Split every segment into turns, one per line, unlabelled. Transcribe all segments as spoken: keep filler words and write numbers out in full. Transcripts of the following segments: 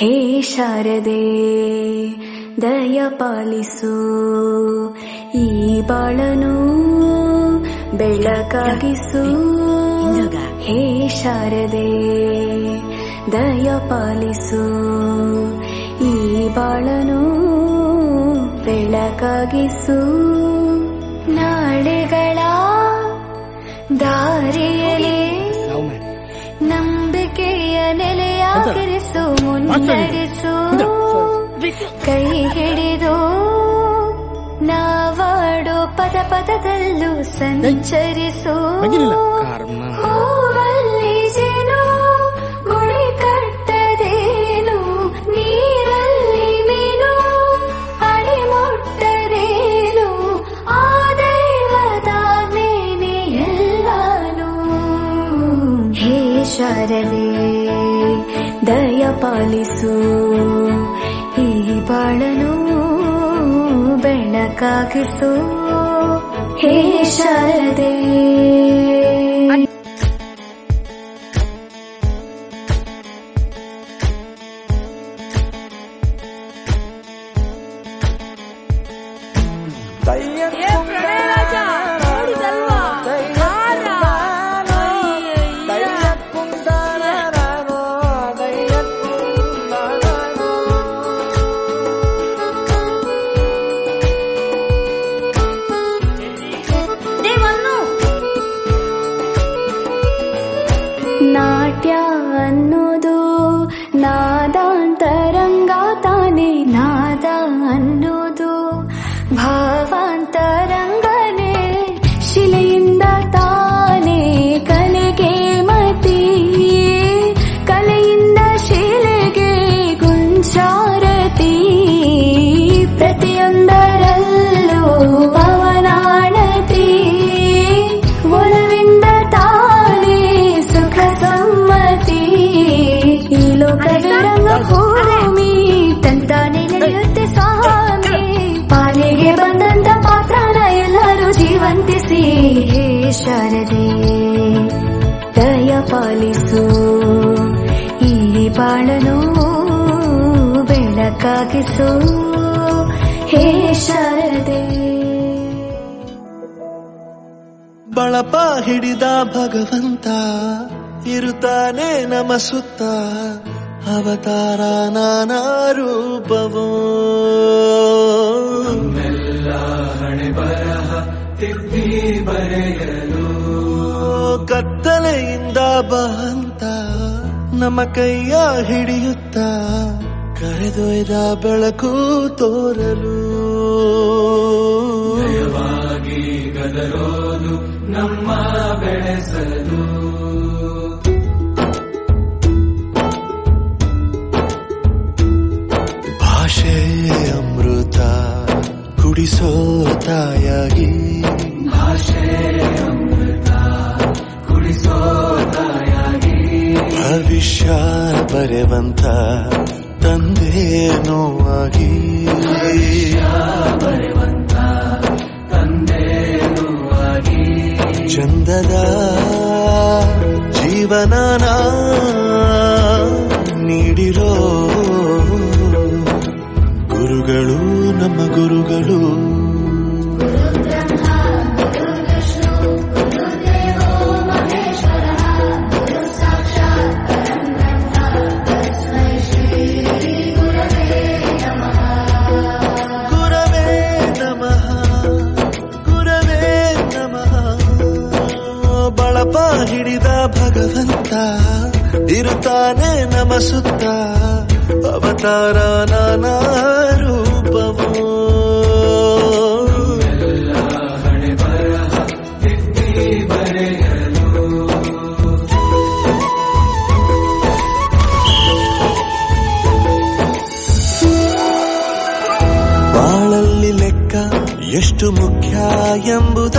ಹೇ ಶಾರದೆ ದಯ ಪಾಲಿಸು, ಈ ಬಾಳನು ಬೆಳಕಾಗಿಸು. ಹೇ ಶಾರದೆ ದಯ ಪಾಲಿಸು, ಈ ಬಾಳನು ಬೆಳಕಾಗಿಸು. ನಾಳೆಗಳ ದಾರಿಯಲ್ಲಿ ನಂಬಿಕೆಯ ನೆಲೆಯಾಗಿರಿಸು, ಮುನ್ನಡೆಸು. ಕೈ ಹಿಡಿದು ನಾವಾಡೋ ಪದ ಪದದಲ್ಲೂ ಸಂಚರಿಸು. ಹೂವಲ್ಲಿ ಜೇನು ಗುಳಿ ಕಟ್ಟದೇನು, ನೀರಲ್ಲಿ ಮೀನು ಅಡಿ ಮುಟ್ಟದೇನು, ಆ ದೈವದಾಜ್ಞೆನೇ ಎಲ್ಲಾನು. ಹೇ ಶಾರದೆ ದಯ ಪಾಲಿಸು, ಈ ಬಾಳನು ಬೆಳಕಾಗಿಸು. ಹೇ ಶಾರದೆ ನಾಟ್ಯ ಅನ್ನೋದು ನಾದಾಂತರಂಗ ತಾನೆ, ನಾದ ಅನ್ನೋದು ಭಾವಾಂತರಂಗನೇ. ಶಿಲೆಯಿಂದ ತಾನೇ ಕಲೆಗೆ ಮತಿ, ಕಲೆಯಿಂದ ಶಿಲೆಗೆ ಗುಂಚಾರತಿ. ಪ್ರತಿಯೊಂದರಲ್ಲೂ ಪವನಾಣತಿ, ಒಲವಿಂದ ತಾನೇ ಸುಖ ಸಮ್ಮತಿ. ಈ ಲೋಕದ ರಂಗಭೂಮಿ ತಂತಾನೆ ನಡೆಯುತ್ತೆ ಸ್ವಾಮಿ, ಪಾಲಿಗೆ ಬಂದಂತ ಪಾತ್ರನ ಎಲ್ಲರೂ ಜೀವಂತಿಸಿ. ಹೇ ಶಾರದೆ ದಯ ಪಾಲಿಸು, ಈ ಬಾಳನು ಬೆಳಕಾಗಿಸು. ಹೇ ಶಾರದೆ
ಬಳಪ ಹಿಡಿದ ಭಗವಂತ ಇರುತ್ತಾನೆ ನಮ ಸುತ್ತ, ಅವತಾರ ನಾನಾ ರೂಪವೋ. ನಮ್ಮೆಲ್ಲ ಹಣೆ ಬರಹ ತಿದ್ದಿ ಬರೆಯಲು, ಕತ್ತಲೆಯಿಂದ ಬಹಂತ ನಮ್ಮ ಕೈಯ ಹಿಡಿಯುತ್ತ, ಕರೆದೊಯ್ದ ಬೆಳಕು ತೋರಲು. ಜಯವಾಗಿ ಗದರೋದು ನಮ್ಮ ಬೆಳೆಸಲು, ಭಾಷೆ ಅಮೃತ ಕುಡಿಸೋ ತಾಯಾಗಿ, ಭಾಷೆ ಅಮೃತ ಕುಡಿಸೋ ತಾಯಾಗಿ. ಭವಿಷ್ಯ ಬರೆವಂತ ತಂದೇನೋ ಆಗಿ, ಬರೆವಂತ ತಂದೇನೋ ಆಗಿ. ಚಂದದ ಜೀವನನ ನೀಡಿರೋ ಗುರುಗಳು ನಮ್ಮ ಗುರುಗಳು. ಬಳಪ ಹಿಡಿದ ಭಗವಂತ ಇರುತ್ತಾನೆ ನಮ ಸುತ್ತ, ಅವತಾರ ನಾನಾ ರೂಪವೋ. ಹಣೆ ಬರಹ ತಿದ್ದಿ ಬರೆಯಲು, ಬಾಳಲ್ಲಿ ಲೆಕ್ಕ ಎಷ್ಟು ಮುಖ್ಯ ಎಂಬುದ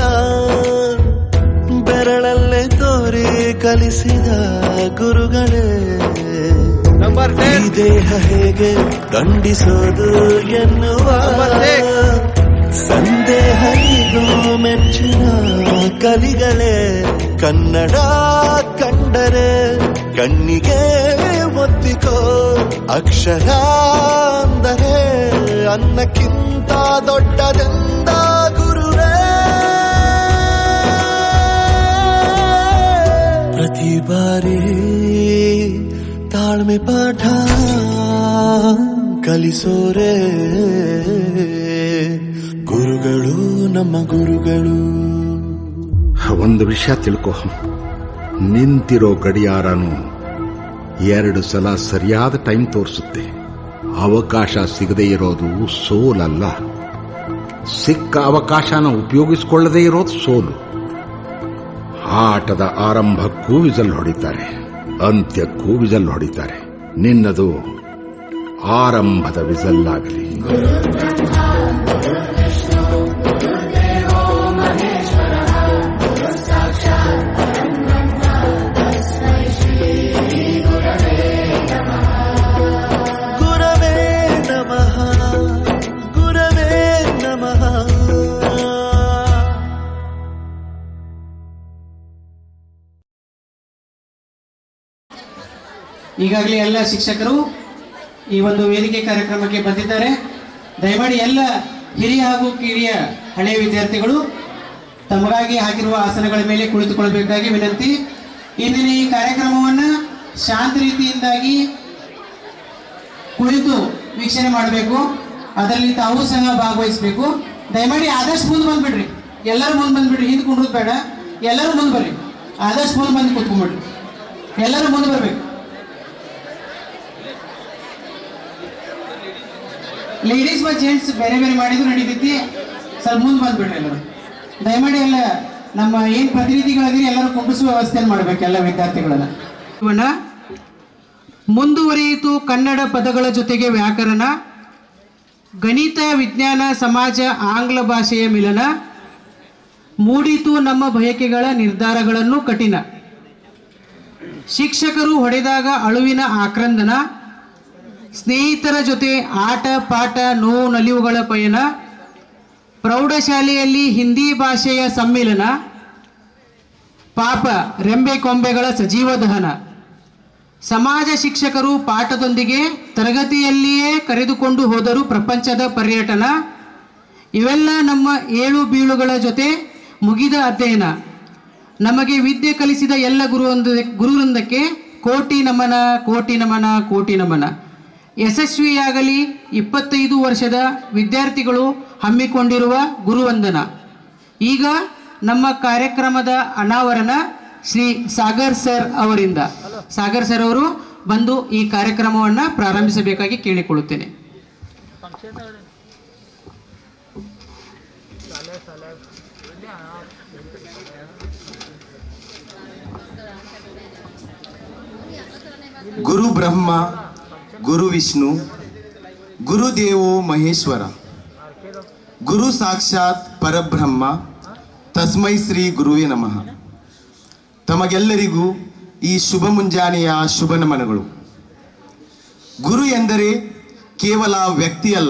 ಬೆರಳಲ್ಲೇ ತೋರಿ ಕಲಿಸಿದ ಗುರುಗಳೇ. ಈ ದೇಹ ಹೇಗೆ ದಂಡಿಸೋದು ಎನ್ನುವ ಸಂದೇಹ ಇದು ಮೆಚ್ಚಿನ ಕಲಿಗಳೇ. ಕನ್ನಡ ಕಂಡರೆ ಕಣ್ಣಿಗೆ ಒತ್ತಿಕೋ ಅಕ್ಷರ ಅಂದರೆ ಅನ್ನಕ್ಕಿಂತ ದೊಡ್ಡದೆಂದ ಗುರುವೇ ಪ್ರತಿ ಬಾರಿ ತಾಳ್ಮೆ ಪಾಠ ಕಲಿಸೋರೆ ಗುರುಗಳು ನಮ್ಮ ಗುರುಗಳು.
ಒಂದು ವಿಷಯ ತಿಳ್ಕೊ, ನಿಂತಿರೋ ಗಡಿಯಾರನು ಎರಡು ಸಲ ಸರಿಯಾದ ಟೈಮ್ ತೋರಿಸುತ್ತೆ. ಅವಕಾಶ ಸಿಗದೇ ಇರೋದು ಸೋಲಲ್ಲ, ಸಿಕ್ಕ ಅವಕಾಶನ ಉಪಯೋಗಿಸಿಕೊಳ್ಳದೇ ಇರೋದು ಸೋಲು. ಆಟದ ಆರಂಭಕ್ಕೂ ವಿಜಲ್ ಹೊಡಿತಾರೆ, ಅಂತ್ಯಕ್ಕೂ ವಿಜಲ್ ಹೊಡಿತಾರೆ. ನಿನ್ನದು ಆರಂಭದ ವಿಜಲ್ಲಾಗಲಿ.
ಈಗಾಗಲೇ ಎಲ್ಲ ಶಿಕ್ಷಕರು ಈ ಒಂದು ವೇದಿಕೆ ಕಾರ್ಯಕ್ರಮಕ್ಕೆ ಬಂದಿದ್ದಾರೆ. ದಯಮಾಡಿ ಎಲ್ಲ ಹಿರಿಯ ಹಾಗೂ ಕಿರಿಯ ಹಳೆಯ ವಿದ್ಯಾರ್ಥಿಗಳು ತಮಗಾಗಿ ಹಾಕಿರುವ ಆಸನಗಳ ಮೇಲೆ ಕುಳಿತುಕೊಳ್ಳಬೇಕಾಗಿ ವಿನಂತಿ. ಇಂದಿನ ಈ ಕಾರ್ಯಕ್ರಮವನ್ನು ಶಾಂತ ರೀತಿಯಿಂದಾಗಿ ಕುಳಿತು ವೀಕ್ಷಣೆ ಮಾಡಬೇಕು. ಅದರಲ್ಲಿ ತಾವು ಸಹ ಭಾಗವಹಿಸಬೇಕು. ದಯಮಾಡಿ ಆದಷ್ಟು ಮುಂದೆ ಬಂದ್ಬಿಡ್ರಿ, ಎಲ್ಲರೂ ಮುಂದೆ ಬಂದ್ಬಿಡ್ರಿ. ಹಿಂದೆ ಕುಂಡ್ರದು ಬೇಡ, ಎಲ್ಲರೂ ಮುಂದೆ ಬರ್ರಿ. ಆದಷ್ಟು ಮುಂದೆ ಬಂದು ಕೂತ್ಕೊಂಡ್ಬಿಡ್ರಿ, ಎಲ್ಲರೂ ಮುಂದೆ ಬರ್ಬೇಕು. ಲೇಡೀಸ್ ಮತ್ತು ಜೆಂಟ್ಸ್ ಬೇರೆ ಬೇರೆ ಮಾಡಿದ್ರು ನಡೀತೈತಿ, ಸ್ವಲ್ಪ ಮುಂದೆ ಬಂದ್ಬಿಡ್ರಿ ಎಲ್ಲರೂ. ದಯಮಾಡಿ ಎಲ್ಲ ನಮ್ಮ ಏನು ಪ್ರತಿನಿಧಿಗಳಾಗಿರಿ ಎಲ್ಲರೂ ಕುಂಡಿಸುವ ವ್ಯವಸ್ಥೆಯನ್ನು ಮಾಡಬೇಕು ಎಲ್ಲ ವಿದ್ಯಾರ್ಥಿಗಳನ್ನ. ಮುಂದುವರಿಯಿತು ಕನ್ನಡ ಪದಗಳ ಜೊತೆಗೆ ವ್ಯಾಕರಣ, ಗಣಿತ ವಿಜ್ಞಾನ ಸಮಾಜ ಆಂಗ್ಲ ಭಾಷೆಯ ಮಿಲನ, ಮೂಡಿತು ನಮ್ಮ ಬಯಕೆಗಳ ನಿರ್ಧಾರಗಳನ್ನು ಕಠಿಣ, ಶಿಕ್ಷಕರು ಹೊಡೆದಾಗ ಅಳುವಿನ ಆಕ್ರಂದನ, ಸ್ನೇಹಿತರ ಜೊತೆ ಆಟ ಪಾಠ ನೋವು ನಲಿವುಗಳ ಪಯಣ, ಪ್ರೌಢಶಾಲೆಯಲ್ಲಿ ಹಿಂದಿ ಭಾಷೆಯ ಸಮ್ಮಿಲನ, ಪಾಪ ರೆಂಬೆ ಕೊಂಬೆಗಳ ಸಜೀವ ದಹನ, ಸಮಾಜ ಶಿಕ್ಷಕರು ಪಾಠದೊಂದಿಗೆ ತರಗತಿಯಲ್ಲಿಯೇ ಕರೆದುಕೊಂಡು ಹೋದರು ಪ್ರಪಂಚದ ಪರ್ಯಟನ, ಇವೆಲ್ಲ ನಮ್ಮ ಏಳು ಬೀಳುಗಳ ಜೊತೆ ಮುಗಿದ ಅಧ್ಯಯನ, ನಮಗೆ ವಿದ್ಯೆ ಕಲಿಸಿದ ಎಲ್ಲ ಗುರುವೃಂದ ಗುರುವೃಂದಕ್ಕೆ ಕೋಟಿ ನಮನ ಕೋಟಿ ನಮನ ಕೋಟಿ ನಮನ. ಯಶಸ್ವಿಯಾಗಲಿ ಇಪ್ಪತ್ತೈದು ವರ್ಷದ ವಿದ್ಯಾರ್ಥಿಗಳು ಹಮ್ಮಿಕೊಂಡಿರುವ ಗುರುವಂದನ. ಈಗ ನಮ್ಮ ಕಾರ್ಯಕ್ರಮದ ಅನಾವರಣ ಶ್ರೀ ಸಾಗರ್ ಸರ್ ಅವರಿಂದ. ಸಾಗರ್ ಸರ್ ಅವರು ಬಂದು ಈ ಕಾರ್ಯಕ್ರಮವನ್ನು ಪ್ರಾರಂಭಿಸಬೇಕಾಗಿ ಕೇಳಿಕೊಳ್ಳುತ್ತೇನೆ.
ಗುರು ಬ್ರಹ್ಮ ಗುರು ವಿಷ್ಣು ಗುರುದೇವೋ ಮಹೇಶ್ವರ ಗುರು ಸಾಕ್ಷಾತ್ ಪರಬ್ರಹ್ಮ ತಸ್ಮೈ ಶ್ರೀ ಗುರುವೇ ನಮಃ. ತಮಗೆಲ್ಲರಿಗೂ ಈ ಶುಭ ಮುಂಜಾನೆಯ ಶುಭ ನಮನಗಳು. ಗುರು ಎಂದರೆ ಕೇವಲ ವ್ಯಕ್ತಿಯಲ್ಲ,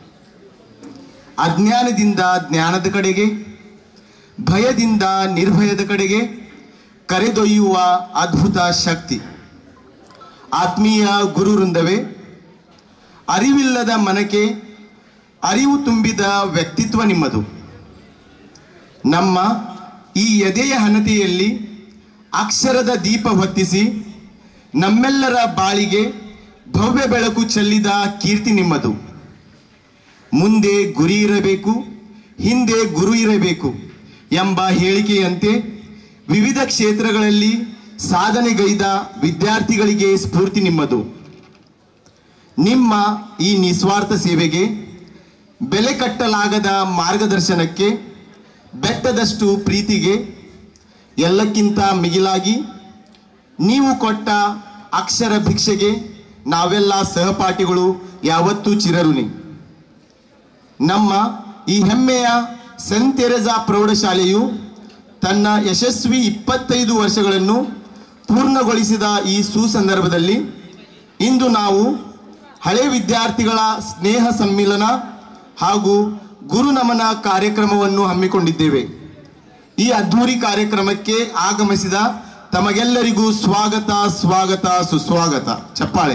ಅಜ್ಞಾನದಿಂದ ಜ್ಞಾನದ ಕಡೆಗೆ, ಭಯದಿಂದ ನಿರ್ಭಯದ ಕಡೆಗೆ ಕರೆದೊಯ್ಯುವ ಅದ್ಭುತ ಶಕ್ತಿ. ಆತ್ಮೀಯ ಗುರು ವೃಂದವೇ, ಅರಿವಿಲ್ಲದ ಮನಕ್ಕೆ ಅರಿವು ತುಂಬಿದ ವ್ಯಕ್ತಿತ್ವ ನಿಮ್ಮದು. ನಮ್ಮ ಈ ಎದೆಯ ಹಣತೆಯಲ್ಲಿ ಅಕ್ಷರದ ದೀಪ ಹೊತ್ತಿಸಿ ನಮ್ಮೆಲ್ಲರ ಬಾಳಿಗೆ ಭವ್ಯ ಬೆಳಕು ಚೆಲ್ಲಿದ ಕೀರ್ತಿ ನಿಮ್ಮದು. ಮುಂದೆ ಗುರಿ ಇರಬೇಕು, ಹಿಂದೆ ಗುರು ಇರಬೇಕು ಎಂಬ ಹೇಳಿಕೆಯಂತೆ ವಿವಿಧ ಕ್ಷೇತ್ರಗಳಲ್ಲಿ ಸಾಧನೆಗೈದ ವಿದ್ಯಾರ್ಥಿಗಳಿಗೆ ಸ್ಫೂರ್ತಿ ನಿಮ್ಮದು. ನಿಮ್ಮ ಈ ನಿಸ್ವಾರ್ಥ ಸೇವೆಗೆ, ಬೆಲೆ ಕಟ್ಟಲಾಗದ ಮಾರ್ಗದರ್ಶನಕ್ಕೆ, ಬೆಟ್ಟದಷ್ಟು ಪ್ರೀತಿಗೆ, ಎಲ್ಲಕ್ಕಿಂತ ಮಿಗಿಲಾಗಿ ನೀವು ಕೊಟ್ಟ ಅಕ್ಷರ ಭಿಕ್ಷೆಗೆ ನಾವೆಲ್ಲ ಸಹಪಾಠಿಗಳು ಯಾವತ್ತೂ ಚಿರಋಣಿ. ನಮ್ಮ ಈ ಹೆಮ್ಮೆಯ ಸೆಂಟ್ ತೆರೆಸಾ ಪ್ರೌಢಶಾಲೆಯು ತನ್ನ ಯಶಸ್ವಿ ಇಪ್ಪತ್ತೈದು ವರ್ಷಗಳನ್ನು ಪೂರ್ಣಗೊಳಿಸಿದ ಈ ಸುಸಂದರ್ಭದಲ್ಲಿ ಇಂದು ನಾವು ಹಳೆ ವಿದ್ಯಾರ್ಥಿಗಳ ಸ್ನೇಹ ಸಮ್ಮಿಲನ ಹಾಗೂ ಗುರುನಮನ ಕಾರ್ಯಕ್ರಮವನ್ನು ಹಮ್ಮಿಕೊಂಡಿದ್ದೇವೆ. ಈ ಅದ್ಧೂರಿ ಕಾರ್ಯಕ್ರಮಕ್ಕೆ ಆಗಮಿಸಿದ ತಮಗೆಲ್ಲರಿಗೂ ಸ್ವಾಗತ ಸ್ವಾಗತ ಸುಸ್ವಾಗತ. ಚಪ್ಪಾಳೆ.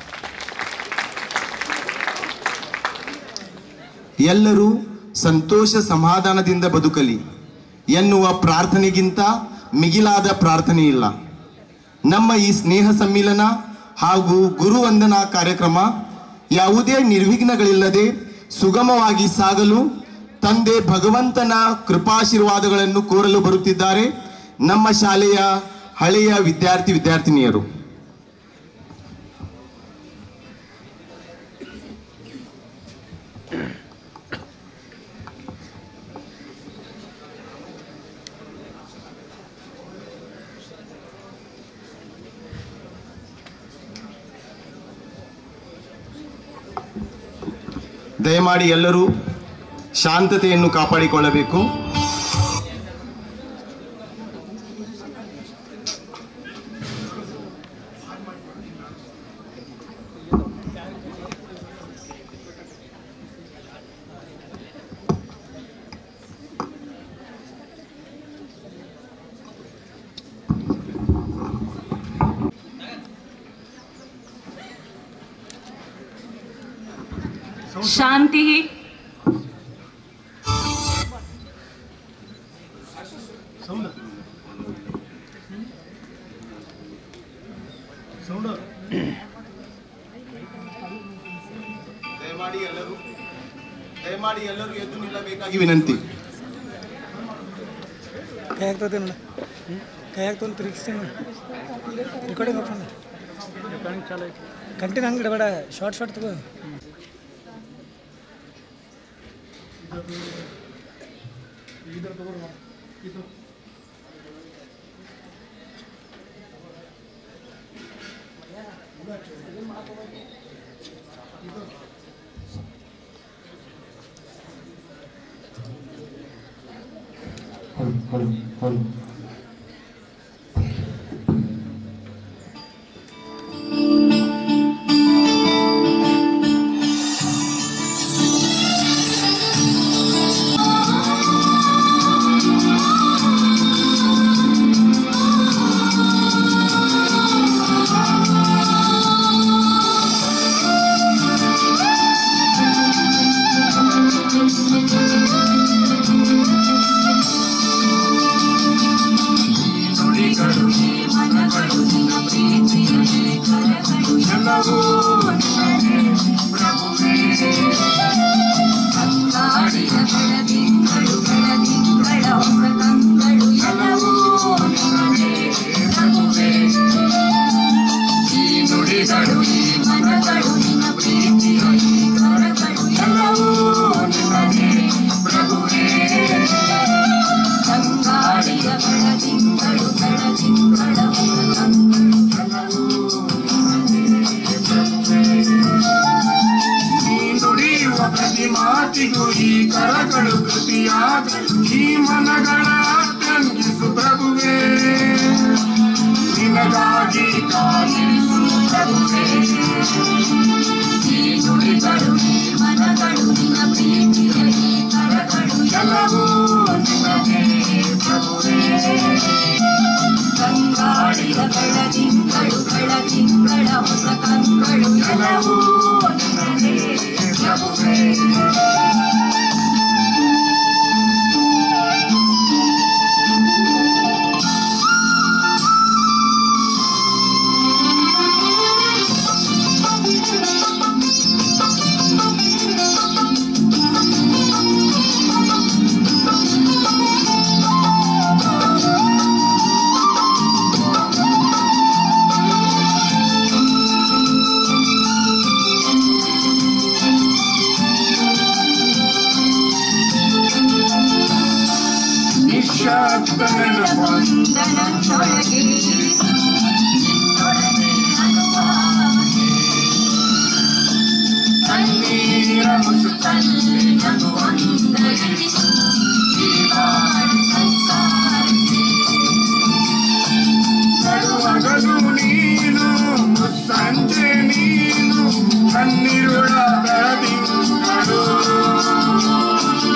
ಎಲ್ಲರೂ ಸಂತೋಷ ಸಮಾಧಾನದಿಂದ ಬದುಕಲಿ ಎನ್ನುವ ಪ್ರಾರ್ಥನೆಗಿಂತ ಮಿಗಿಲಾದ ಪ್ರಾರ್ಥನೆ ಇಲ್ಲ. ನಮ್ಮ ಈ ಸ್ನೇಹ ಸಮ್ಮಿಲನ ಹಾಗೂ ಗುರುವಂದನಾ ಕಾರ್ಯಕ್ರಮ ಯಾವುದೇ ನಿರ್ವಿಘ್ನಗಳಿಲ್ಲದೆ ಸುಗಮವಾಗಿ ಸಾಗಲು ತಂದೆ ಭಗವಂತನ ಕೃಪಾಶೀರ್ವಾದಗಳನ್ನು ಕೋರಲು ಬರುತ್ತಿದ್ದಾರೆ ನಮ್ಮ ಶಾಲೆಯ ಹಳೆಯ ವಿದ್ಯಾರ್ಥಿ ವಿದ್ಯಾರ್ಥಿನಿಯರು. ದಯಮಾಡಿ ಎಲ್ಲರೂ ಶಾಂತತೆಯನ್ನು ಕಾಪಾಡಿಕೊಳ್ಳಬೇಕು.
ಶಾಂತಿ.
ದಯಮಾಡಿ ಎಲ್ಲರೂ ದಯಮಾಡಿ ಎಲ್ಲರೂ ಎದ್ದು ನಿಲ್ಲಬೇಕಾಗಿ ವಿನಂತಿ.
ಕೈ ಆಗ್ತದೆ ನೋಡ, ಕೈ ಆಗ್ತದೆ ತಿರುಗಿಸ್ತೀನಿ ನೋಡಿ. ರೆಕಾರ್ಡಿಂಗ್ ಆಪ್ಷನ್ ರೆಕಾರ್ಡಿಂಗ್ ಚಾಲು ಐತಿ. ಕಂಟಿನ್ಯೂ ಹಂಗೆ ಬೇಡ, ಶಾರ್ಟ್ ಶಾರ್ಟ್ ತಗೋ.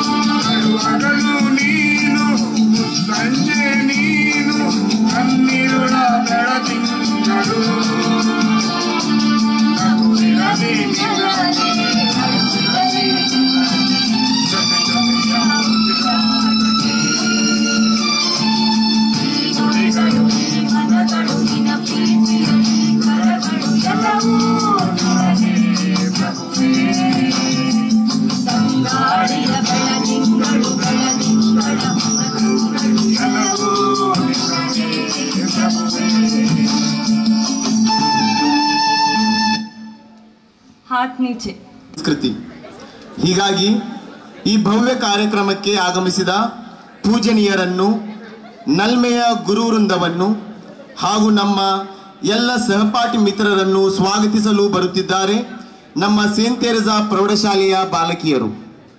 ನೀನು ಸಂಜೆ ನೀನು ಕಣ್ಣೀರು
हाथ नीचे।
ಸಂಸ್ಕೃತಿ. ಹೀಗಾಗಿ ಈ ಭವ್ಯ ಕಾರ್ಯಕ್ರಮಕ್ಕೆ ಆಗಮಿಸಿದ ಪೂಜನೀಯರನ್ನು, ನಲ್ಮೆಯ ಗುರು ವೃಂದವನ್ನು ಹಾಗೂ ನಮ್ಮ ಎಲ್ಲ ಸಹಪಾಠಿ ಮಿತ್ರರನ್ನು ಸ್ವಾಗತಿಸಲು ಬರುತ್ತಿದ್ದಾರೆ ನಮ್ಮ ಸೇಂಟ್ ತೆರೇಸಾ ಪ್ರೌಢಶಾಲೆಯ ಬಾಲಕಿಯರು.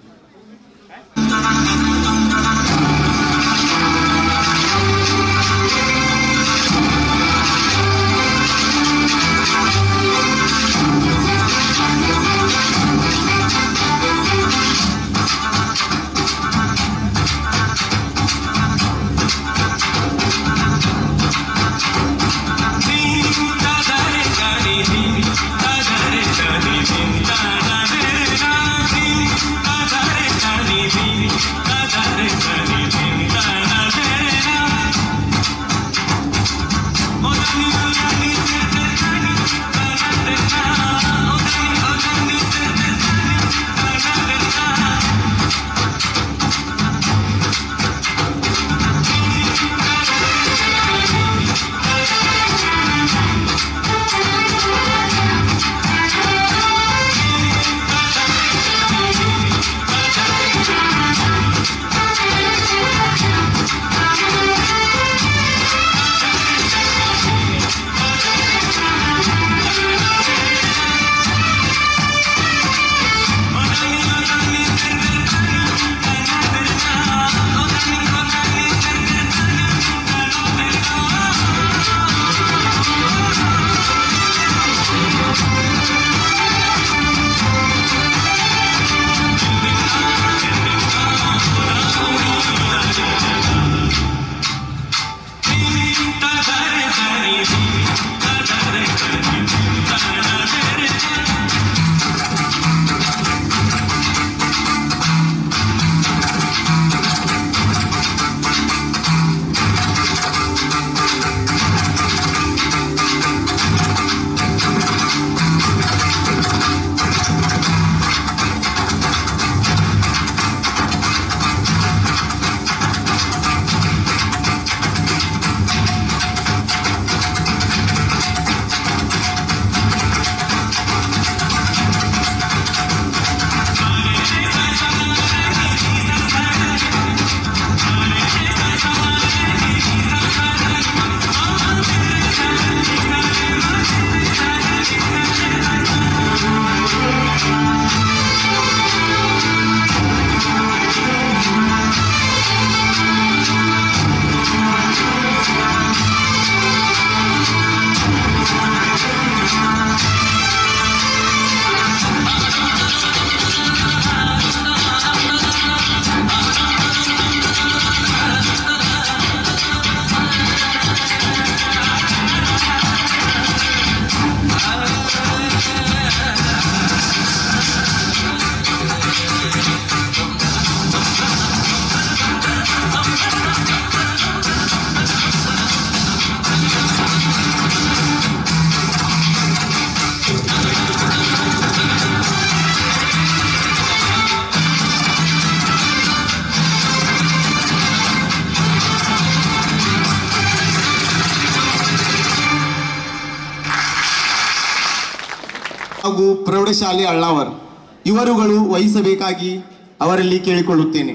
ಹಾಗೂ ಪ್ರೌಢಶಾಲೆ ಅಳ್ನಾವರ್ ಇವರುಗಳು ವಹಿಸಬೇಕಾಗಿ ಅವರಲ್ಲಿ ಕೇಳಿಕೊಳ್ಳುತ್ತೇನೆ.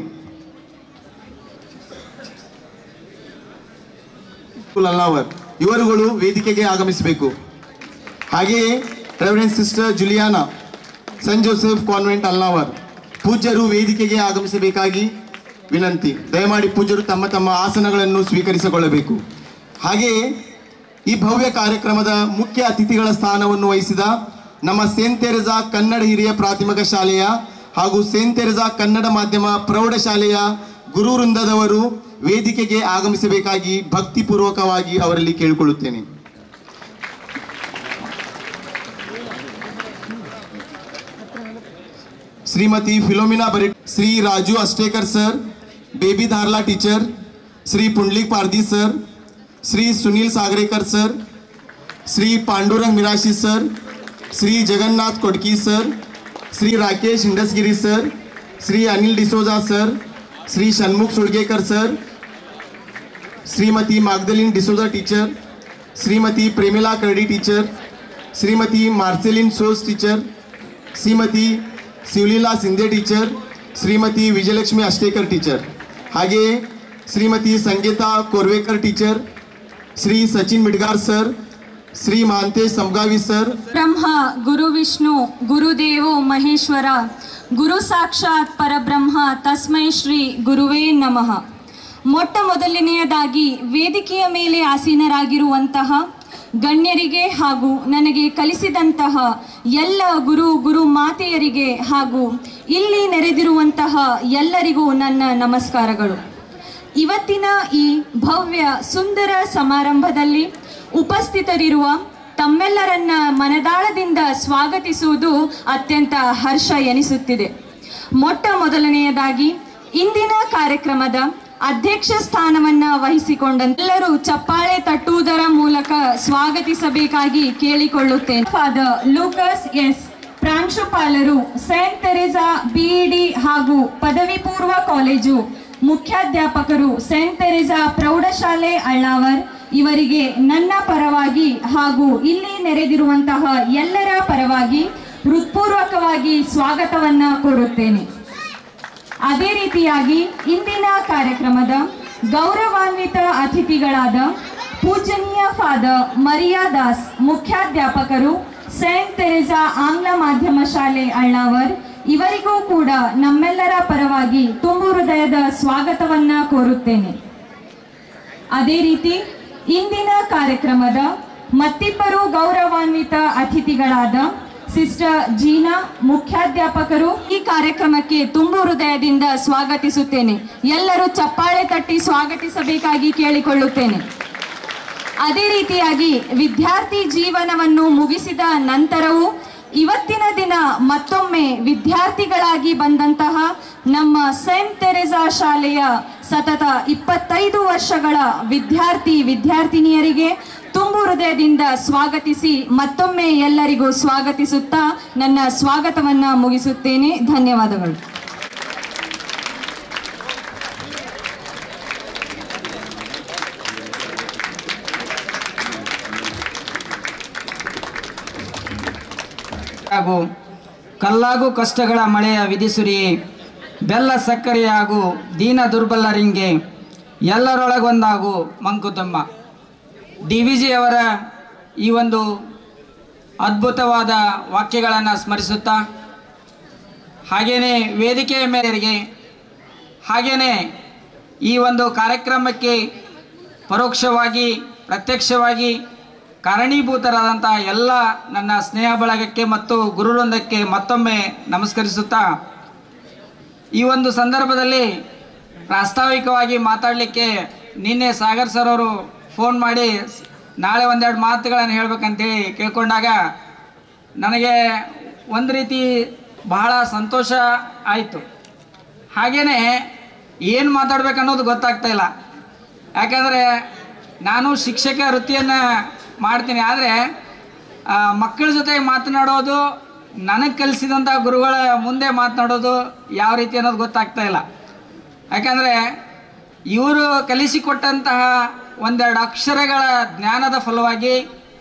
ಅಳ್ನಾವರ್ ಇವರುಗಳು ವೇದಿಕೆಗೆ ಆಗಮಿಸಬೇಕು. ಹಾಗೆಯೇ reverend sister Juliana Saint Joseph convent Alnavar ಪೂಜ್ಯರು ವೇದಿಕೆಗೆ ಆಗಮಿಸಬೇಕಾಗಿ ವಿನಂತಿ. ದಯಮಾಡಿ ಪೂಜ್ಯರು ತಮ್ಮ ತಮ್ಮ ಆಸನಗಳನ್ನು ಸ್ವೀಕರಿಸಿಕೊಳ್ಳಬೇಕು. ಹಾಗೆಯೇ ಈ ಭವ್ಯ ಕಾರ್ಯಕ್ರಮದ ಮುಖ್ಯ ಅತಿಥಿಗಳ ಸ್ಥಾನವನ್ನು ವಹಿಸಿದ ನಮ್ಮ ಸೇಂಟ್ ತೆರೇಸಾ ಕನ್ನಡ ಹಿರಿಯ ಪ್ರಾಥಮಿಕ ಶಾಲೆಯ ಹಾಗೂ ಸೇಂಟ್ ತೆರೇಸಾ ಕನ್ನಡ ಮಾಧ್ಯಮ ಪ್ರೌಢಶಾಲೆಯ ಗುರು ವೃಂದದವರು ವೇದಿಕೆಗೆ ಆಗಮಿಸಬೇಕಾಗಿ ಭಕ್ತಿಪೂರ್ವಕವಾಗಿ ಅವರಲ್ಲಿ ಕೇಳಿಕೊಳ್ಳುತ್ತೇನೆ. Shrimati Philomena Bare, Shri Raju Astekar sir, Baby Dharla teacher, Shri Pundalik Pardi sir, Shri Sunil Sagarekar sir, Shri Pandurang Mirashi sir, Shri Jagannath Kodki sir, Shri Rakesh Hindasgiri sir, Shri Anil D'Souza sir, Shri Shanmukh Sulgekar sir, Shrimati Magdalene D'Souza teacher, Shrimati Premila Kardi teacher, Shrimati Marceline Sos teacher, Shrimati Shivaleela Sindhe teacher, Shrimati Vijayalakshmi Ashtekar teacher, ಹಾಗೆಯೇ Shrimati Sangeeta Korvekar teacher, Shri Sachin Midgar sir, Shri Mahantesh Sangavi sir.
Brahma ಗುರು ವಿಷ್ಣು ಗುರುದೇವೋ ಮಹೇಶ್ವರ ಗುರು ಸಾಕ್ಷಾತ್ ಪರಬ್ರಹ್ಮ ತಸ್ಮೈ ಶ್ರೀ ಗುರುವೇ ನಮಃ. ಮೊಟ್ಟ ಮೊದಲನೆಯದಾಗಿ ವೇದಿಕೆಯ ಮೇಲೆ ಆಸೀನರಾಗಿರುವಂತಹ ಗಣ್ಯರಿಗೆ ಹಾಗೂ ನನಗೆ ಕಲಿಸಿದಂತಹ ಎಲ್ಲ ಗುರು ಗುರು ಮಾತೆಯರಿಗೆ ಹಾಗೂ ಇಲ್ಲಿ ನೆರೆದಿರುವಂತಹ ಎಲ್ಲರಿಗೂ ನನ್ನ ನಮಸ್ಕಾರಗಳು. ಇವತ್ತಿನ ಈ ಭವ್ಯ ಸುಂದರ ಸಮಾರಂಭದಲ್ಲಿ ಉಪಸ್ಥಿತರಿರುವ ತಮ್ಮೆಲ್ಲರನ್ನ ಮನದಾಳದಿಂದ ಸ್ವಾಗತಿಸುವುದು ಅತ್ಯಂತ ಹರ್ಷ ಎನಿಸುತ್ತಿದೆ. ಮೊಟ್ಟ ಮೊದಲನೆಯದಾಗಿ ಇಂದಿನ ಕಾರ್ಯಕ್ರಮದ ಅಧ್ಯಕ್ಷ ಸ್ಥಾನವನ್ನ ವಹಿಸಿಕೊಂಡಂತೆಲ್ಲರೂ ಚಪ್ಪಾಳೆ ತಟ್ಟುವುದರ ಮೂಲಕ ಸ್ವಾಗತಿಸಬೇಕಾಗಿ ಕೇಳಿಕೊಳ್ಳುತ್ತೇನೆ. ಫಾದರ್ ಲೂಕಸ್ ಎಸ್, ಪ್ರಾಂಶುಪಾಲರು, ಸೇಂಟ್ ತೆರೇಸಾ ಬಿಇಡಿ ಹಾಗೂ ಪದವಿ ಪೂರ್ವ ಕಾಲೇಜು, ಮುಖ್ಯಾಧ್ಯಾಪಕರು, ಸೇಂಟ್ ತೆರೇಸಾ ಪ್ರೌಢಶಾಲೆ ಅಳ್ನಾವರ್, ಇವರಿಗೆ ನನ್ನ ಪರವಾಗಿ ಹಾಗೂ ಇಲ್ಲಿ ನೆರೆದಿರುವಂತಹ ಎಲ್ಲರ ಪರವಾಗಿ ಹೃತ್ಪೂರ್ವಕವಾಗಿ ಸ್ವಾಗತವನ್ನ ಕೋರುತ್ತೇನೆ. ಅದೇ ರೀತಿಯಾಗಿ ಇಂದಿನ ಕಾರ್ಯಕ್ರಮದ ಗೌರವಾನ್ವಿತ ಅತಿಥಿಗಳಾದ ಪೂಜನೀಯ ಫಾದರ್ ಮರಿಯಾ ದಾಸ್, ಮುಖ್ಯಾಧ್ಯಾಪಕರು, ಸೇಂಟ್ ತೆರೇಸಾ ಆಂಗ್ಲ ಮಾಧ್ಯಮ ಶಾಲೆ ಅಳ್ನಾವರ್, ಇವರಿಗೂ ಕೂಡ ನಮ್ಮೆಲ್ಲರ ಪರವಾಗಿ ತುಂಬು ಹೃದಯದ ಸ್ವಾಗತವನ್ನ ಕೋರುತ್ತೇನೆ. ಅದೇ ರೀತಿ ಇಂದಿನ ಕಾರ್ಯಕ್ರಮದ ಮತ್ತಿಬ್ಬರು ಗೌರವಾನ್ವಿತ ಅತಿಥಿಗಳಾದ ಸಿಸ್ಟರ್ ಜೀನಾ, ಮುಖ್ಯಾಧ್ಯಾಪಕರು, ಈ ಕಾರ್ಯಕ್ರಮಕ್ಕೆ ತುಂಬು ಹೃದಯದಿಂದ ಸ್ವಾಗತಿಸುತ್ತೇನೆ. ಎಲ್ಲರೂ ಚಪ್ಪಾಳೆ ತಟ್ಟಿ ಸ್ವಾಗತಿಸಬೇಕಾಗಿ ಕೇಳಿಕೊಳ್ಳುತ್ತೇನೆ. ಅದೇ ರೀತಿಯಾಗಿ ವಿದ್ಯಾರ್ಥಿ ಜೀವನವನ್ನು ಮುಗಿಸಿದ ನಂತರವೂ ಇವತ್ತಿನ ದಿನ ಮತ್ತೊಮ್ಮೆ ವಿದ್ಯಾರ್ಥಿಗಳಾಗಿ ಬಂದಂತಹ ನಮ್ಮ ಸೇಂಟ್ ತೆರೇಸಾ ಶಾಲೆಯ ಸತತ ಇಪ್ಪತ್ತೈದು ವರ್ಷಗಳ ವಿದ್ಯಾರ್ಥಿ ವಿದ್ಯಾರ್ಥಿನಿಯರಿಗೆ ತುಂಬು ಹೃದಯದಿಂದ ಸ್ವಾಗತಿಸಿ ಮತ್ತೊಮ್ಮೆ ಎಲ್ಲರಿಗೂ ಸ್ವಾಗತಿಸುತ್ತಾ ನನ್ನ ಸ್ವಾಗತವನ್ನ ಮುಗಿಸುತ್ತೇನೆ. ಧನ್ಯವಾದಗಳು.
ಹಾಗೂ ಕಲ್ಲಾಗು ಕಷ್ಟಗಳ ಮಳೆಯ ವಿಧಿಸುರಿಯೇ, ಬೆಲ್ಲ ಸಕ್ಕರೆ ಹಾಗೂ ದೀನ ದುರ್ಬಲರಿಂಗೆ ಎಲ್ಲರೊಳಗೊಂದಾಗು ಮಂಕುತಮ್ಮ. ಡಿ ವಿ ಜಿಯವರ ಈ ಒಂದು ಅದ್ಭುತವಾದ ವಾಕ್ಯಗಳನ್ನು ಸ್ಮರಿಸುತ್ತಾ, ಹಾಗೆಯೇ ವೇದಿಕೆಯ ಮೇರೆಗೆ, ಹಾಗೆಯೇ ಈ ಒಂದು ಕಾರ್ಯಕ್ರಮಕ್ಕೆ ಪರೋಕ್ಷವಾಗಿ ಪ್ರತ್ಯಕ್ಷವಾಗಿ ಕಾರಣೀಭೂತರಾದಂಥ ಎಲ್ಲ ನನ್ನ ಸ್ನೇಹ ಬಳಗಕ್ಕೆ ಮತ್ತು ಗುರುವೃಂದಕ್ಕೆ ಮತ್ತೊಮ್ಮೆ ನಮಸ್ಕರಿಸುತ್ತಾ, ಈ ಒಂದು ಸಂದರ್ಭದಲ್ಲಿ ಪ್ರಾಸ್ತಾವಿಕವಾಗಿ ಮಾತಾಡಲಿಕ್ಕೆ ನಿನ್ನೆ ಸಾಗರ್ ಸರ್ ಅವರು ಫೋನ್ ಮಾಡಿ ನಾಳೆ ಒಂದೆರಡು ಮಾತುಗಳನ್ನು ಹೇಳಬೇಕಂತೇಳಿ ಕೇಳ್ಕೊಂಡಾಗ ನನಗೆ ಒಂದು ರೀತಿ ಬಹಳ ಸಂತೋಷ ಆಯಿತು. ಹಾಗೆಯೇ ಏನು ಮಾತಾಡ್ಬೇಕು ಅನ್ನೋದು ಗೊತ್ತಾಗ್ತಾ ಇಲ್ಲ. ಯಾಕಂದರೆ ನಾನು ಶಿಕ್ಷಕ ವೃತ್ತಿಯನ್ನು ಮಾಡ್ತೀನಿ, ಆದರೆ ಮಕ್ಕಳ ಜೊತೆ ಮಾತನಾಡೋದು, ನನಗೆ ಕಲಿಸಿದಂಥ ಗುರುಗಳ ಮುಂದೆ ಮಾತನಾಡೋದು ಯಾವ ರೀತಿ ಅನ್ನೋದು ಗೊತ್ತಾಗ್ತಾ ಇಲ್ಲ. ಯಾಕಂದರೆ ಇವರು ಕಲಿಸಿಕೊಟ್ಟಂತಹ ಒಂದೆರಡು ಅಕ್ಷರಗಳ ಜ್ಞಾನದ ಫಲವಾಗಿ,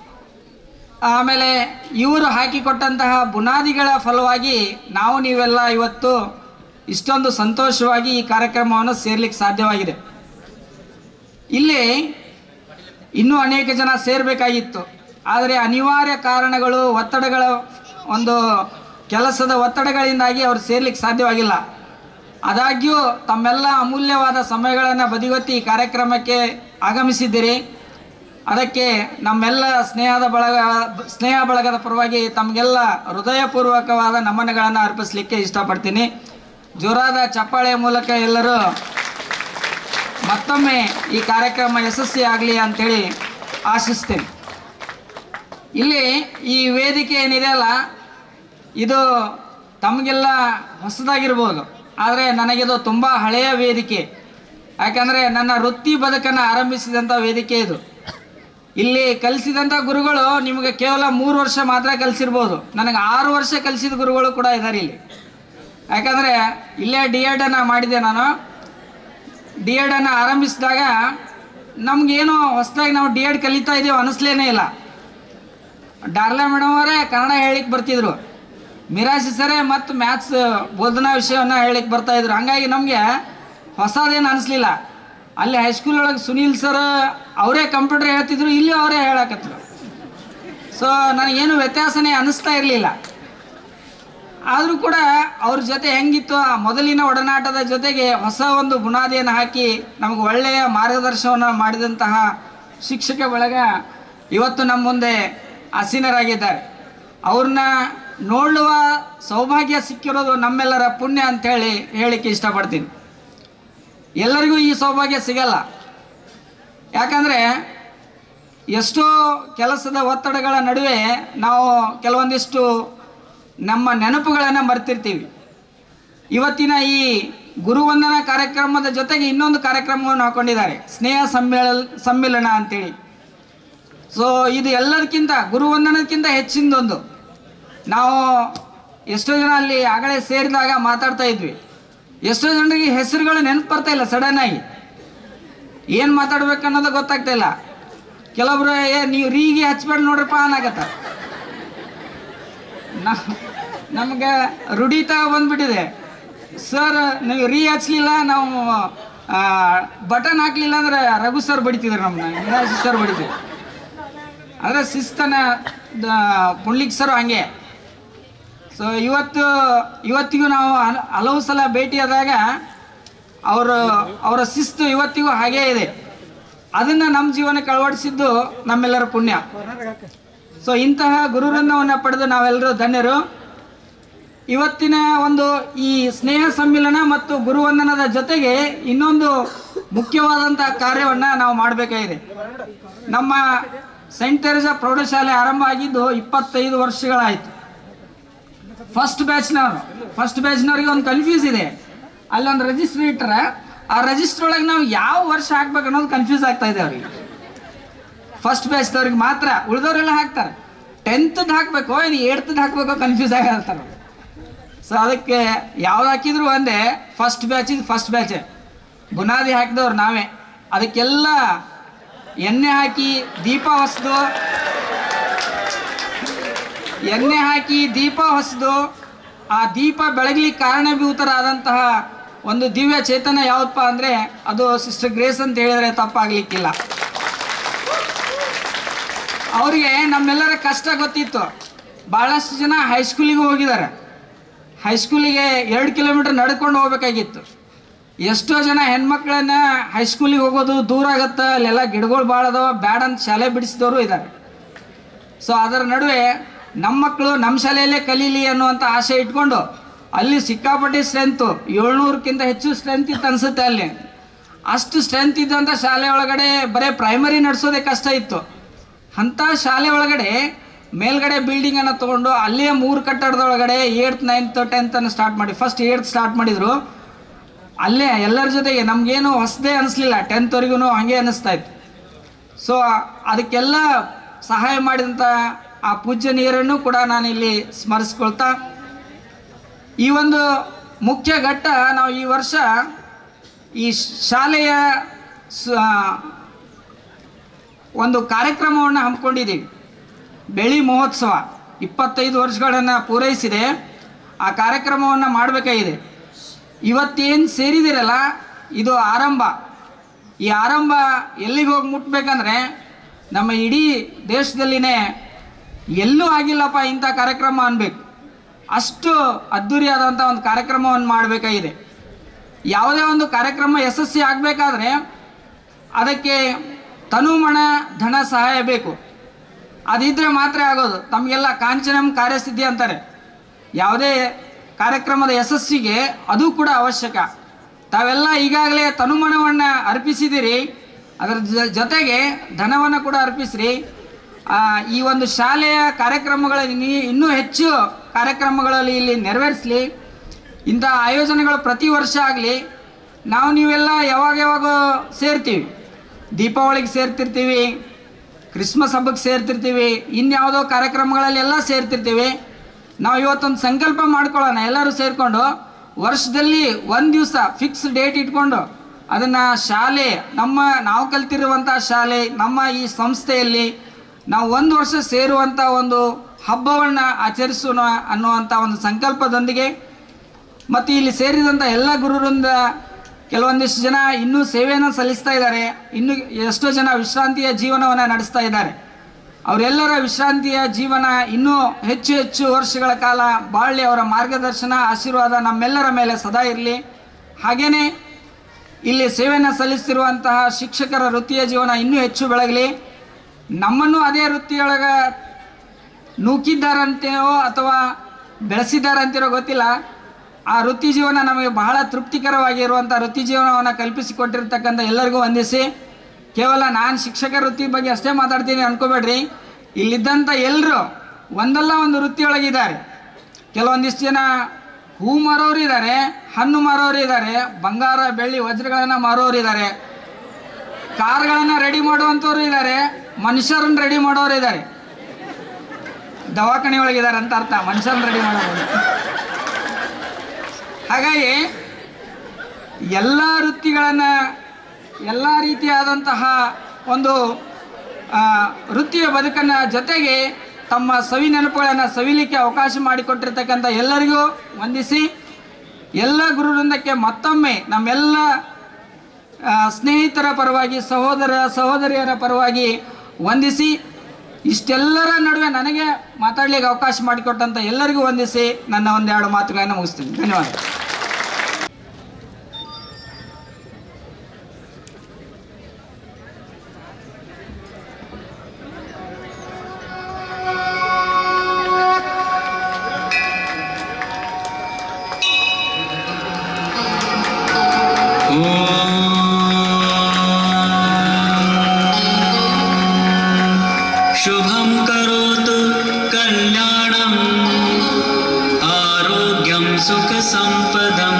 ಆಮೇಲೆ ಇವರು ಹಾಕಿಕೊಟ್ಟಂತಹ ಬುನಾದಿಗಳ ಫಲವಾಗಿ ನಾವು ನೀವೆಲ್ಲ ಇವತ್ತು ಇಷ್ಟೊಂದು ಸಂತೋಷವಾಗಿ ಈ ಕಾರ್ಯಕ್ರಮವನ್ನು ಸೇರ್ಲಿಕ್ಕೆ ಸಾಧ್ಯವಾಗಿದೆ. ಇಲ್ಲಿ ಇನ್ನೂ ಅನೇಕ ಜನ ಸೇರಬೇಕಾಗಿತ್ತು, ಆದರೆ ಅನಿವಾರ್ಯ ಕಾರಣಗಳು, ಒತ್ತಡಗಳ ಒಂದು ಕೆಲಸದ ಒತ್ತಡಗಳಿಂದಾಗಿ ಅವರು ಸೇರ್ಲಿಕ್ಕೆ ಸಾಧ್ಯವಾಗಿಲ್ಲ. ಆದಾಗ್ಯೂ ತಮ್ಮೆಲ್ಲ ಅಮೂಲ್ಯವಾದ ಸಮಯಗಳನ್ನು ಬದಿಗೊತ್ತಿ ಈ ಕಾರ್ಯಕ್ರಮಕ್ಕೆ ಆಗಮಿಸಿದ್ದೀರಿ. ಅದಕ್ಕೆ ನಮ್ಮೆಲ್ಲ ಸ್ನೇಹದ ಬಳಗ ಸ್ನೇಹ ಬಳಗದ ಪರವಾಗಿ ತಮಗೆಲ್ಲ ಹೃದಯಪೂರ್ವಕವಾದ ನಮನಗಳನ್ನು ಅರ್ಪಿಸಲಿಕ್ಕೆ ಇಷ್ಟಪಡ್ತೀನಿ. ಜೋರಾದ ಚಪ್ಪಾಳೆಯ ಮೂಲಕ ಎಲ್ಲರೂ ಮತ್ತೊಮ್ಮೆ ಈ ಕಾರ್ಯಕ್ರಮ ಯಶಸ್ವಿಯಾಗಲಿ ಅಂಥೇಳಿ ಆಶಿಸ್ತೇನೆ. ಇಲ್ಲಿ ಈ ವೇದಿಕೆ ಏನಿದೆ ಅಲ್ಲ, ಇದು ತಮಗೆಲ್ಲ ಹೊಸದಾಗಿರ್ಬೋದು, ಆದರೆ ನನಗಿದು ತುಂಬ ಹಳೆಯ ವೇದಿಕೆ. ಯಾಕಂದರೆ ನನ್ನ ವೃತ್ತಿ ಬದುಕನ್ನು ಆರಂಭಿಸಿದಂಥ ವೇದಿಕೆ ಇದು. ಇಲ್ಲಿ ಕಲಿಸಿದಂಥ ಗುರುಗಳು ನಿಮಗೆ ಕೇವಲ ಮೂರು ವರ್ಷ ಮಾತ್ರ ಕಲಿಸಿರ್ಬೋದು, ನನಗೆ ಆರು ವರ್ಷ ಕಲಿಸಿದ ಗುರುಗಳು ಕೂಡ ಇದ್ದಾರೆ ಇಲ್ಲಿ. ಯಾಕಂದರೆ ಇಲ್ಲೇ ಡಿ ಎಡನ್ನು ಮಾಡಿದೆ ನಾನು. ಡಿ ಎಡನ್ನು ಆರಂಭಿಸಿದಾಗ ನಮಗೇನು ಹೊಸದಾಗಿ ನಾವು ಡಿ ಎಡ್ ಕಲಿತಾ ಇದ್ದೀವಿ ಅನ್ನಿಸ್ಲೇನೇ ಇಲ್ಲ. ಡಾರ್ಲೆ ಮೇಡಮ್ ಅವರೇ ಕನ್ನಡ ಹೇಳಿಕ್ಕೆ ಬರ್ತಿದ್ರು, ಮಿರಾಜಿ ಸರೇ ಮತ್ತು ಮ್ಯಾಥ್ಸ್ ಬೋಧನಾ ವಿಷಯವನ್ನು ಹೇಳಿಕ್ಕೆ ಬರ್ತಾಯಿದ್ರು. ಹಂಗಾಗಿ ನಮಗೆ ಹೊಸದೇನು ಅನಿಸ್ಲಿಲ್ಲ. ಅಲ್ಲಿ ಹೈಸ್ಕೂಲ್ ಒಳಗೆ ಸುನೀಲ್ ಸರ್ ಅವರೇ ಕಂಪ್ಯೂಟರ್ ಹೇಳ್ತಿದ್ರು, ಇಲ್ಲಿ ಅವರೇ ಹೇಳಕತ್ತರು. ಸೊ ನನಗೇನು ವ್ಯತ್ಯಾಸನೇ ಅನ್ನಿಸ್ತಾ ಇರಲಿಲ್ಲ. ಆದರೂ ಕೂಡ ಅವ್ರ ಜೊತೆ ಹೆಂಗಿತ್ತು ಆ ಮೊದಲಿನ ಒಡನಾಟದ ಜೊತೆಗೆ ಹೊಸ ಒಂದು ಬುನಾದಿಯನ್ನು ಹಾಕಿ ನಮಗೆ ಒಳ್ಳೆಯ ಮಾರ್ಗದರ್ಶನವನ್ನು ಮಾಡಿದಂತಹ ಶಿಕ್ಷಕ ಬಳಗ ಇವತ್ತು ನಮ್ಮ ಮುಂದೆ ಆಸೀನರಾಗಿದ್ದಾರೆ. ಅವ್ರನ್ನ ನೋಡುವ ಸೌಭಾಗ್ಯ ಸಿಕ್ಕಿರೋದು ನಮ್ಮೆಲ್ಲರ ಪುಣ್ಯ ಅಂಥೇಳಿ ಹೇಳಲಿಕ್ಕೆ ಇಷ್ಟಪಡ್ತೀನಿ. ಎಲ್ಲರಿಗೂ ಈ ಸೌಭಾಗ್ಯ ಸಿಗಲ್ಲ. ಯಾಕಂದರೆ ಎಷ್ಟೋ ಕೆಲಸದ ಒತ್ತಡಗಳ ನಡುವೆ ನಾವು ಕೆಲವೊಂದಿಷ್ಟು ನಮ್ಮ ನೆನಪುಗಳನ್ನು ಮರ್ತಿರ್ತೀವಿ. ಇವತ್ತಿನ ಈ ಗುರುವಂದನಾ ಕಾರ್ಯಕ್ರಮದ ಜೊತೆಗೆ ಇನ್ನೊಂದು ಕಾರ್ಯಕ್ರಮವನ್ನು ಹಾಕೊಂಡಿದ್ದಾರೆ, ಸ್ನೇಹ ಸಮ್ಮೇಳ ಸಮ್ಮಿಲನ ಅಂತೇಳಿ. ಸೊ ಇದು ಎಲ್ಲದಕ್ಕಿಂತ ಗುರುವಂದನಕ್ಕಿಂತ ಹೆಚ್ಚಿನದೊಂದು. ನಾವು ಎಷ್ಟೋ ಜನ ಅಲ್ಲಿ ಆಗಲೇ ಸೇರಿದಾಗ ಮಾತಾಡ್ತಾ ಇದ್ವಿ. ಎಷ್ಟೋ ಜನರಿಗೆ ಹೆಸರುಗಳು ನೆನಪು ಬರ್ತಾ ಇಲ್ಲ, ಸಡನ್ನಾಗಿ ಏನು ಮಾತಾಡ್ಬೇಕು ಅನ್ನೋದು ಗೊತ್ತಾಗ್ತಾ ಇಲ್ಲ. ಕೆಲವೊಬ್ರು ಏ ನೀವು ರೀಗಿ ಹಚ್ಬೇಡ ನೋಡ್ರಪ್ಪ ಅನ್ನಾಗತ್ತ. ನಮ್ಗೆ ರೂಢಿತ ಬಂದ್ಬಿಟ್ಟಿದೆ. ಸರ್ ನೀವು ರೀ ಹಚ್ಲಿಲ್ಲ, ನಾವು ಬಟನ್ ಹಾಕ್ಲಿಲ್ಲ ಅಂದ್ರೆ ರಘು ಸರ್ ಬಡಿತಿದ್ರು, ನಮ್ಮನ್ನ ನಿರಾಶಿ ಸರ್ ಬಡಿತಿದ್ರು. ಆದರೆ ಶಿಸ್ತನ ಪುಂಡ್ಲಿಕ್ ಸರ್ ಹಂಗೆ. ಸೊ ಇವತ್ತು ಇವತ್ತಿಗೂ ನಾವು ಹಲವು ಸಲ ಭೇಟಿಯಾದಾಗ ಅವರು ಅವರ ಶಿಸ್ತು ಇವತ್ತಿಗೂ ಹಾಗೇ ಇದೆ. ಅದನ್ನು ನಮ್ಮ ಜೀವನಕ್ಕೆ ಅಳವಡಿಸಿದ್ದು ನಮ್ಮೆಲ್ಲರ ಪುಣ್ಯ. ಸೊ ಇಂತಹ ಗುರುವೃಂದವನ್ನು ಪಡೆದು ನಾವೆಲ್ಲರೂ ಧನ್ಯರು. ಇವತ್ತಿನ ಒಂದು ಈ ಸ್ನೇಹ ಸಮ್ಮಿಲನ ಮತ್ತು ಗುರುವಂದನದ ಜೊತೆಗೆ ಇನ್ನೊಂದು ಮುಖ್ಯವಾದಂಥ ಕಾರ್ಯವನ್ನು ನಾವು ಮಾಡಬೇಕಾಗಿದೆ. ನಮ್ಮ ಸೈಂಟ್ ತೆರೇಸಾ ಪ್ರೌಢಶಾಲೆ ಆರಂಭ ಆಗಿದ್ದು ಇಪ್ಪತ್ತೈದು ವರ್ಷಗಳಾಯಿತು. ಫಸ್ಟ್ ಬ್ಯಾಚ್ನವರು ಫಸ್ಟ್ ಬ್ಯಾಚ್ನವ್ರಿಗೆ ಒಂದು ಕನ್ಫ್ಯೂಸ್ ಇದೆ. ಅಲ್ಲೊಂದು ರಿಜಿಸ್ಟ್ರ್ ಇಟ್ಟರೆ ಆ ರಿಜಿಸ್ಟ್ರ್ ಒಳಗೆ ನಾವು ಯಾವ ವರ್ಷ ಹಾಕ್ಬೇಕು ಅನ್ನೋದು ಕನ್ಫ್ಯೂಸ್ ಆಗ್ತಾ ಇದೆ ಅವ್ರಿಗೆ. ಫಸ್ಟ್ ಬ್ಯಾಚ್ದವ್ರಿಗೆ ಮಾತ್ರ, ಉಳಿದವರೆಲ್ಲ ಹಾಕ್ತಾರೆ. ಟೆಂತ್ದು ಹಾಕಬೇಕು ಇನ್ನು ಏಳ್ತದ್ದು ಹಾಕಬೇಕು ಕನ್ಫ್ಯೂಸ್ ಆಗಿರ್ತಾರೆ. ಸೊ ಅದಕ್ಕೆ ಯಾವ್ದು ಹಾಕಿದ್ರು ಒಂದೇ, ಫಸ್ಟ್ ಬ್ಯಾಚ್ ಇದು ಫಸ್ಟ್ ಬ್ಯಾಚ್ ಬುನಾದಿ ಹಾಕಿದವ್ರು ನಾವೇ. ಅದಕ್ಕೆಲ್ಲ ಎಣ್ಣೆ ಹಾಕಿ ದೀಪ ಹೊಸದು ಎಣ್ಣೆ ಹಾಕಿ ದೀಪ ಹೊಸದು ಆ ದೀಪ ಬೆಳಗ್ಲಿಕ್ಕೆ ಕಾರಣಭೂತರಾದಂತಹ ಒಂದು ದಿವ್ಯ ಚೇತನ ಯಾವುದಪ್ಪ ಅಂದರೆ ಅದು ಸಿಸ್ಟರ್ ಗ್ರೇಸ್ ಅಂತ ಹೇಳಿದರೆ ತಪ್ಪಾಗಲಿಕ್ಕಿಲ್ಲ. ಅವರಿಗೆ ನಮ್ಮೆಲ್ಲರ ಕಷ್ಟ ಗೊತ್ತಿತ್ತು. ಭಾಳಷ್ಟು ಜನ ಹೈಸ್ಕೂಲಿಗೆ ಹೋಗಿದ್ದಾರೆ. ಹೈಸ್ಕೂಲಿಗೆ ಎರಡು ಕಿಲೋಮೀಟರ್ ನಡ್ಕೊಂಡು ಹೋಗ್ಬೇಕಾಗಿತ್ತು. ಎಷ್ಟೋ ಜನ ಹೆಣ್ಮಕ್ಳನ್ನ ಹೈಸ್ಕೂಲಿಗೆ ಹೋಗೋದು ದೂರ ಆಗುತ್ತೆ, ಅಲ್ಲೆಲ್ಲ ಗಿಡಗಳು ಭಾಳ ಅದಾವ ಬ್ಯಾಡ ಅಂತ ಶಾಲೆ ಬಿಡಿಸಿದವರು ಇದ್ದಾರೆ. ಸೊ ಅದರ ನಡುವೆ ನಮ್ಮ ಮಕ್ಕಳು ನಮ್ಮ ಶಾಲೆಯಲ್ಲೇ ಕಲೀಲಿ ಅನ್ನುವಂಥ ಆಸೆ ಇಟ್ಕೊಂಡು ಅಲ್ಲಿ ಸಿಕ್ಕಾಪಟ್ಟೆ ಸ್ಟ್ರೆಂತು, ಏಳ್ನೂರಕ್ಕಿಂತ ಹೆಚ್ಚು ಸ್ಟ್ರೆಂತ್ ಇತ್ತು ಅನಿಸುತ್ತೆ. ಅಲ್ಲಿ ಅಷ್ಟು ಸ್ಟ್ರೆಂತ್ ಇದ್ದಂಥ ಶಾಲೆ ಒಳಗಡೆ ಬರೀ ಪ್ರೈಮರಿ ನಡೆಸೋದೇ ಕಷ್ಟ ಇತ್ತು. ಅಂಥ ಶಾಲೆ ಒಳಗಡೆ ಮೇಲ್ಗಡೆ ಬಿಲ್ಡಿಂಗನ್ನು ತೊಗೊಂಡು ಅಲ್ಲೇ ಮೂರು ಕಟ್ಟಡದೊಳಗಡೆ ಏಯ್ತ್ ನೈನ್ತ್ ಟೆಂತನ್ನು ಸ್ಟಾರ್ಟ್ ಮಾಡಿ, ಫಸ್ಟ್ ಏಯ್ತ್ ಸ್ಟಾರ್ಟ್ ಮಾಡಿದರು. ಅಲ್ಲೇ ಎಲ್ಲರ ಜೊತೆಗೆ ನಮಗೇನು ಹೊಸದೇ ಅನ್ನಿಸ್ಲಿಲ್ಲ, ಟೆಂತ್ವರೆಗೂ ಹಾಗೆ ಅನ್ನಿಸ್ತಾ ಇತ್ತು. ಸೊ ಅದಕ್ಕೆಲ್ಲ ಸಹಾಯ ಮಾಡಿದಂಥ ಆ ಪೂಜ್ಯನೀಯರನ್ನು ಕೂಡ ನಾನಿಲ್ಲಿ ಸ್ಮರಿಸ್ಕೊಳ್ತಾ, ಈ ಒಂದು ಮುಖ್ಯ ಘಟ್ಟ ನಾವು ಈ ವರ್ಷ ಈ ಶಾಲೆಯ ಒಂದು ಕಾರ್ಯಕ್ರಮವನ್ನು ಹಮ್ಮಿಕೊಂಡಿದ್ದೀವಿ. ಬೆಳಿ ಮಹೋತ್ಸವ ಇಪ್ಪತ್ತೈದು ವರ್ಷಗಳನ್ನು ಪೂರೈಸಿದೆ. ಆ ಕಾರ್ಯಕ್ರಮವನ್ನು ಮಾಡಬೇಕಾಗಿದೆ. ಇವತ್ತೇನು ಸೇರಿದಿರಲ್ಲ ಇದು ಆರಂಭ. ಈ ಆರಂಭ ಎಲ್ಲಿಗೆ ಹೋಗಿ ಮುಟ್ಬೇಕಂದ್ರೆ ನಮ್ಮ ಇಡೀ ದೇಶದಲ್ಲಿನೇ ಎಲ್ಲೂ ಆಗಿಲ್ಲಪ್ಪ ಇಂಥ ಕಾರ್ಯಕ್ರಮ ಅನ್ಬೇಕು. ಅಷ್ಟು ಅದ್ಧೂರಿಯಾದಂಥ ಒಂದು ಕಾರ್ಯಕ್ರಮವನ್ನು ಮಾಡಬೇಕಾಗಿದೆ. ಯಾವುದೇ ಒಂದು ಕಾರ್ಯಕ್ರಮ ಯಶಸ್ವಿ ಆಗಬೇಕಾದ್ರೆ ಅದಕ್ಕೆ ತನುಮಣ ಧನ ಸಹಾಯ ಬೇಕು. ಅದಿದ್ದರೆ ಮಾತ್ರ ಆಗೋದು. ತಮಗೆಲ್ಲ ಕಾಂಚನಂ ಕಾರ್ಯಸಿದ್ಧಿ ಅಂತಾರೆ. ಯಾವುದೇ ಕಾರ್ಯಕ್ರಮದ ಯಶಸ್ಸಿಗೆ ಅದು ಕೂಡ ಅವಶ್ಯಕ. ತಾವೆಲ್ಲ ಈಗಾಗಲೇ ತನುಮಣವನ್ನು ಅರ್ಪಿಸಿದಿರಿ, ಅದರ ಜೊತೆಗೆ ಧನವನ್ನು ಕೂಡ ಅರ್ಪಿಸ್ರಿ. ಈ ಒಂದು ಶಾಲೆಯ ಕಾರ್ಯಕ್ರಮಗಳಲ್ಲಿ ಇನ್ನೂ ಹೆಚ್ಚು ಕಾರ್ಯಕ್ರಮಗಳಲ್ಲಿ ಇಲ್ಲಿ ನೆರವೇರಿಸಲಿ. ಇಂಥ ಆಯೋಜನೆಗಳು ಪ್ರತಿ ವರ್ಷ ಆಗಲಿ. ನಾವು ನೀವೆಲ್ಲ ಯಾವಾಗ ಯಾವಾಗ ಸೇರ್ತೀವಿ, ದೀಪಾವಳಿಗೆ ಸೇರ್ತಿರ್ತೀವಿ, ಕ್ರಿಸ್ಮಸ್ ಹಬ್ಬಕ್ಕೆ ಸೇರ್ತಿರ್ತೀವಿ, ಇನ್ಯಾವುದೋ ಕಾರ್ಯಕ್ರಮಗಳಲ್ಲಿ ಎಲ್ಲ ಸೇರ್ತಿರ್ತೀವಿ. ನಾವು ಇವತ್ತೊಂದು ಸಂಕಲ್ಪ ಮಾಡ್ಕೊಳ್ಳೋಣ, ಎಲ್ಲರೂ ಸೇರಿಕೊಂಡು ವರ್ಷದಲ್ಲಿ ಒಂದು ದಿವಸ ಫಿಕ್ಸ್ ಡೇಟ್ ಇಟ್ಕೊಂಡು ಅದನ್ನು ಶಾಲೆ, ನಮ್ಮ ನಾವು ಕಲ್ತಿರುವಂಥ ಶಾಲೆ, ನಮ್ಮ ಈ ಸಂಸ್ಥೆಯಲ್ಲಿ ನಾವು ಒಂದು ವರ್ಷ ಸೇರುವಂಥ ಒಂದು ಹಬ್ಬವನ್ನು ಆಚರಿಸೋಣ ಅನ್ನುವಂಥ ಒಂದು ಸಂಕಲ್ಪದೊಂದಿಗೆ ಮತ್ತು ಇಲ್ಲಿ ಸೇರಿದಂಥ ಎಲ್ಲ ಗುರುವೃಂದ ಕೆಲವೊಂದಿಷ್ಟು ಜನ ಇನ್ನೂ ಸೇವೆಯನ್ನು ಸಲ್ಲಿಸ್ತಾ ಇದ್ದಾರೆ, ಇನ್ನು ಎಷ್ಟೋ ಜನ ವಿಶ್ರಾಂತಿಯ ಜೀವನವನ್ನು ನಡೆಸ್ತಾ ಇದ್ದಾರೆ. ಅವರೆಲ್ಲರ ವಿಶ್ರಾಂತಿಯ ಜೀವನ ಇನ್ನೂ ಹೆಚ್ಚು ಹೆಚ್ಚು ವರ್ಷಗಳ ಕಾಲ ಬಾಳಲಿ. ಅವರ ಮಾರ್ಗದರ್ಶನ ಆಶೀರ್ವಾದ ನಮ್ಮೆಲ್ಲರ ಮೇಲೆ ಸದಾ ಇರಲಿ. ಹಾಗೆಯೇ ಇಲ್ಲಿ ಸೇವೆಯನ್ನು ಸಲ್ಲಿಸ್ತಿರುವಂತಹ ಶಿಕ್ಷಕರ ವೃತ್ತಿಯ ಜೀವನ ಇನ್ನೂ ಹೆಚ್ಚು ಬೆಳಗಲಿ. ನಮ್ಮನ್ನು ಅದೇ ವೃತ್ತಿಯೊಳಗೆ ನೂಕಿದ್ದಾರಂತೆಯೋ ಅಥವಾ ಬೆಳೆಸಿದ್ದಾರಂತಿರೋ ಗೊತ್ತಿಲ್ಲ. ಆ ವೃತ್ತಿ ಜೀವನ ನಮಗೆ ಬಹಳ ತೃಪ್ತಿಕರವಾಗಿರುವಂಥ ವೃತ್ತಿ ಜೀವನವನ್ನು ಕಲ್ಪಿಸಿಕೊಟ್ಟಿರ್ತಕ್ಕಂಥ ಎಲ್ಲರಿಗೂ ವಂದಿಸಿ, ಕೇವಲ ನಾನು ಶಿಕ್ಷಕ ವೃತ್ತಿ ಬಗ್ಗೆ ಅಷ್ಟೇ ಮಾತಾಡ್ತೀನಿ ಅನ್ಕೋಬೇಡ್ರಿ. ಇಲ್ಲಿದ್ದಂಥ ಎಲ್ಲರೂ ಒಂದಲ್ಲ ಒಂದು ವೃತ್ತಿಯೊಳಗಿದ್ದಾರೆ. ಕೆಲವೊಂದಿಷ್ಟು ಜನ ಹೂ ಮಾರೋರು ಇದ್ದಾರೆ, ಹಣ್ಣು ಮಾರೋರು ಇದ್ದಾರೆ, ಬಂಗಾರ ಬೆಳ್ಳಿ ವಜ್ರಗಳನ್ನು ಮಾರೋರು ಇದ್ದಾರೆ, ಕಾರ್ಗಳನ್ನು ರೆಡಿ ಮಾಡುವಂಥವ್ರು ಇದ್ದಾರೆ, ಮನುಷ್ಯರನ್ನು ರೆಡಿ ಮಾಡೋರು ಇದ್ದಾರೆ. ದವಾಖಾನೆ ಒಳಗಿದ್ದಾರೆ ಅಂತ ಅರ್ಥ, ಮನುಷ್ಯರನ್ನ ರೆಡಿ ಮಾಡೋರು. ಹಾಗಾಗಿ ಎಲ್ಲ ವೃತ್ತಿಗಳನ್ನು ಎಲ್ಲ ರೀತಿಯಾದಂತಹ ಒಂದು ವೃತ್ತಿಯ ಬದುಕನ್ನು ಜೊತೆಗೆ ತಮ್ಮ ಸವಿ ನೆನಪುಗಳನ್ನು ಸವಿಲಿಕ್ಕೆ ಅವಕಾಶ ಮಾಡಿಕೊಟ್ಟಿರ್ತಕ್ಕಂಥ ಎಲ್ಲರಿಗೂ ವಂದಿಸಿ, ಎಲ್ಲ ಗುರುವೃಂದಕ್ಕೆ ಮತ್ತೊಮ್ಮೆ ನಮ್ಮೆಲ್ಲ ಸ್ನೇಹಿತರ ಪರವಾಗಿ, ಸಹೋದರ ಸಹೋದರಿಯರ ಪರವಾಗಿ ವಂದಿಸಿ, ಇಷ್ಟೆಲ್ಲರ ನಡುವೆ ನನಗೆ ಮಾತಾಡಲಿಕ್ಕೆ ಅವಕಾಶ ಮಾಡಿಕೊಟ್ಟಂಥ ಎಲ್ಲರಿಗೂ ವಂದಿಸಿ ನನ್ನ ಒಂದೆರಡು ಮಾತುಗಳನ್ನು ಮುಗಿಸ್ತೀನಿ. ಧನ್ಯವಾದ.
शुभं करोतु कल्याणं आरोग्यं सुखसम्पदम्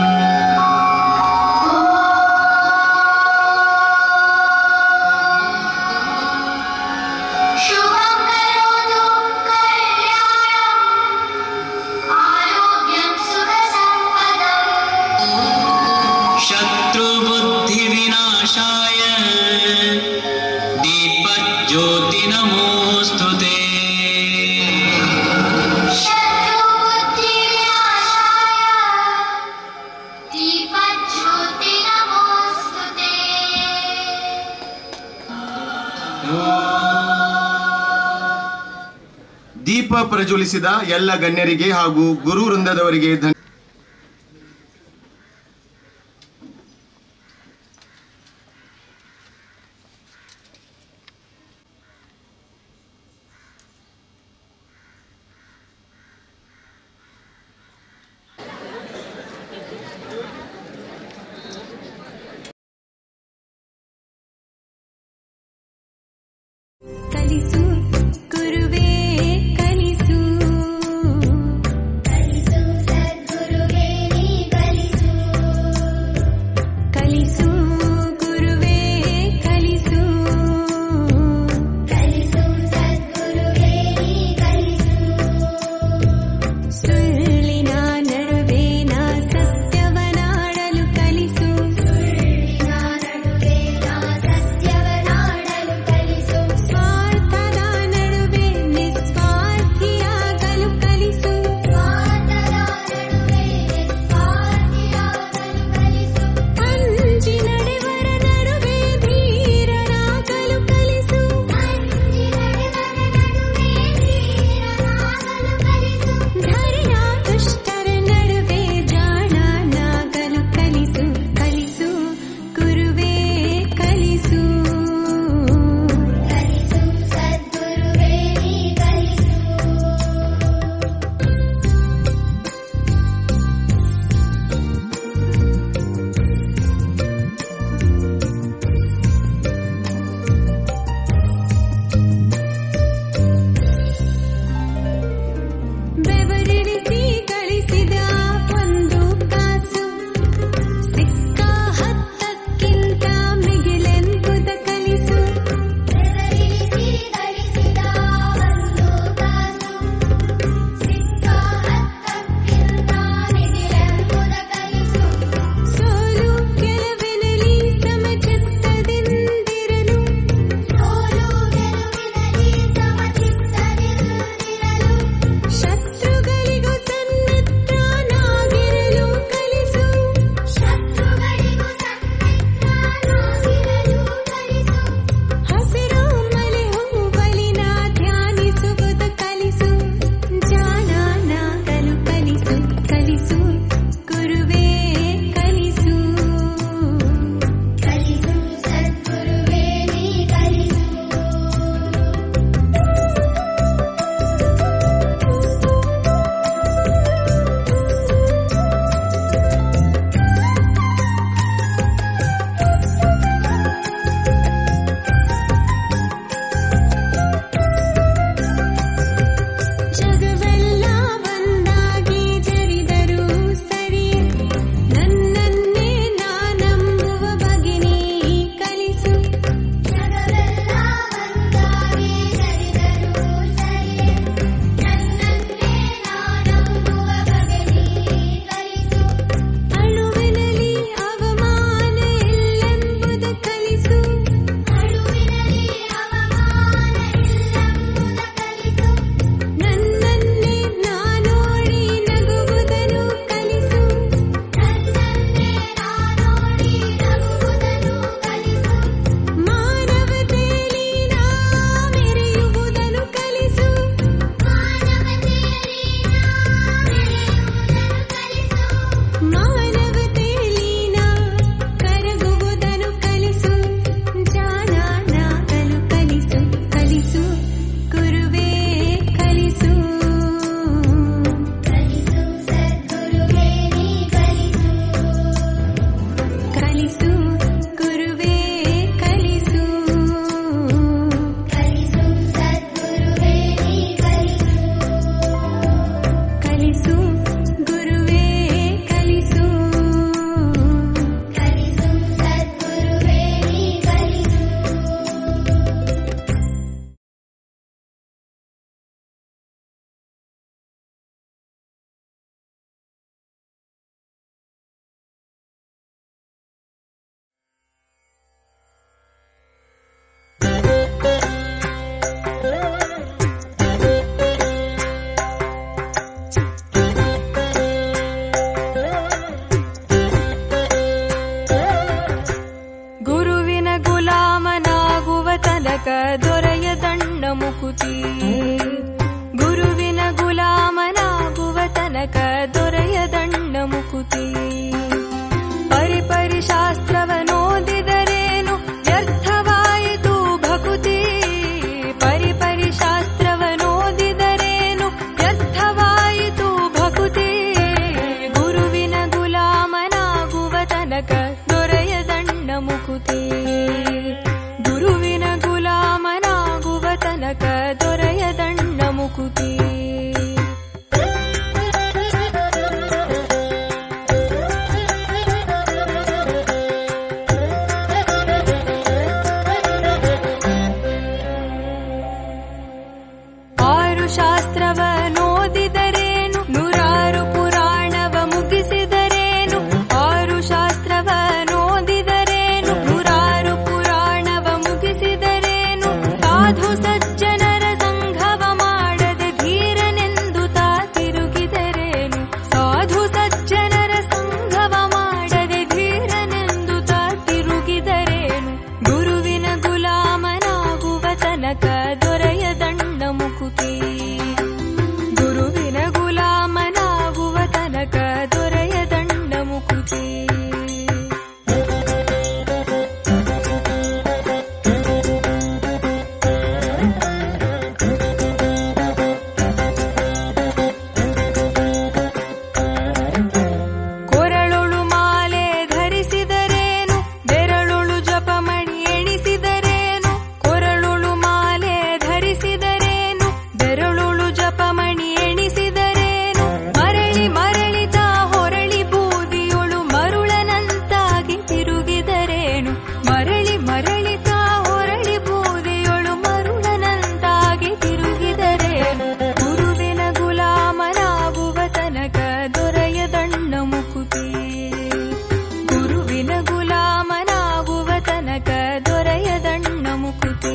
शत्रुबुद्धिविनाशाय दीपज्योति नमोस्तुते।
ದೀಪ ಪ್ರಜ್ವಲಿಸಿದ ಎಲ್ಲ ಗಣ್ಯರಿಗೆ ಹಾಗೂ ಗುರು ವೃಂದದವರಿಗೆ ಧನ್ಯವಾದ.
ಕಲಿಸು ಗುರುವೇ ಕಲಿಸು, ಕಲಿಸು ಸದ್ಗುರುವೇ ಶಾಸ್ತ್ರವನೋದಿದರೇನು ನೂರಾರು ಪುರಾಣವ ಮುಗಿಸಿದರೇನು ಆರು ಶಾಸ್ತ್ರವನೋದಿದರೇನು ನೂರಾರು ಪುರಾಣವ ಮುಗಿಸಿದರೇನು ಸಾಧು ಸಜ್ಜನರ ಸಂಘವ ಮಾಡದೆ ಧೀರನೆಂದು ತಾ ತಿರುಗಿದರೇನು ಸಾಧು ಸಜ್ಜನರ ಸಂಘವ ಮಾಡದೆ ಧೀರನೆಂದು ತಾ ತಿರುಗಿದರೇನು ಗುರುವಿನ ಗುಲಾಮನಾಗುವ ತನಕ ದೊರೆಯದಂಡ ಮುಕುತಿ ಗುರುವಿನ ಗುಲಾಮನಾಗುವ ತನಕ ದೊರೆಯದಂಡ ಮುಕುತಿ ಕೊರಳೊಳು ಮಾಲೆ ಧರಿಸಿದರೇನು ಬೆರಳೊಳು ಜಪಮಣಿ ಎಣಿಸಿದರೇನು ಕೊರಳೊಳು ಮಾಲೆ ಧರಿಸಿದರೇನು ಬೆರಳೊಳು ಜಪಮಣಿ ಎಣಿಸಿದರೇನು ಮರಳಿ ಮರಳಿತ ಹೊರಳಿ ಬೂದಿಯೊಳು ಮರುಳನಂತಾಗಿ ತಿರುಗಿದರೇನು ಮರಳಿ ಮರಳಿತ ಹೊರಳಿ ಬೂದಿಯೊಳು ಮರುಳನಂತಾಗಿ ತಿರುಗಿದರೇನು ಗುರುವಿನ ಗುಲಾಮನಾಗುವ ತನಕ ದೊರೆಯದಂಡ ಮುಕುತಿ ಗುರುವಿನ ಗುಲಾಮನಾಗುವ ತನಕ ದೊರೆಯದಂಡ ಮುಕುತಿ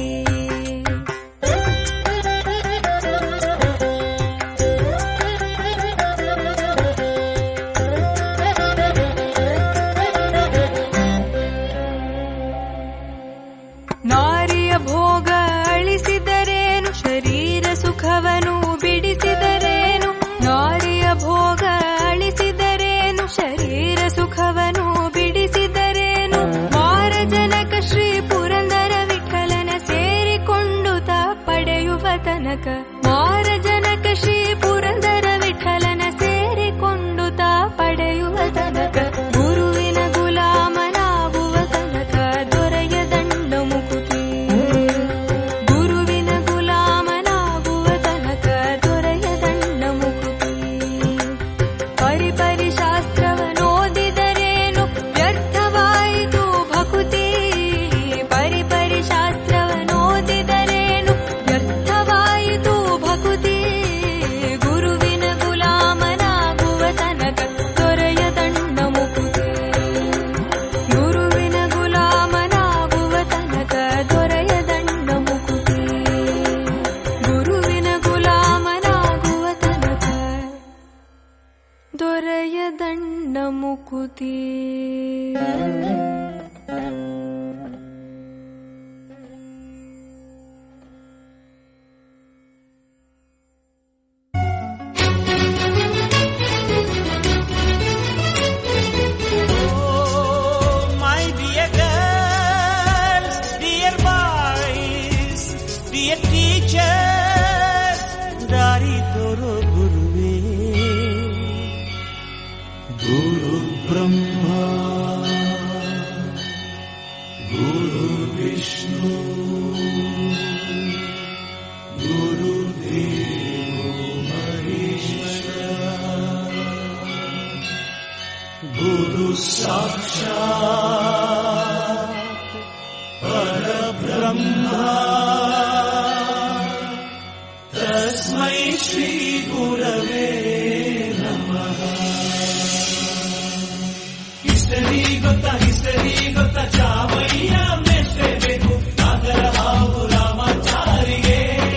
ನಾರಿಯ ಭೋಗ ಅಳಿಸಿದರೇನು ಶರೀರ ಸುಖವನು ಬಿಡಿಸಿದರೇನು ನಾರಿಯ ಭೋಗ ಅಳಿಸಿದರೇನು ಶರೀರ ಸುಖವನು ಬಿಡಿಸಿದರೇನು ಮಾರಜನಕ ಶ್ರೀ ಪುರಂದರ ವಿಠಲನ ಸೇರಿಕೊಂಡು ತಾ ಪಡೆಯುವ ತನಕ ಮಾರಜನಕ ಶ್ರೀ ಪುರಂದರ ವಿಠಲನ ಸೇರಿಕೊಂಡು ತಾ ಪಡೆಯುವ ತನಕ ಗುರುವಿನ ಗುಲಾಮನಾಗುವ ತನಕ ದೊರೆಯದಂಡ ಮುಕುತಿ ಗುರುವಿನ ಗುಲಾಮನಾಗುವ ತನಕ ದೊರೆಯದಂಡ ಮುಕುತಿ ಪರಿಪರಿ ಶಾಸ್ತ್ರವನೋದಿದರೇನು ವ್ಯರ್ಥವಾಯಿತು ಭಕುತಿ ಪರಿಪರಿ ಶಾಸ್ತ್ರವನೋದಿದರೇನು ವ್ಯರ್ಥವಾಯಿತು ಭಕುತಿ ಗುರುವಿನ ಗುಲಾಮನಾಗುವ ತನಕ ದೊರೆಯದಂಡ ಮುಕುತಿ ಗುರುವಿನ ಗುಲಾಮನಾಗುವ ತನಕ ದೊರೆಯದಂಡ ಮುಕುತಿ ಗುರುವಿನ ಗುಲಾಮನಾಗುವ ತನಕ ದೊರೆಯದಂಡ ಮುಕುತಿ
My dear girls, dear boys, dear teachers, dari toro guruve.
गुरु ब्रह्मा गुरु विष्णु गुरुदेवो महेश्वरा गुरु साक्षात् परब्रह्मा तस्मै श्री गुरवे नमः हिस्टरी ಗೊತ್ತಾ ಹಿಸ್ಟರಿ ಗೊತ್ತಾ ಚಾಮಯ್ಯ ಮೆಚ್ಚಬೇಕು ನಾಗರ ಹಾವು ರಾಮಾಚಾರಿಗೆ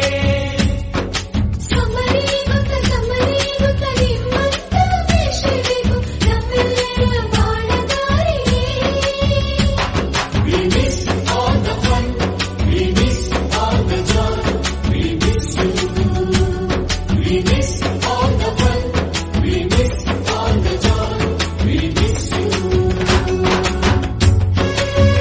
ಸಮರಿ ಗೊತ್ತ ಸಮರಿ ಗೊತ್ತ ನಿಮ್ಮಂತ ಮೆಚ್ಚಬೇಕು ನಮ್ಮೆಲ್ಲರ ಬಾಳಗಾರಿಗೆ
We miss all the fun, we miss all the joy, we miss you. We miss all the fun, we miss all the joy, we miss you.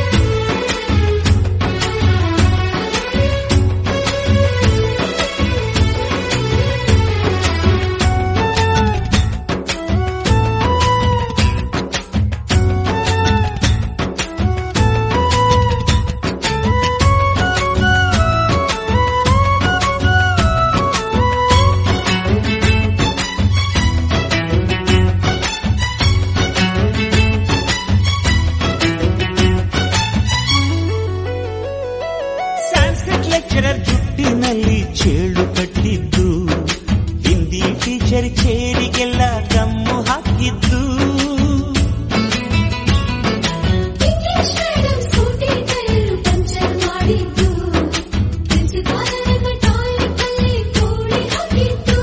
Chair ಚೇರಿಗೆಲ್ಲ ಗಮ್ಮು ಹಾಕಿದ್ದು.
English madam Scooty tyre puncture ಮಾಡಿದ್ದು. ಪ್ರಿನ್ಸಿಪಾಲರನ್ನ toilet ಅಲ್ಲಿ ಕೋಳಿ ಹಾಕಿದ್ದು.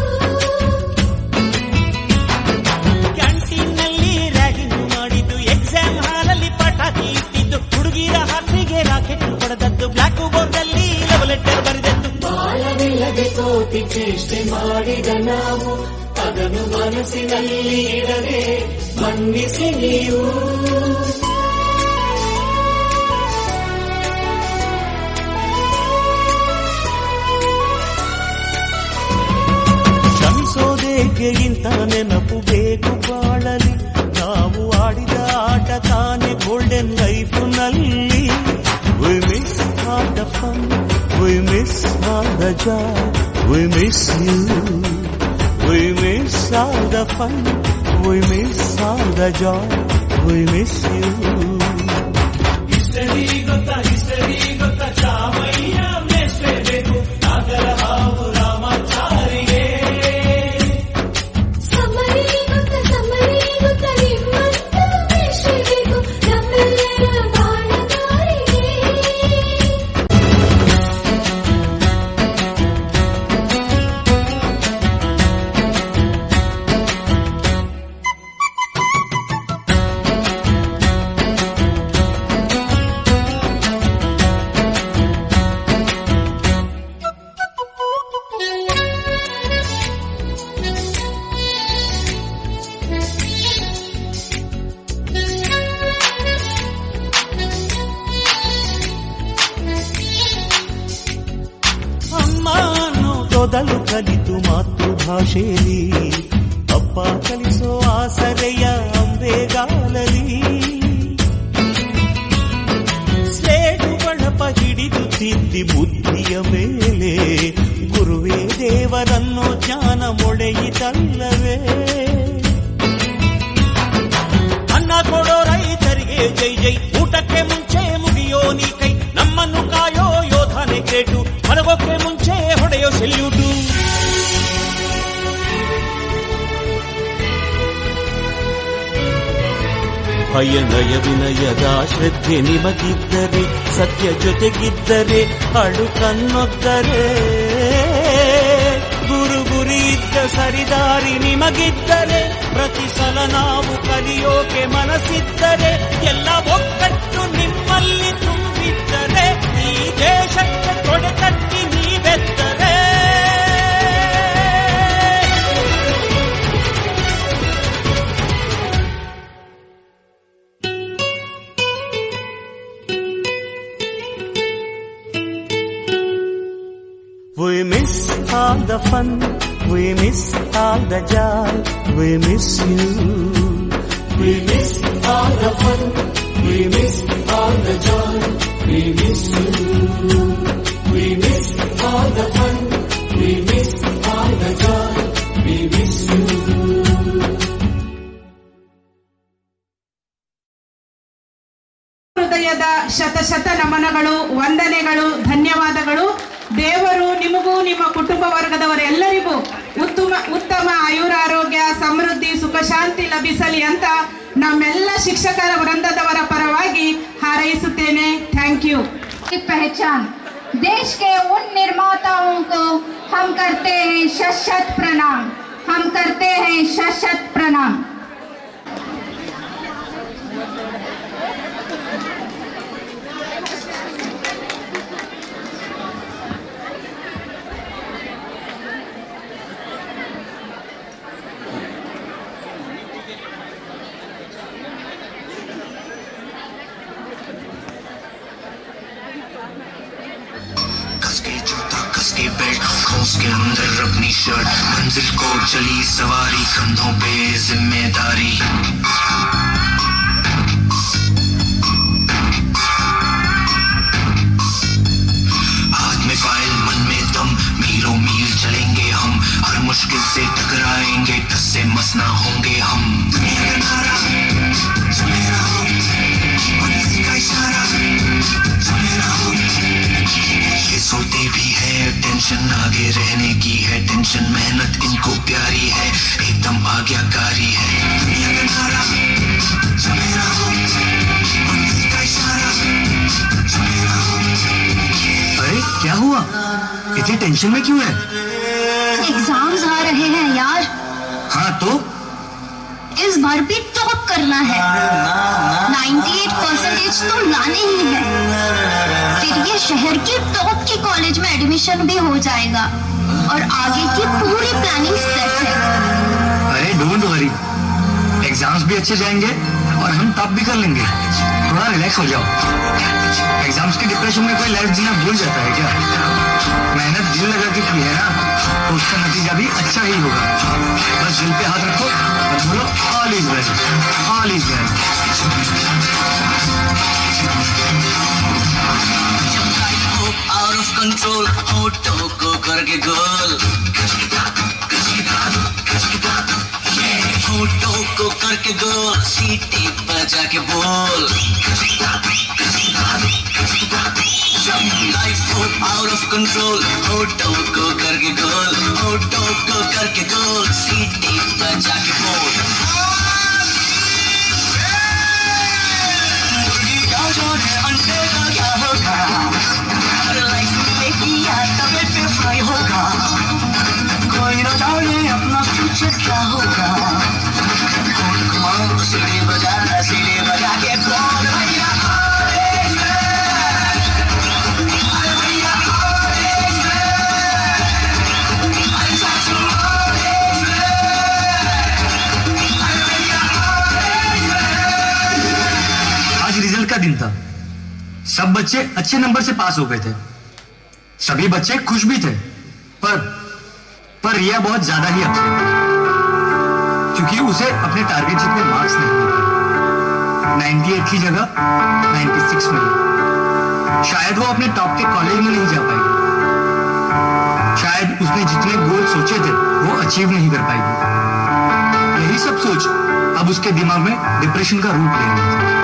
Canteen ನಲ್ಲಿ ragging ಮಾಡಿದ್ದು. Exam ಹಾಲಲ್ಲಿ ಪಟಾಕಿ ಇಟ್ಟಿದ್ದು. ಹುಡುಗಿರ ಹಾಸಿಗೆ ರಾಕೆಟ್ ಹೊಡೆದದ್ದು. ಬ್ಲಾಕ್ ಬೋರ್ಡ್ ಅಲ್ಲಿ ಲವ್ ಲೆಟರ್ ಬರೆದದ್ದು.
ಬಾಲವಿಲ್ಲದೆ ಕೋಟಿ ಚೇಷ್ಟೆ ಮಾಡಿದ ನಾವು ಅದನ್ನು ಮನಸ್ಸಿನಲ್ಲಿ ಇಡದೆ ಮನ್ನಿಸಿ ನೀವು.
ಕ್ಷಮಿಸೋದೇಕೆ ಇಂಥ ನೆನಪು ಬೇಕು ಬಾಳಲಿ. ನಾವು ಆಡಿದ ಆಟ ತಾನೇ ಗೋಲ್ಡನ್ ಲೈಫ್ನಲ್ಲಿ. We miss all the fun, we miss all the joy, we miss you. We miss all the fun, we miss all the joy, we miss you.
History ಗೊತ್ತಾ ಹಿಸ್ಟರಿ ಗೊತ್ತಾ ಚಾಮಯ್ಯ ಮೇಷ್ಟ್ರೇಬೇಕು ನಾಗರ ಹಾವು ರಾಮಾಚಾರಿಗೆ.
ಸಮ್ಮರಿ ಗೊತ್ತ ಸಮ್ಮರಿ ಗೊತ್ತ ನಿಮ್ಮಂತ ಮೇಷ್ಟ್ರೇಬೇಕು ನಮ್ಮೆಲ್ಲರ ಬಾಳಗಾರಿಗೆ.
ಅಮ್ಮ ಅನ್ನೋದೊದಲು ಕಲಿತು ಮಾತೃಭಾಷೆಯಲ್ಲಿ. ಅಪ್ಪ ಕಲಿಸೋ ಆಸರೆಯ ಅಂಬೆಗಾಲಲಿ. ಸ್ಲೇಟು ಬಳಪ ಹಿಡಿದು ತಿದ್ದಿ ಬುದ್ಧಿಯ ಮೇಲೆ. ಗುರುವೇ ದೇವರನ್ನೋ ಜ್ಞಾನ ಮೊಳೆಯಿತಲ್ಲವೇ. ಅನ್ನ ಕೊಡೋ ರೈತರಿಗೆ ಜೈ ಜೈ. ಊಟಕ್ಕೆ ಮುಂಚೆ ಮುಗಿಯೋ ನೀ ಕೈ. ನಮ್ಮನ್ನು ಕಾಯೋ ಯೋಧನೆ ಕೇಟು. ಮಲಗೋಕ್ಕೆ ಮುಂಚೆ ಹೊಡೆಯೋ ಸೆಲ್ಯೂಟು. ಭಯ ನಯ ವಿನಯದ ಶ್ರದ್ಧೆ ನಿಮಗಿದ್ದರೆ. ಸತ್ಯ ಜೊತೆಗಿದ್ದರೆ ಅಡು ಕನ್ನೊದ್ದರೆ. ಗುರು ಗುರಿ ಇದ್ದ ಸರಿದಾರಿ ನಿಮಗಿದ್ದರೆ. ಪ್ರತಿ ಸಲ ನಾವು ಕಲಿಯೋಕೆ ಮನಸ್ಸಿದ್ದರೆ. ಎಲ್ಲ ಒಕ್ಕಟ್ಟು ನಿಮ್ಮಲ್ಲಿ ತುಂಬಿದ್ದರೆ. ಈ ದೇಶಕ್ಕೆ ತೊಡೆ ತಟ್ಟಿ ನೀವೆತ್ತರೆ. We miss all the fun, we miss all the joy, we miss you.
We miss all the fun, we miss all the joy, we miss you. We miss all the fun, we miss all the joy, we miss you.
ಹೃದಯದ ಶತಶತ ನಮನಗಳು, ವಂದನೆಗಳು, ಧನ್ಯವಾದಗಳು. ದೇವರು ನಿಮಗೂ ನಿಮ್ಮ ಕುಟುಂಬ ವರ್ಗದವರೆಲ್ಲರಿಗೂ ಉತ್ತಮ ಉತ್ತಮ ಆಯುರಾರೋಗ್ಯ, ಸಮೃದ್ಧಿ, ಸುಖ ಶಾಂತಿ ಲಭಿಸಲಿ ಅಂತ ನಮ್ಮೆಲ್ಲ ಶಿಕ್ಷಕರ ವೃಂದದವರ ಪರವಾಗಿ ಹಾರೈಸುತ್ತೇನೆ. Thank you.
पहचान देश के उन निर्माताओं को हम करते हैं शत शत प्रणाम. हम करते हैं शत शत प्रणाम.
कसके बेल्ट खोस के अंदर अपनी शर्ट. मंजिल को चली सवारी, कंधों पे जिम्मेदारी. हाथ में फाइल, मन में दम. मीलों मील चलेंगे हम. हर मुश्किल से टकराएंगे, टस से मस ना होंगे हम. दुनिया का नारा सुने रहो, का इशारा सुने रहो. ये सोते भी है टेंशन आगे रहने की है. टेंशन मेहनत इनको प्यारी है. टेंशन में क्यों है?
एग्जाम्स आ रहे हैं यार।
हाँ तो
इस बार भी टॉप करना है। अट्ठानवे परसेंटेज तो लाने ही है, फिर ये शहर के टॉप के कॉलेज में एडमिशन भी हो जाएगा और आगे की पूरी प्लानिंग सेट है।
अरे डोंट वरी, एग्जाम्स भी अच्छे जाएंगे और हम टॉप भी कर लेंगे। थोड़ा रिलैक्स हो जाओ। एग्जाम्स के डिप्रेशन में कोई लाइफ जीना भूल जाता है क्या? मेहनत दिल लगा के की है ना, तो उसका नतीजा भी अच्छा ही होगा। बस दिल पे हाथ रखो और बोलो all is well, all is well.
Out of control होठों को करके गोल, होठों को करके गोल, सीटी बजा के बोल। लाइफ हो आउट ऑफ कंट्रोल होठों को करके गोल, होठों को करके गोल, सीटी बजा के बोल। मुर्गी का जोर है, अंडे का क्या होगा? हर लाइफ में किया तवे पे फ्राई होगा। कोई न जाने अपना फ्यूचर क्या होगा। सीढ़ी बजा सीढ़ी बजा के बोल भैया
आज रिजल्ट का दिन था। सब बच्चे अच्छे नंबर से पास हो गए थे, सभी बच्चे खुश भी थे, पर पर रिया बहुत ज्यादा ही अपसेट, क्योंकि उसे अपने टारगेट जितने मार्क्स नहीं मिले। अट्ठानवे की जगह छियानवे मिले। शायद वो अपने टॉप के कॉलेज में नहीं जा पाएगी, शायद उसने जितने गोल सोचे थे वो अचीव नहीं कर पाएगी। यही सब सोच अब उसके दिमाग में डिप्रेशन का रूप ले रही थी।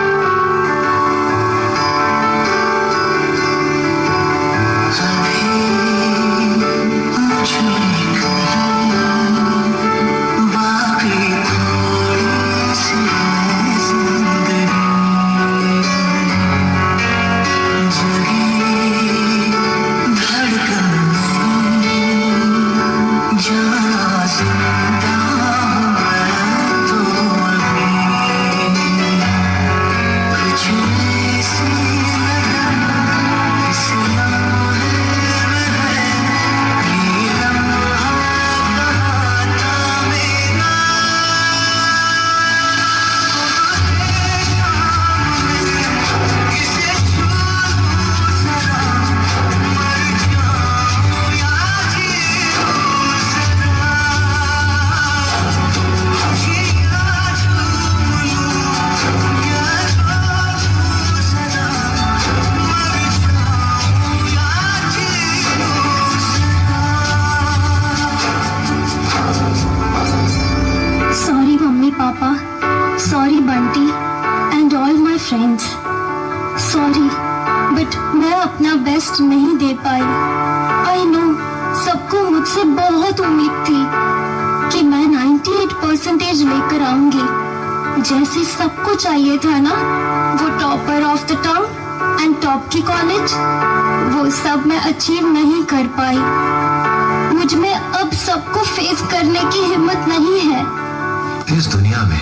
नहीं दे पाई। आई नो, सबको मुझसे बहुत उम्मीद थी कि मैं अट्ठानवे परसेंटेज लेकर आऊंगी, जैसे सबको चाहिए था ना, वो topper of the town and top की कॉलेज। वो सब मैं अचीव नहीं कर पाई। मुझ में अब सबको फेस करने की हिम्मत नहीं है।
इस दुनिया में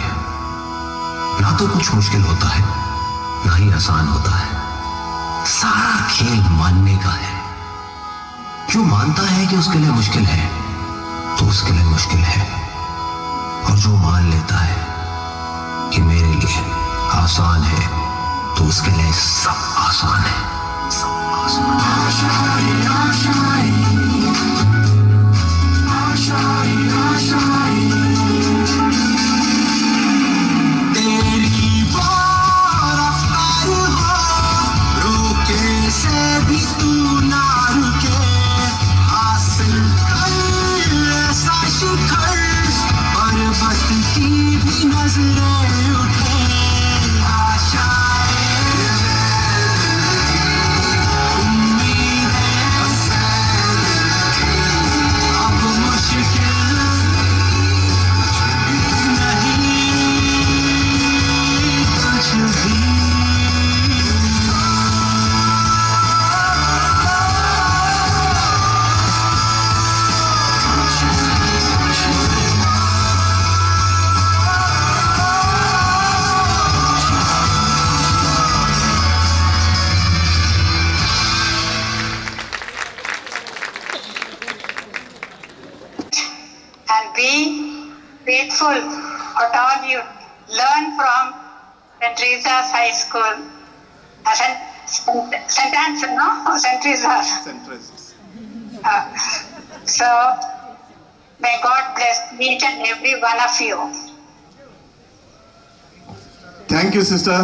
ना तो कुछ मुश्किल होता है, ना ही आसान होता है। सारा खेल मानने का है। जो मानता है कि उसके लिए मुश्किल है तो उसके लिए मुश्किल है, और जो मान लेता है कि मेरे लिए आसान है तो उसके लिए सब आसान है। सब आसान
से भी तू ना रुके, हासिल कर ऐसा शिखर, पर्वत की भी नजरें उठे। आशाएं उम्मीदें अब मुश्किल नहीं कुछ भी।
be faithful at all you learn from Saint Teresa's High School. Uh, Saint Saint Anson, no? Oh, Saint Teresa's.
Saint Teresa's.
Uh, so, may God bless each and every one of you.
Thank you, sister.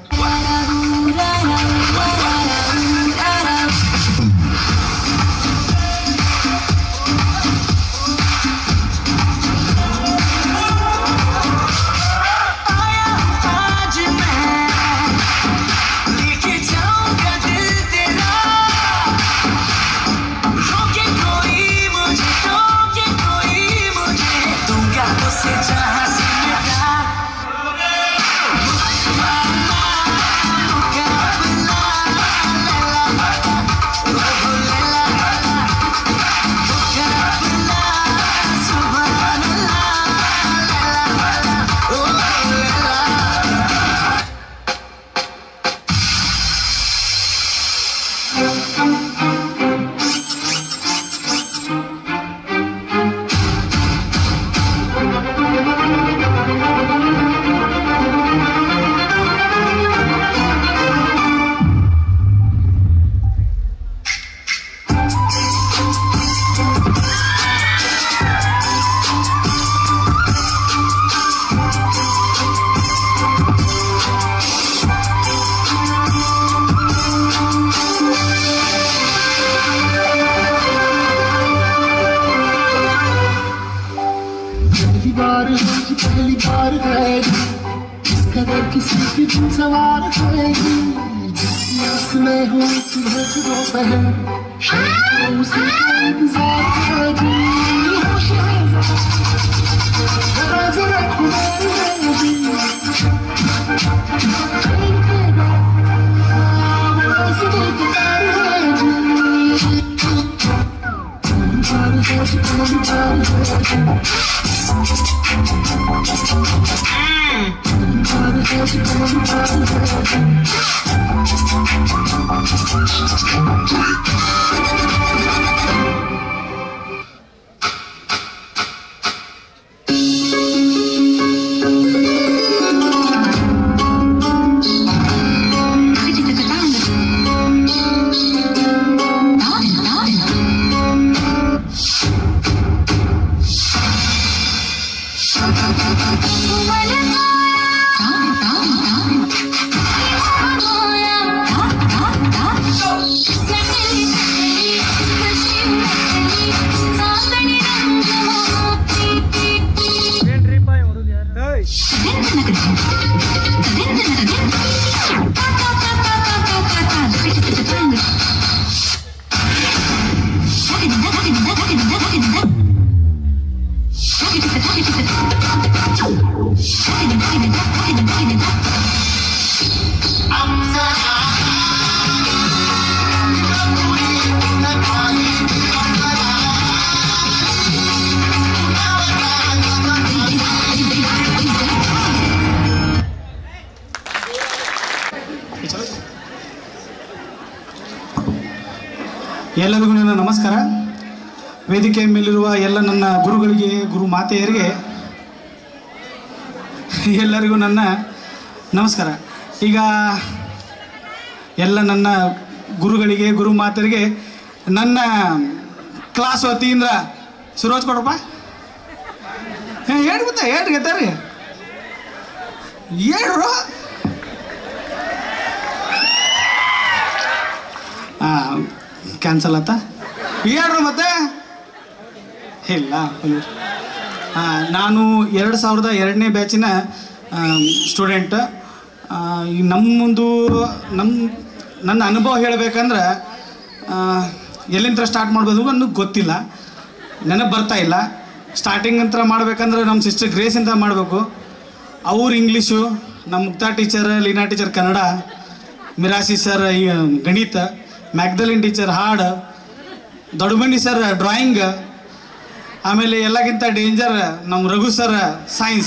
पहली बार है इस कदर किसी की दिल सवार है मैं हूँ सुबह सुबह पहन शाम उसी का इंतजार करेगी जरा जरा खुदा रहेगी
ಎಲ್ಲರಿಗೂ ನನ್ನ ನಮಸ್ಕಾರ. ವೇದಿಕೆ ಮೇಲಿರುವ ಎಲ್ಲ ನನ್ನ ಗುರುಗಳಿಗೆ, ಗುರು ಮಾತೆಯರಿಗೆ ಎಲ್ಲರಿಗೂ ನನ್ನ ನಮಸ್ಕಾರ. ಈಗ ಎಲ್ಲ ನನ್ನ ಗುರುಗಳಿಗೆ, ಗುರು ಮಾತೆಯರಿಗೆ ನನ್ನ ಕ್ಲಾಸ್ ವತಿಯಿಂದ ಶುರುವಾತ್ ಕೊಡ್ರಪ್ಪ. ಹೇಳಿ ಗೊತ್ತಾ ಹೇಳ್ರಿ ಗೆದ್ದಾರಿ ಹೇಳ್ರು. ಹಾಂ ಕ್ಯಾನ್ಸಲ್ ಆತ ಹೇಳ್ರು ಮತ್ತೆ ಇಲ್ಲ. ಹಾಂ ನಾನು ಎರಡು ಸಾವಿರದ ಎರಡನೇ ಬ್ಯಾಚಿನ ಸ್ಟೂಡೆಂಟ್. ನಮ್ಮೊಂದು ನಮ್ಮ ನನ್ನ ಅನುಭವ ಹೇಳಬೇಕಂದ್ರೆ ಎಲ್ಲಿಂದ ಸ್ಟಾರ್ಟ್ ಮಾಡ್ಬೋದು ಅನ್ನೋದು ಗೊತ್ತಿಲ್ಲ, ನೆನಪು ಬರ್ತಾ ಇಲ್ಲ. ಸ್ಟಾರ್ಟಿಂಗ್ ಅಂತ ಮಾಡ್ಬೇಕಂದ್ರೆ ನಮ್ಮ ಸಿಸ್ಟರ್ ಗ್ರೇಸಿಂದ ಮಾಡಬೇಕು. ಅವ್ರು ಇಂಗ್ಲೀಷು, ನಮ್ಮ Mukta teacher, Leena teacher Kannada, Mirasi sir ಗಣಿತ, ಮ್ಯಾಗ್ದಲಿನ್ ಟೀಚರ್ ಹಾಡು, ದೊಡ್ಡಮನಿ ಸರ್ ಡ್ರಾಯಿಂಗ್, ಆಮೇಲೆ ಎಲ್ಲಕ್ಕಿಂತ ಡೇಂಜರ್ ನಮ್ಮ ರಘು ಸರ್ ಸೈನ್ಸ್.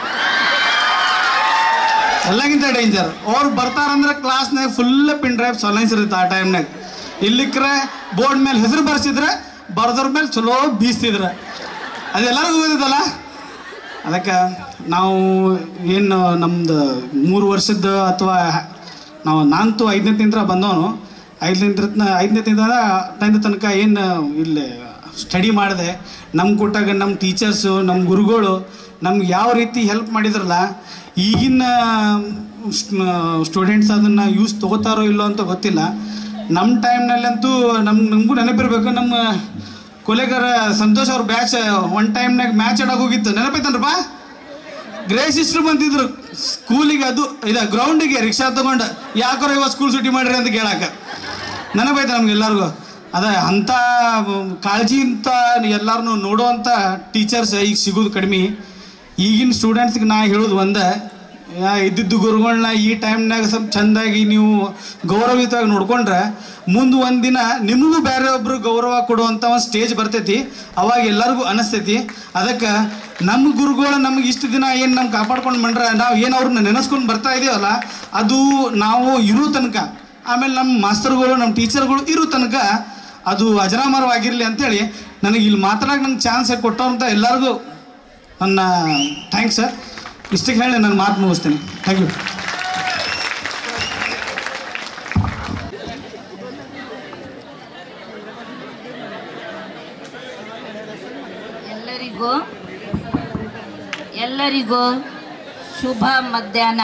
ಎಲ್ಲಕ್ಕಿಂತ ಡೇಂಜರ್ ಅವ್ರು ಬರ್ತಾರಂದ್ರೆ ಕ್ಲಾಸ್ನಾಗ ಫುಲ್ ಪಿನ್ ಡ್ರೈವ್ ಸೊಲೈನ್ಸ್ ಇರುತ್ತೆ. ಆ ಟೈಮ್ನಾಗ ಇಲ್ಲಿಕ್ರೆ ಬೋರ್ಡ್ ಮೇಲೆ ಹೆಸರು ಬರ್ಸಿದ್ರೆ ಬರ್ದವ್ರ ಮೇಲೆ ಚಲೋ ಬೀಸ್ತಿದ್ರೆ ಅದೆಲ್ಲರಿಗೂ ಗೊತ್ತೈತಲ್ಲ. ಅದಕ್ಕೆ ನಾವು ಏನು ನಮ್ಮದು ಮೂರು ವರ್ಷದ ಅಥವಾ ನಾವು ನಾನಂತೂ ಐದನೇ ತಿಂತ್ರ ಬಂದವನು. ಐದನೇ ತಿಂತ್ರ ಐದನೇ ತಿಂದ ಟೆಂತ್ ತನಕ ಏನು ಇಲ್ಲಿ ಸ್ಟಡಿ ಮಾಡಿದೆ. ನಮ್ಮ ಕೊಟ್ಟಾಗ ನಮ್ಮ ಟೀಚರ್ಸು, ನಮ್ಮ ಗುರುಗಳು ನಮ್ಗೆ ಯಾವ ರೀತಿ ಹೆಲ್ಪ್ ಮಾಡಿದ್ರಲ್ಲ, ಈಗಿನ ಸ್ಟೂಡೆಂಟ್ಸ್ ಅದನ್ನು ಯೂಸ್ ತೊಗೋತಾರೋ ಇಲ್ಲೋ ಅಂತ ಗೊತ್ತಿಲ್ಲ. ನಮ್ಮ ಟೈಮ್ನಲ್ಲಂತೂ ನಮ್ಗೆ ನಮಗೂ ನೆನಪಿರ್ಬೇಕು, ನಮ್ಮ ಕೊಲೆಗಾರ ಸಂತೋಷ್ ಅವ್ರ ಬ್ಯಾಚ್ ಒನ್ ಟೈಮ್ನಾಗ ಮ್ಯಾಚ್ ಆಡೋಕೆ ಹೋಗಿತ್ತು, ನೆನಪೈತನ್ರಪ್ಪ. ಗ್ರೇ ಸಿಸ್ಟ್ರು ಬಂದಿದ್ರು ಸ್ಕೂಲಿಗೆ, ಅದು ಇದು ಗ್ರೌಂಡಿಗೆ ರಿಕ್ಷಾ ತೊಗೊಂಡು, ಯಾಕೋ ಇವಾಗ ಸ್ಕೂಲ್ ಸೂಟಿ ಮಾಡಿರಿ ಅಂತ ಕೇಳಕ್ಕೆ. ನೆನಪೈತೆ ನಮ್ಗೆಲ್ಲರಿಗೂ. ಅದೇ ಅಂಥ ಕಾಳಜಿ ಅಂತ ಎಲ್ಲರನ್ನೂ ನೋಡೋವಂಥ ಟೀಚರ್ಸ್ ಈಗ ಸಿಗೋದು ಕಡಿಮೆ. ಈಗಿನ ಸ್ಟೂಡೆಂಟ್ಸ್ಗೆ ನಾ ಹೇಳೋದು ಒಂದೇ, ಇದ್ದಿದ್ದು ಗುರುಗಳನ್ನ ಈ ಟೈಮ್ನಾಗ ಸ್ವಲ್ಪ ಚೆಂದಾಗಿ ನೀವು ಗೌರವಿತವಾಗಿ ನೋಡ್ಕೊಂಡ್ರೆ ಮುಂದೆ ಒಂದಿನ ನಿಮಗೂ ಬೇರೆ ಒಬ್ರು ಗೌರವ ಕೊಡುವಂಥ ಒಂದು ಸ್ಟೇಜ್ ಬರ್ತೈತಿ. ಅವಾಗ ಎಲ್ಲರಿಗೂ ಅನಿಸ್ತೈತಿ. ಅದಕ್ಕೆ ನಮ್ಮ ಗುರುಗಳು ನಮ್ಗೆ ಇಷ್ಟು ದಿನ ಏನು ನಮ್ಗೆ ಕಾಪಾಡ್ಕೊಂಡು ಬಂದ್ರೆ, ನಾವು ಏನು ಅವ್ರನ್ನ ನೆನೆಸ್ಕೊಂಡು ಬರ್ತಾ ಇದೀವಲ್ಲ, ಅದು ನಾವು ಇರೋ ತನಕ, ಆಮೇಲೆ ನಮ್ಮ ಮಾಸ್ತರ್ಗಳು ನಮ್ಮ ಟೀಚರ್ಗಳು ಇರೋ ತನಕ ಅದು ಅಜರಾಮರವಾಗಿರಲಿ ಅಂಥೇಳಿ ನನಗೆ ಇಲ್ಲಿ ಮಾತಾಡೋಕೆ ನಂಗೆ ಚಾನ್ಸ್ ಕೊಟ್ಟವಂಥ ಎಲ್ಲರಿಗೂ ನನ್ನ ಥ್ಯಾಂಕ್ಸ್ ಸರ್. ಇಷ್ಟಕ್ಕೆ ಹೇಳಿ ನಾನು ಮಾತು ಮುಗಿಸ್ತೇನೆ. Thank you.
ಎಲ್ಲರಿಗೂ ಎಲ್ಲರಿಗೂ ಶುಭ ಮಧ್ಯಾಹ್ನ.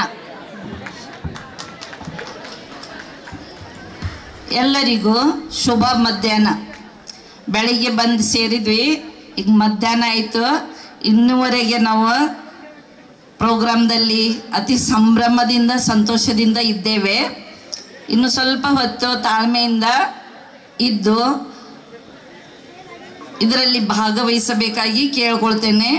ಎಲ್ಲರಿಗೂ ಶುಭ ಮಧ್ಯಾಹ್ನ. ಬೆಳಿಗ್ಗೆ ಬಂದು ಸೇರಿದ್ವಿ, ಈಗ ಮಧ್ಯಾಹ್ನ ಆಯಿತು. ಇನ್ನೂವರೆಗೆ ನಾವು ಪ್ರೋಗ್ರಾಮ್ದಲ್ಲಿ ಅತಿ ಸಂಭ್ರಮದಿಂದ ಸಂತೋಷದಿಂದ ಇದ್ದೇವೆ. ಇನ್ನು ಸ್ವಲ್ಪ ಹೊತ್ತು ತಾಳ್ಮೆಯಿಂದ ಇದ್ದು ಇದರಲ್ಲಿ ಭಾಗವಹಿಸಬೇಕಾಗಿ ಕೇಳ್ಕೊಳ್ತೇನೆ.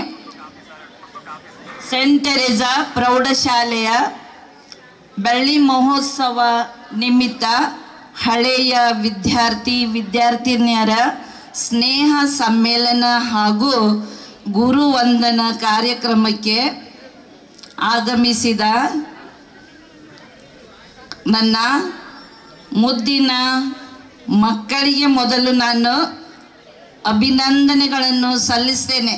ಸೆಂಟ್ ತೆರೇಸಾ ಪ್ರೌಢಶಾಲೆಯ ಬೆಳ್ಳಿ ಮಹೋತ್ಸವ ನಿಮಿತ್ತ ಹಳೆಯ ವಿದ್ಯಾರ್ಥಿ ವಿದ್ಯಾರ್ಥಿನಿಯರ ಸ್ನೇಹ ಸಮ್ಮೇಳನ ಹಾಗೂ ಗುರುವಂದನ ಕಾರ್ಯಕ್ರಮಕ್ಕೆ ಆಗಮಿಸಿದ ನನ್ನ ಮುದ್ದಿನ ಮಕ್ಕಳಿಗೆ ಮೊದಲು ನಾನು ಅಭಿನಂದನೆಗಳನ್ನು ಸಲ್ಲಿಸ್ತೇನೆ.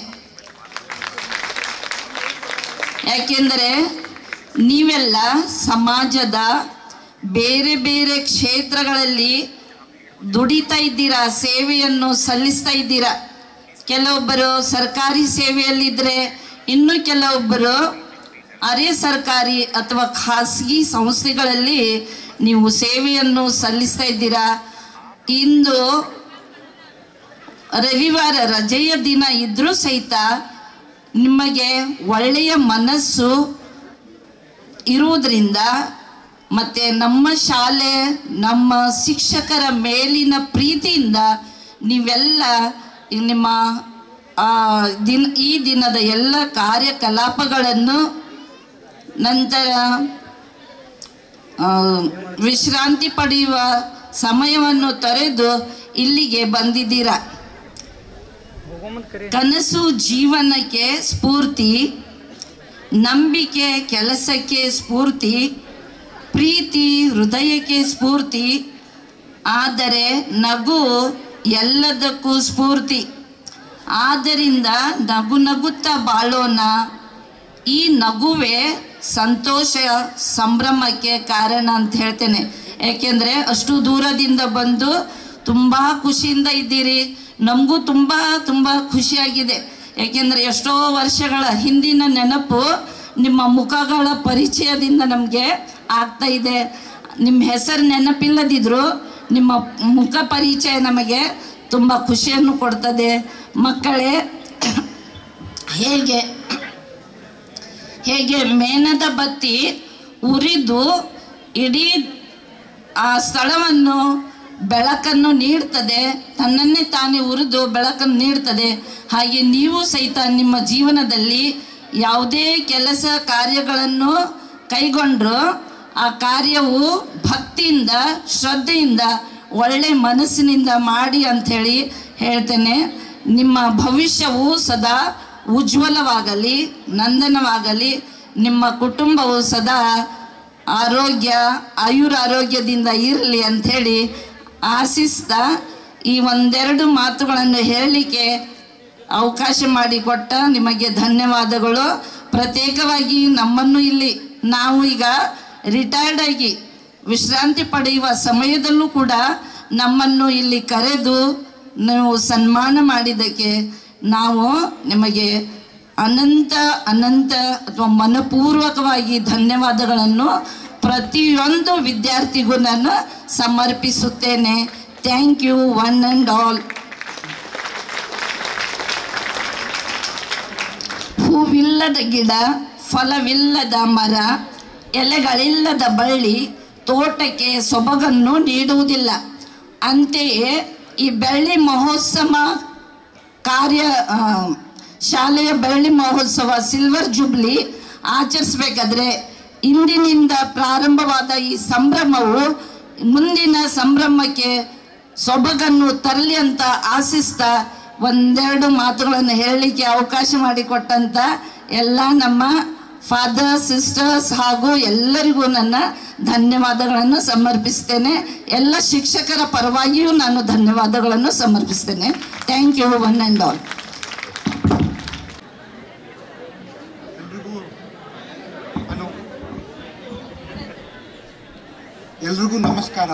ಯಾಕೆಂದರೆ ನೀವೆಲ್ಲ ಸಮಾಜದ ಬೇರೆ ಬೇರೆ ಕ್ಷೇತ್ರಗಳಲ್ಲಿ ದುಡಿತಾ ಇದ್ದೀರಾ, ಸೇವೆಯನ್ನು ಸಲ್ಲಿಸ್ತಾ ಇದ್ದೀರಾ. ಕೆಲವೊಬ್ಬರು ಸರ್ಕಾರಿ ಸೇವೆಯಲ್ಲಿದ್ದರೆ, ಇನ್ನು ಕೆಲವೊಬ್ಬರು ಅರೆ ಸರ್ಕಾರಿ ಅಥವಾ ಖಾಸಗಿ ಸಂಸ್ಥೆಗಳಲ್ಲಿ ನೀವು ಸೇವೆಯನ್ನು ಸಲ್ಲಿಸ್ತಾ ಇದ್ದೀರಾ. ಇಂದು ರವಿವಾರ ರಜೆಯ ದಿನ ಇದ್ರೂ ಸಹಿತ ನಿಮಗೆ ಒಳ್ಳೆಯ ಮನಸ್ಸು ಇರುವುದರಿಂದ ಮತ್ತು ನಮ್ಮ ಶಾಲೆ ನಮ್ಮ ಶಿಕ್ಷಕರ ಮೇಲಿನ ಪ್ರೀತಿಯಿಂದ ನೀವೆಲ್ಲ ನಿಮ್ಮ ದಿನ ಈ ದಿನದ ಎಲ್ಲ ಕಾರ್ಯಕಲಾಪಗಳನ್ನು ನಂತರ ವಿಶ್ರಾಂತಿ ಪಡೆಯುವ ಸಮಯವನ್ನು ತೊರೆದು ಇಲ್ಲಿಗೆ ಬಂದಿದ್ದೀರಾ. ಕನಸು ಜೀವನಕ್ಕೆ ಸ್ಫೂರ್ತಿ, ನಂಬಿಕೆ ಕೆಲಸಕ್ಕೆ ಸ್ಫೂರ್ತಿ, ಪ್ರೀತಿ ಹೃದಯಕ್ಕೆ ಸ್ಫೂರ್ತಿ, ಆದರೆ ನಗು ಎಲ್ಲದಕ್ಕೂ ಸ್ಫೂರ್ತಿ. ಆದ್ದರಿಂದ ನಗು ನಗುತ್ತಾ ಬಾಳೋಣ. ಈ ನಗುವೇ ಸಂತೋಷ ಸಂಭ್ರಮಕ್ಕೆ ಕಾರಣ ಅಂತ ಹೇಳ್ತೇನೆ. ಏಕೆಂದರೆ ಅಷ್ಟು ದೂರದಿಂದ ಬಂದು ತುಂಬ ಖುಷಿಯಿಂದ ಇದ್ದೀರಿ. ನಮಗೂ ತುಂಬ ತುಂಬ ಖುಷಿಯಾಗಿದೆ. ಏಕೆಂದರೆ ಎಷ್ಟೋ ವರ್ಷಗಳ ಹಿಂದಿನ ನೆನಪು ನಿಮ್ಮ ಮುಖಗಳ ಪರಿಚಯದಿಂದ ನಮಗೆ ಆಗ್ತಾ ಇದೆ. ನಿಮ್ಮ ಹೆಸರು ನೆನಪಿಲ್ಲದಿದ್ದರೂ ನಿಮ್ಮ ಮುಖ ಪರಿಚಯ ನಮಗೆ ತುಂಬ ಖುಷಿಯನ್ನು ಕೊಡ್ತದೆ. ಮಕ್ಕಳೇ, ಹೇಗೆ ಹೇಗೆ ಮೇಣದ ಬತ್ತಿ ಉರಿದು ಇಡೀ ಆ ಸ್ಥಳವನ್ನು ಬೆಳಕನ್ನು ನೀಡ್ತದೆ, ತನ್ನನ್ನೇ ತಾನೇ ಉರಿದು ಬೆಳಕನ್ನು ನೀಡ್ತದೆ, ಹಾಗೆ ನೀವು ಸಹಿತ ನಿಮ್ಮ ಜೀವನದಲ್ಲಿ ಯಾವುದೇ ಕೆಲಸ ಕಾರ್ಯಗಳನ್ನು ಕೈಗೊಂಡ್ರು ಆ ಕಾರ್ಯವು ಭಕ್ತಿಯಿಂದ ಶ್ರದ್ಧೆಯಿಂದ ಒಳ್ಳೆ ಮನಸ್ಸಿನಿಂದ ಮಾಡಿ ಅಂಥೇಳಿ ಹೇಳ್ತೇನೆ. ನಿಮ್ಮ ಭವಿಷ್ಯವು ಸದಾ ಉಜ್ವಲವಾಗಲಿ, ನಂದನವಾಗಲಿ. ನಿಮ್ಮ ಕುಟುಂಬವು ಸದಾ ಆರೋಗ್ಯ ಆಯುರಾರೋಗ್ಯದಿಂದ ಇರಲಿ ಅಂಥೇಳಿ ಆಶಿಸ್ತಾ ಈ ಒಂದೆರಡು ಮಾತುಗಳನ್ನು ಹೇಳಲಿಕ್ಕೆ ಅವಕಾಶ ಮಾಡಿಕೊಟ್ಟ ನಿಮಗೆ ಧನ್ಯವಾದಗಳು. ಪ್ರತ್ಯೇಕವಾಗಿ ನಮ್ಮನ್ನು ಇಲ್ಲಿ ನಾವು ಈಗ ರಿಟೈರ್ಡ್ ಆಗಿ ವಿಶ್ರಾಂತಿ ಪಡೆಯುವ ಸಮಯದಲ್ಲೂ ಕೂಡ ನಮ್ಮನ್ನು ಇಲ್ಲಿ ಕರೆದು ನೀವು ಸನ್ಮಾನ ಮಾಡಿದ್ದಕ್ಕೆ ನಾವು ನಿಮಗೆ ಅನಂತ ಅನಂತ ಅಥವಾ ಮನಪೂರ್ವಕವಾಗಿ ಧನ್ಯವಾದಗಳನ್ನು ಪ್ರತಿಯೊಂದು ವಿದ್ಯಾರ್ಥಿಗೂ ನಾನು ಸಮರ್ಪಿಸುತ್ತೇನೆ. Thank you one and all. ಹೂವಿಲ್ಲದ ಗಿಡ, ಫಲವಿಲ್ಲದ ಮರ, ಎಲೆಗಳಿಲ್ಲದ ಬಳ್ಳಿ ತೋಟಕ್ಕೆ ಸೊಬಗನ್ನು ನೀಡುವುದಿಲ್ಲ. ಅಂತೆಯೇ ಈ ಬೆಳ್ಳಿ ಮಹೋತ್ಸವ ಕಾರ್ಯ ಶಾಲೆಯ ಬೆಳ್ಳಿ ಮಹೋತ್ಸವ ಸಿಲ್ವರ್ ಜೂಬ್ಲಿ ಆಚರಿಸಬೇಕಾದ್ರೆ ಇಂದಿನಿಂದ ಪ್ರಾರಂಭವಾದ ಈ ಸಂಭ್ರಮವು ಮುಂದಿನ ಸಂಭ್ರಮಕ್ಕೆ ಸೊಬಗನ್ನು ತರಲಿ ಅಂತ ಆಶಿಸ್ತಾ ಒಂದೆರಡು ಮಾತುಗಳನ್ನು ಹೇಳಲಿಕ್ಕೆ ಅವಕಾಶ ಮಾಡಿಕೊಟ್ಟಂಥ ಎಲ್ಲ ನಮ್ಮ ಫಾದರ್ ಸಿಸ್ಟರ್ಸ್ ಹಾಗೂ ಎಲ್ಲರಿಗೂ ನನ್ನ ಧನ್ಯವಾದಗಳನ್ನು ಸಮರ್ಪಿಸ್ತೇನೆ. ಎಲ್ಲ ಶಿಕ್ಷಕರ ಪರವಾಗಿಯೂ ನಾನು ಧನ್ಯವಾದಗಳನ್ನು ಸಮರ್ಪಿಸ್ತೇನೆ. Thank you one and all.
ಎಲ್ರಿಗೂ ನಮಸ್ಕಾರ.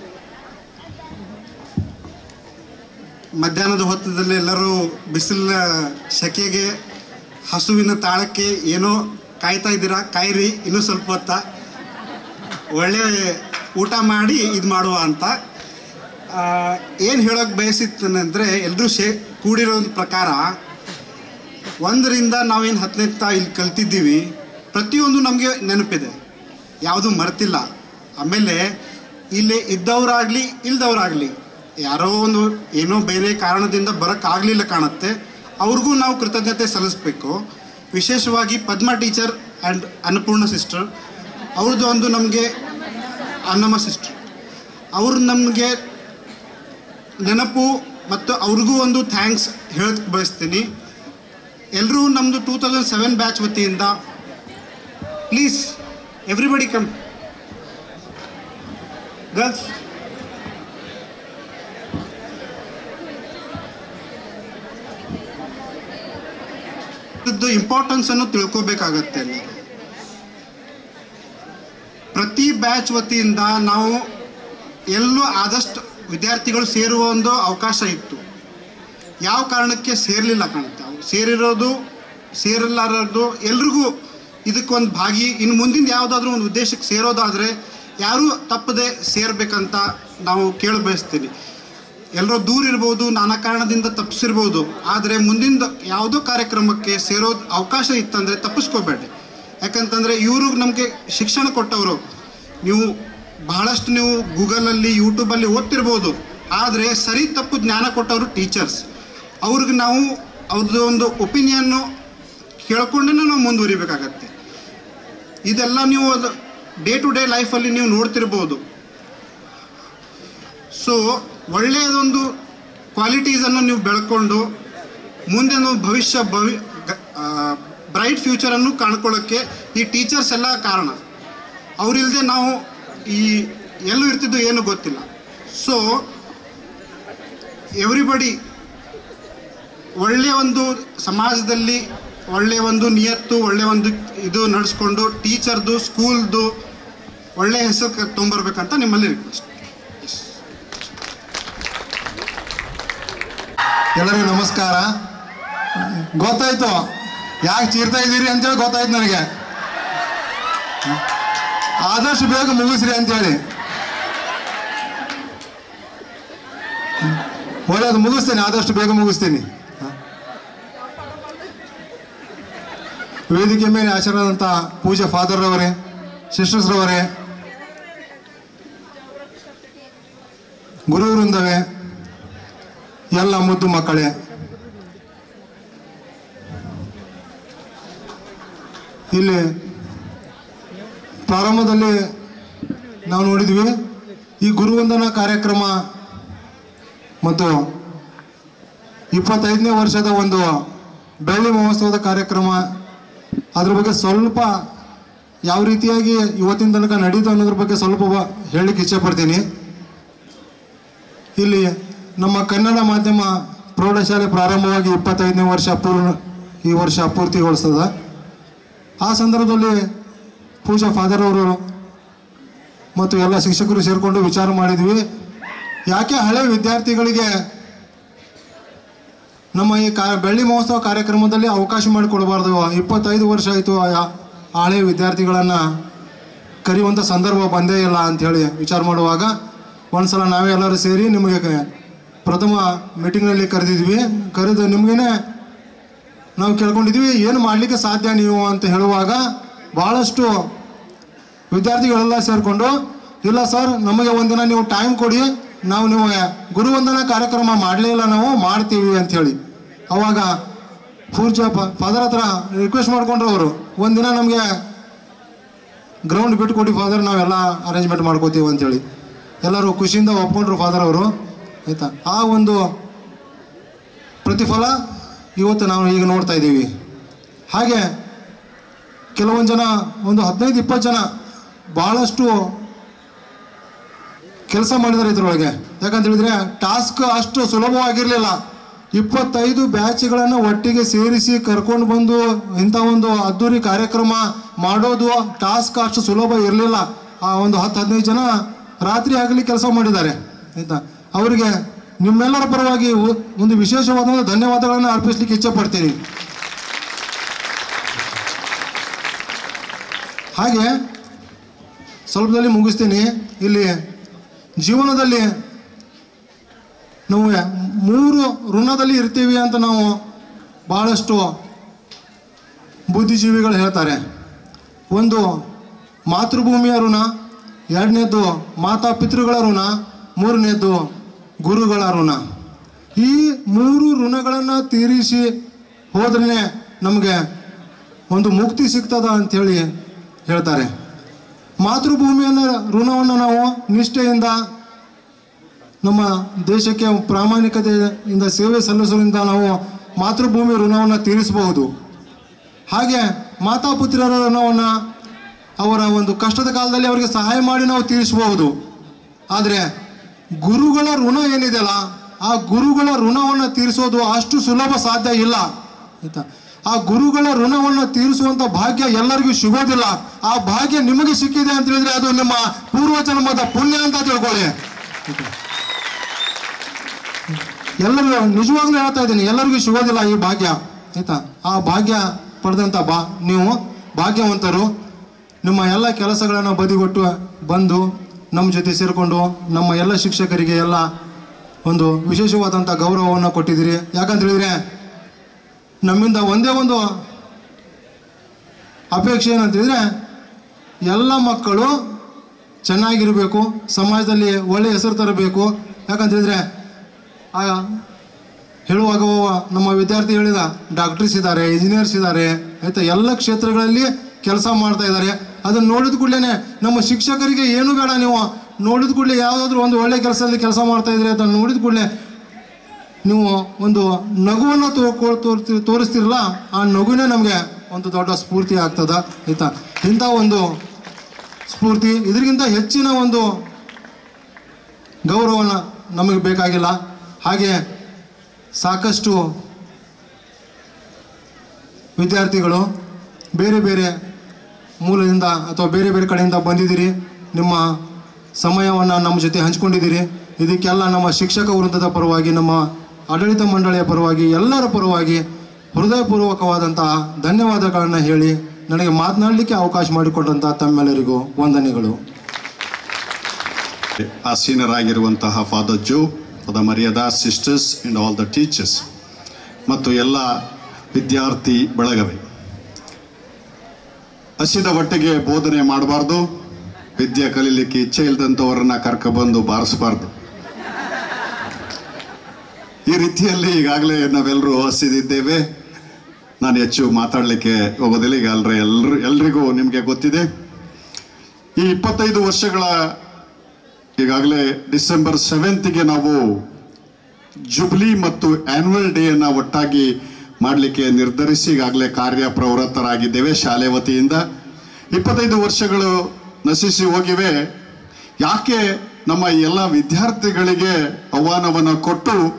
ಮಧ್ಯಾಹ್ನದ ಹೊತ್ತದಲ್ಲಿ ಎಲ್ಲರೂ ಬಿಸಿಲಿನ ಸೆಕೆಗೆ ಹಸುವಿನ ತಾಳಕ್ಕೆ ಏನೋ ಕಾಯ್ತಾ ಇದ್ದೀರಾ, ಕಾಯಿರಿ ಇನ್ನೂ ಸ್ವಲ್ಪ ಹೊತ್ತ ಒಳ್ಳೆ ಊಟ ಮಾಡಿ ಇದು ಮಾಡುವ ಅಂತ. ಏನು ಹೇಳೋಕೆ ಬಯಸಿತ್ತಂದರೆ ಎಲ್ಲರೂ ಶೇ ಕೂಡಿರೋ ಪ್ರಕಾರ ಒಂದರಿಂದ ನಾವೇನು ಹತ್ತನೇ ಇಲ್ಲಿ ಕಲ್ತಿದ್ದೀವಿ ಪ್ರತಿಯೊಂದು ನಮಗೆ ನೆನಪಿದೆ, ಯಾವುದೂ ಮರೆತಿಲ್ಲ. ಆಮೇಲೆ ಇಲ್ಲಿ ಇದ್ದವರಾಗಲಿ ಇಲ್ದವರಾಗಲಿ ಯಾರೋ ಒಂದು ಏನೋ ಬೇರೆ ಕಾರಣದಿಂದ ಬರೋಕ್ಕಾಗಲಿಲ್ಲ ಕಾಣುತ್ತೆ, ಅವ್ರಿಗೂ ನಾವು ಕೃತಜ್ಞತೆ ಸಲ್ಲಿಸಬೇಕು. ವಿಶೇಷವಾಗಿ Padma teacher and Annapurna sister ಅವ್ರದ್ದು ಒಂದು ನಮಗೆ ಅನ್ನಮ್ಮ ಸಿಸ್ಟರ್ ಅವರು ನಮಗೆ ನೆನಪು ಮತ್ತು ಅವ್ರಿಗೂ ಒಂದು ಥ್ಯಾಂಕ್ಸ್ ಹೇಳಕ್ಕೆ ಬಯಸ್ತೀನಿ. ಎಲ್ಲರೂ ನಮ್ಮದು ಟೂ ತೌಸಂಡ್ ಸೆವೆನ್ ಬ್ಯಾಚ್ ವತಿಯಿಂದ ಪ್ಲೀಸ್ ಎವ್ರಿಬಡಿ ಕಮ್ ಗರ್ಲ್ಸ್. ಇದ್ದು ಇಂಪಾರ್ಟೆನ್ಸನ್ನು ತಿಳ್ಕೋಬೇಕಾಗತ್ತೆ. ಪ್ರತಿ ಬ್ಯಾಚ್ ವತಿಯಿಂದ ನಾವು ಎಲ್ಲೂ ಆದಷ್ಟು ವಿದ್ಯಾರ್ಥಿಗಳು ಸೇರುವ ಒಂದು ಅವಕಾಶ ಇತ್ತು. ಯಾವ ಕಾರಣಕ್ಕೆ ಸೇರಲಿಲ್ಲ ಕಾಣುತ್ತೆ, ಅವು ಸೇರಿರೋದು ಸೇರಿಲ್ಲಾರದು ಎಲ್ರಿಗೂ ಇದಕ್ಕೊಂದು ಭಾಗಿ. ಇನ್ನು ಮುಂದಿನ ಯಾವುದಾದ್ರೂ ಒಂದು ಉದ್ದೇಶಕ್ಕೆ ಸೇರೋದಾದರೆ ಯಾರೂ ತಪ್ಪದೆ ಸೇರಬೇಕಂತ ನಾವು ಕೇಳ ಬಯಸ್ತೀನಿ. ಎಲ್ಲರೂ ದೂರ ಇರ್ಬೋದು, ನಾನಾ ಕಾರಣದಿಂದ ತಪ್ಪಿಸಿರ್ಬೋದು, ಆದರೆ ಮುಂದಿನ ಯಾವುದೋ ಕಾರ್ಯಕ್ರಮಕ್ಕೆ ಸೇರೋದು ಅವಕಾಶ ಇತ್ತಂದರೆ ತಪ್ಪಿಸ್ಕೋಬೇಡಿ. ಯಾಕಂತಂದರೆ ಇವರು ನಮಗೆ ಶಿಕ್ಷಣ ಕೊಟ್ಟವರು. ನೀವು ಬಹಳಷ್ಟು ನೀವು ಗೂಗಲಲ್ಲಿ ಯೂಟ್ಯೂಬಲ್ಲಿ ಓದ್ತಿರ್ಬೋದು, ಆದರೆ ಸರಿ ತಪ್ಪು ಜ್ಞಾನ ಕೊಟ್ಟವರು ಟೀಚರ್ಸ್. ಅವ್ರಿಗೆ ನಾವು ಅವ್ರದ್ದು ಒಂದು ಒಪಿನಿಯನ್ನು ಕೇಳ್ಕೊಂಡೇ ನಾವು ಮುಂದುವರಿಬೇಕಾಗತ್ತೆ. ಇದೆಲ್ಲ ನೀವು ಅದು ಡೇ ಟು ಡೇ ಲೈಫಲ್ಲಿ ನೀವು ನೋಡ್ತಿರ್ಬೋದು. ಸೊ ಒಳ್ಳೆಯದೊಂದು ಕ್ವಾಲಿಟೀಸನ್ನು ನೀವು ಬೆಳ್ಕೊಂಡು ಮುಂದೆ ನಾವು ಭವಿಷ್ಯ ಭವಿ ಬ್ರೈಟ್ ಫ್ಯೂಚರನ್ನು ಕಾಣ್ಕೊಳ್ಳೋಕ್ಕೆ ಈ ಟೀಚರ್ಸ್ ಎಲ್ಲ ಕಾರಣ. ಅವರಿಲ್ಲದೆ ನಾವು ಈ ಎಲ್ಲೂ ಇರ್ತಿದ್ದು ಏನು ಗೊತ್ತಿಲ್ಲ. ಸೊ ಎವ್ರಿಬಡಿ ಒಳ್ಳೆಯ ಒಂದು ಸಮಾಜದಲ್ಲಿ ಒಳ್ಳೆಯ ಒಂದು ನಿಯತ್ತು, ಒಳ್ಳೆಯ ಒಂದು ಇದು ನಡೆಸ್ಕೊಂಡು ಟೀಚರ್ದು ಸ್ಕೂಲ್ದು ಒಳ್ಳೆಯ ಹೆಸರು ತೊಗೊಂಬರ್ಬೇಕಂತ ನಿಮ್ಮಲ್ಲಿ ರಿಕ್ವೆಸ್ಟ್.
ಎಲ್ಲರಿಗೂ ನಮಸ್ಕಾರ. ಗೊತ್ತಾಯ್ತು ಯಾಕೆ ಚೀರ್ತಾ ಇದ್ದೀರಿ ಅಂತೇಳಿ ಗೊತ್ತಾಯ್ತು ನನಗೆ. ಆದಷ್ಟು ಬೇಗ ಮುಗಿಸ್ರಿ ಅಂತೇಳಿ. ಒಳ್ಳೆಯದು, ಮುಗಿಸ್ತೇನೆ, ಆದಷ್ಟು ಬೇಗ ಮುಗಿಸ್ತೀನಿ. ವೇದಿಕೆ ಮೇಲೆ ಆಚರಣೆದಂಥ ಪೂಜಾ ಫಾದರ್ ಅವರೇ, ಸಿಸ್ಟರ್ಸ್ ರವರೇ, ಗುರು ವೃಂದವೇ, ಎಲ್ಲ ಮುದ್ದು ಮಕ್ಕಳೇ, ಇಲ್ಲಿ ಪ್ರಾರಂಭದಲ್ಲಿ ನಾವು ನೋಡಿದ್ವಿ ಈ ಗುರುವಂದನಾ ಕಾರ್ಯಕ್ರಮ ಮತ್ತು ಇಪ್ಪತ್ತೈದನೇ ವರ್ಷದ ಒಂದು ಬೆಳ್ಳಿ ಮಹೋತ್ಸವದ ಕಾರ್ಯಕ್ರಮ, ಅದ್ರ ಬಗ್ಗೆ ಸ್ವಲ್ಪ ಯಾವ ರೀತಿಯಾಗಿ ಇವತ್ತಿನ ತನಕ ನಡೀತು ಅನ್ನೋದ್ರ ಬಗ್ಗೆ ಸ್ವಲ್ಪ ಹೇಳಲಿಕ್ಕೆ ಇಚ್ಛೆ ಪಡ್ತೀನಿ. ಇಲ್ಲಿ ನಮ್ಮ ಕನ್ನಡ ಮಾಧ್ಯಮ ಪ್ರೌಢಶಾಲೆ ಪ್ರಾರಂಭವಾಗಿ ಇಪ್ಪತ್ತೈದನೇ ವರ್ಷ ಪೂರ್ಣ ಈ ವರ್ಷ ಪೂರ್ತಿಗೊಳಿಸ್ತದ. ಆ ಸಂದರ್ಭದಲ್ಲಿ ಪೂಜಾ ಫಾದರ್ ಅವರು ಮತ್ತು ಎಲ್ಲ ಶಿಕ್ಷಕರು ಸೇರಿಕೊಂಡು ವಿಚಾರ ಮಾಡಿದ್ವಿ, ಯಾಕೆ ಹಳೆ ವಿದ್ಯಾರ್ಥಿಗಳಿಗೆ ನಮ್ಮ ಈ ಕಾ ಬೆಳ್ಳಿ ಮಹೋತ್ಸವ ಕಾರ್ಯಕ್ರಮದಲ್ಲಿ ಅವಕಾಶ ಮಾಡಿಕೊಡಬಾರ್ದು. ಇಪ್ಪತ್ತೈದು ವರ್ಷ ಆಯಿತು ಆ ಹಳೆ ವಿದ್ಯಾರ್ಥಿಗಳನ್ನು ಕರೆಯುವಂಥ ಸಂದರ್ಭ ಬಂದೇ ಇಲ್ಲ ಅಂಥೇಳಿ ವಿಚಾರ ಮಾಡುವಾಗ ಒಂದು ಸಲ ನಾವೇ ಎಲ್ಲರೂ ಸೇರಿ ನಿಮಗೆ ಪ್ರಥಮ ಮೀಟಿಂಗ್ನಲ್ಲಿ ಕರೆದಿದ್ವಿ. ಕರೆದು ನಿಮಗೇನೆ ನಾವು ಕೇಳ್ಕೊಂಡಿದ್ವಿ ಏನು ಮಾಡಲಿಕ್ಕೆ ಸಾಧ್ಯ ನೀವು ಅಂತ ಹೇಳುವಾಗ ಭಾಳಷ್ಟು ವಿದ್ಯಾರ್ಥಿಗಳೆಲ್ಲ ಸೇರಿಕೊಂಡು ಇಲ್ಲ ಸರ್ ನಮಗೆ ಒಂದಿನ ನೀವು ಟೈಮ್ ಕೊಡಿ, ನಾವು ನೀವು ಗುರುವಂದನಾ ಕಾರ್ಯಕ್ರಮ ಮಾಡಲೇ ಇಲ್ಲ, ನಾವು ಮಾಡ್ತೀವಿ ಅಂಥೇಳಿ. ಅವಾಗ ಪೂಜ್ಯ ಫಾದರ್ ಹತ್ರ ರಿಕ್ವೆಸ್ಟ್ ಮಾಡ್ಕೊಂಡ್ರು ಅವರು, ಒಂದಿನ ನಮಗೆ ಗ್ರೌಂಡ್ ಬಿಟ್ಟು ಕೊಡಿ ಫಾದರ್, ನಾವೆಲ್ಲ ಅರೇಂಜ್ಮೆಂಟ್ ಮಾಡ್ಕೋತೀವಿ ಅಂಥೇಳಿ. ಎಲ್ಲರೂ ಖುಷಿಯಿಂದ ಒಪ್ಕೊಂಡ್ರು ಫಾದರ್ ಅವರು, ಆಯಿತಾ. ಆ ಒಂದು ಪ್ರತಿಫಲ ಇವತ್ತು ನಾವು ಈಗ ನೋಡ್ತಾ ಇದ್ದೀವಿ. ಹಾಗೆ ಕೆಲವೊಂದು ಜನ ಒಂದು ಹದಿನೈದು ಇಪ್ಪತ್ತು ಜನ ಭಾಳಷ್ಟು ಕೆಲಸ ಮಾಡಿದ್ದಾರೆ ಇದರೊಳಗೆ. ಯಾಕಂತ ಹೇಳಿದ್ರೆ ಟಾಸ್ಕ್ ಅಷ್ಟು ಸುಲಭವಾಗಿರಲಿಲ್ಲ. ಇಪ್ಪತ್ತೈದು ಬ್ಯಾಚ್ಗಳನ್ನು ಒಟ್ಟಿಗೆ ಸೇರಿಸಿ ಕರ್ಕೊಂಡು ಬಂದು ಇಂಥ ಒಂದು ಅದ್ದೂರಿ ಕಾರ್ಯಕ್ರಮ ಮಾಡೋದು ಟಾಸ್ಕ್ ಅಷ್ಟು ಸುಲಭ ಇರಲಿಲ್ಲ. ಆ ಒಂದು ಹತ್ತು ಹದಿನೈದು ಜನ ರಾತ್ರಿ ಆಗಲಿ ಕೆಲಸ ಮಾಡಿದ್ದಾರೆ, ಆಯಿತಾ. ಅವರಿಗೆ ನಿಮ್ಮೆಲ್ಲರ ಪರವಾಗಿ ಒಂದು ವಿಶೇಷವಾದ ಧನ್ಯವಾದಗಳನ್ನು ಅರ್ಪಿಸಲಿಕ್ಕೆ ಇಚ್ಛೆ ಪಡ್ತೀನಿ. ಹಾಗೆ ಸ್ವಲ್ಪದಲ್ಲಿ ಮುಗಿಸ್ತೀನಿ. ಇಲ್ಲಿ ಜೀವನದಲ್ಲಿ ನಾವು ಮೂರು ಋಣದಲ್ಲಿ ಇರ್ತೀವಿ ಅಂತ ನಾವು ಭಾಳಷ್ಟು ಬುದ್ಧಿಜೀವಿಗಳು ಹೇಳ್ತಾರೆ. ಒಂದು ಮಾತೃಭೂಮಿಯ ಋಣ, ಎರಡನೇದು ಮಾತಾ ಪಿತೃಗಳ ಋಣ, ಮೂರನೇದು ಗುರುಗಳ ಋಣ. ಈ ಮೂರು ಋಣಗಳನ್ನು ತೀರಿಸಿ ಹೋದ್ರೆ ನಮಗೆ ಒಂದು ಮುಕ್ತಿ ಸಿಗ್ತದ ಅಂಥೇಳಿ ಹೇಳ್ತಾರೆ. ಮಾತೃಭೂಮಿಯನ್ನು ಋಣವನ್ನು ನಾವು ನಿಷ್ಠೆಯಿಂದ ನಮ್ಮ ದೇಶಕ್ಕೆ ಪ್ರಾಮಾಣಿಕತೆಯಿಂದ ಸೇವೆ ಸಲ್ಲಿಸೋದ್ರಿಂದ ನಾವು ಮಾತೃಭೂಮಿ ಋಣವನ್ನು ತೀರಿಸಬಹುದು. ಹಾಗೆ ಮಾತಾಪುತ್ರರ ಋಣವನ್ನು ಅವರ ಒಂದು ಕಷ್ಟದ ಕಾಲದಲ್ಲಿ ಅವರಿಗೆ ಸಹಾಯ ಮಾಡಿ ನಾವು ತೀರಿಸಬಹುದು. ಆದರೆ ಗುರುಗಳ ಋಣ ಏನಿದೆಯಲ್ಲ, ಆ ಗುರುಗಳ ಋಣವನ್ನು ತೀರಿಸೋದು ಅಷ್ಟು ಸುಲಭ ಸಾಧ್ಯ ಇಲ್ಲ, ಆಯಿತಾ. ಆ ಗುರುಗಳ ಋಣವನ್ನು ತೀರಿಸುವಂಥ ಭಾಗ್ಯ ಎಲ್ಲರಿಗೂ ಸಿಗೋದಿಲ್ಲ. ಆ ಭಾಗ್ಯ ನಿಮಗೆ ಸಿಕ್ಕಿದೆ ಅಂತ ಹೇಳಿದ್ರೆ ಅದು ನಿಮ್ಮ ಪೂರ್ವಜನ್ಮದ ಪುಣ್ಯ ಅಂತ ತಿಳ್ಕೊಳ್ಳಿ. ಎಲ್ಲರೂ ನಿಜವಾಗ್ಲೂ ಹೇಳ್ತಾ ಇದ್ದೀನಿ, ಎಲ್ಲರಿಗೂ ಸಿಗೋದಿಲ್ಲ ಈ ಭಾಗ್ಯ, ಆಯಿತಾ. ಆ ಭಾಗ್ಯ ಪಡೆದಂಥ ಬಾ ನೀವು ಭಾಗ್ಯವಂತರು. ನಿಮ್ಮ ಎಲ್ಲ ಕೆಲಸಗಳನ್ನು ಬದಿಗೊಟ್ಟು ಬಂದು ನಮ್ಮ ಜೊತೆ ಸೇರಿಕೊಂಡು ನಮ್ಮ ಎಲ್ಲ ಶಿಕ್ಷಕರಿಗೆ ಎಲ್ಲ ಒಂದು ವಿಶೇಷವಾದಂಥ ಗೌರವವನ್ನು ಕೊಟ್ಟಿದ್ದೀರಿ. ಯಾಕಂತ ಹೇಳಿದರೆ ನಮ್ಮಿಂದ ಒಂದೇ ಒಂದು ಅಪೇಕ್ಷೆ ಏನಂತಂದರೆ ಎಲ್ಲ ಮಕ್ಕಳು ಚೆನ್ನಾಗಿರಬೇಕು, ಸಮಾಜದಲ್ಲಿ ಒಳ್ಳೆಯ ಹೆಸರು ತರಬೇಕು. ಯಾಕಂತ ಹೇಳಿದರೆ ಆ ಹೇಳುವಾಗ ನಮ್ಮ ವಿದ್ಯಾರ್ಥಿ ಹೇಳಿದ ಡಾಕ್ಟರ್ಸ್ ಇದ್ದಾರೆ, ಇಂಜಿನಿಯರ್ಸ್ ಇದ್ದಾರೆ, ಆಯಿತಾ, ಎಲ್ಲ ಕ್ಷೇತ್ರಗಳಲ್ಲಿ ಕೆಲಸ ಮಾಡ್ತಾ ಇದ್ದಾರೆ. ಅದನ್ನು ನೋಡಿದ ಕೂಡಲೇ ನಮ್ಮ ಶಿಕ್ಷಕರಿಗೆ ಏನು ಬೇಡ, ನೀವು ನೋಡಿದ ಕೂಡಲೇ ಯಾವುದಾದ್ರೂ ಒಂದು ಒಳ್ಳೆಯ ಕೆಲಸದಲ್ಲಿ ಕೆಲಸ ಮಾಡ್ತಾ ಇದ್ರೆ ಅದನ್ನು ನೋಡಿದ ಕೂಡಲೇ ನೀವು ಒಂದು ನಗುವನ್ನು ತೋರ್ತಿ ತೋರಿಸ್ತಿರಲ್ಲ, ಆ ನಗುನೇ ನಮಗೆ ಒಂದು ದೊಡ್ಡ ಸ್ಫೂರ್ತಿ ಆಗ್ತದ, ಆಯಿತಾ. ಇಂಥ ಒಂದು ಸ್ಫೂರ್ತಿ ಇದರಿಗಿಂತ ಹೆಚ್ಚಿನ ಒಂದು ಗೌರವನ ನಮಗೆ ಬೇಕಾಗಿಲ್ಲ. ಹಾಗೆ ಸಾಕಷ್ಟು ವಿದ್ಯಾರ್ಥಿಗಳು ಬೇರೆ ಬೇರೆ ಮೂಲದಿಂದ ಅಥವಾ ಬೇರೆ ಬೇರೆ ಕಡೆಯಿಂದ ಬಂದಿದ್ದೀರಿ, ನಿಮ್ಮ ಸಮಯವನ್ನು ನಮ್ಮ ಜೊತೆ ಹಂಚ್ಕೊಂಡಿದ್ದೀರಿ. ಇದಕ್ಕೆಲ್ಲ ನಮ್ಮ ಶಿಕ್ಷಕ ವೃಂದದ ಪರವಾಗಿ, ನಮ್ಮ ಆಡಳಿತ ಮಂಡಳಿಯ ಪರವಾಗಿ, ಎಲ್ಲರ ಪರವಾಗಿ ಹೃದಯಪೂರ್ವಕವಾದಂತಹ ಧನ್ಯವಾದಗಳನ್ನು ಹೇಳಿ ನನಗೆ ಮಾತನಾಡಲಿಕ್ಕೆ ಅವಕಾಶ ಮಾಡಿಕೊಟ್ಟಂಥ ತಮ್ಮೆಲ್ಲರಿಗೂ ವಂದನೆಗಳು.
ಆಸೀನರಾಗಿರುವಂತಹ ಫಾದರ್ ಜೋ, ಫಾದ ಮರ್ಯಾದಾ sisters and all the teachers ಮತ್ತು ಎಲ್ಲ ವಿದ್ಯಾರ್ಥಿ ಬಳಗವೇ, ಹಸಿದ ಹೊಟ್ಟೆಗೆ ಬೋಧನೆ ಮಾಡಬಾರ್ದು, ವಿದ್ಯೆ ಕಲೀಲಿಕ್ಕೆ ಇಚ್ಛೆ ಇಲ್ಲದಂಥವರನ್ನ ಕರ್ಕೊಬಂದು ಬಾರಿಸಬಾರ್ದು. ಈ ರೀತಿಯಲ್ಲಿ ಈಗಾಗಲೇ ನಾವೆಲ್ಲರೂ ಹಸಿದಿದ್ದೇವೆ. ನಾನು ಹೆಚ್ಚು ಮಾತಾಡಲಿಕ್ಕೆ ಹೋಗೋದಿಲ್ಲ. ಈಗಾಗಲೇ ಎಲ್ಲರೂ ಎಲ್ರಿಗೂ ನಿಮಗೆ ಗೊತ್ತಿದೆ. ಈ ಇಪ್ಪತ್ತೈದು ವರ್ಷಗಳ ಈಗಾಗಲೇ ಡಿಸೆಂಬರ್ ಸೆವೆಂತ್ಗೆ ನಾವು ಜುಬ್ಲಿ ಮತ್ತು ಆ್ಯನ್ಯುವಲ್ ಡೇಯನ್ನು ಒಟ್ಟಾಗಿ ಮಾಡಲಿಕ್ಕೆ ನಿರ್ಧರಿಸಿ ಈಗಾಗಲೇ ಕಾರ್ಯ ಪ್ರವೃತ್ತರಾಗಿದ್ದೇವೆ ಶಾಲೆ ವತಿಯಿಂದ. ಇಪ್ಪತ್ತೈದು ವರ್ಷಗಳು ನಶಿಸಿ ಹೋಗಿವೆ. ಯಾಕೆ ನಮ್ಮ ಎಲ್ಲ ವಿದ್ಯಾರ್ಥಿಗಳಿಗೆ ಆಹ್ವಾನವನ್ನು ಕೊಟ್ಟು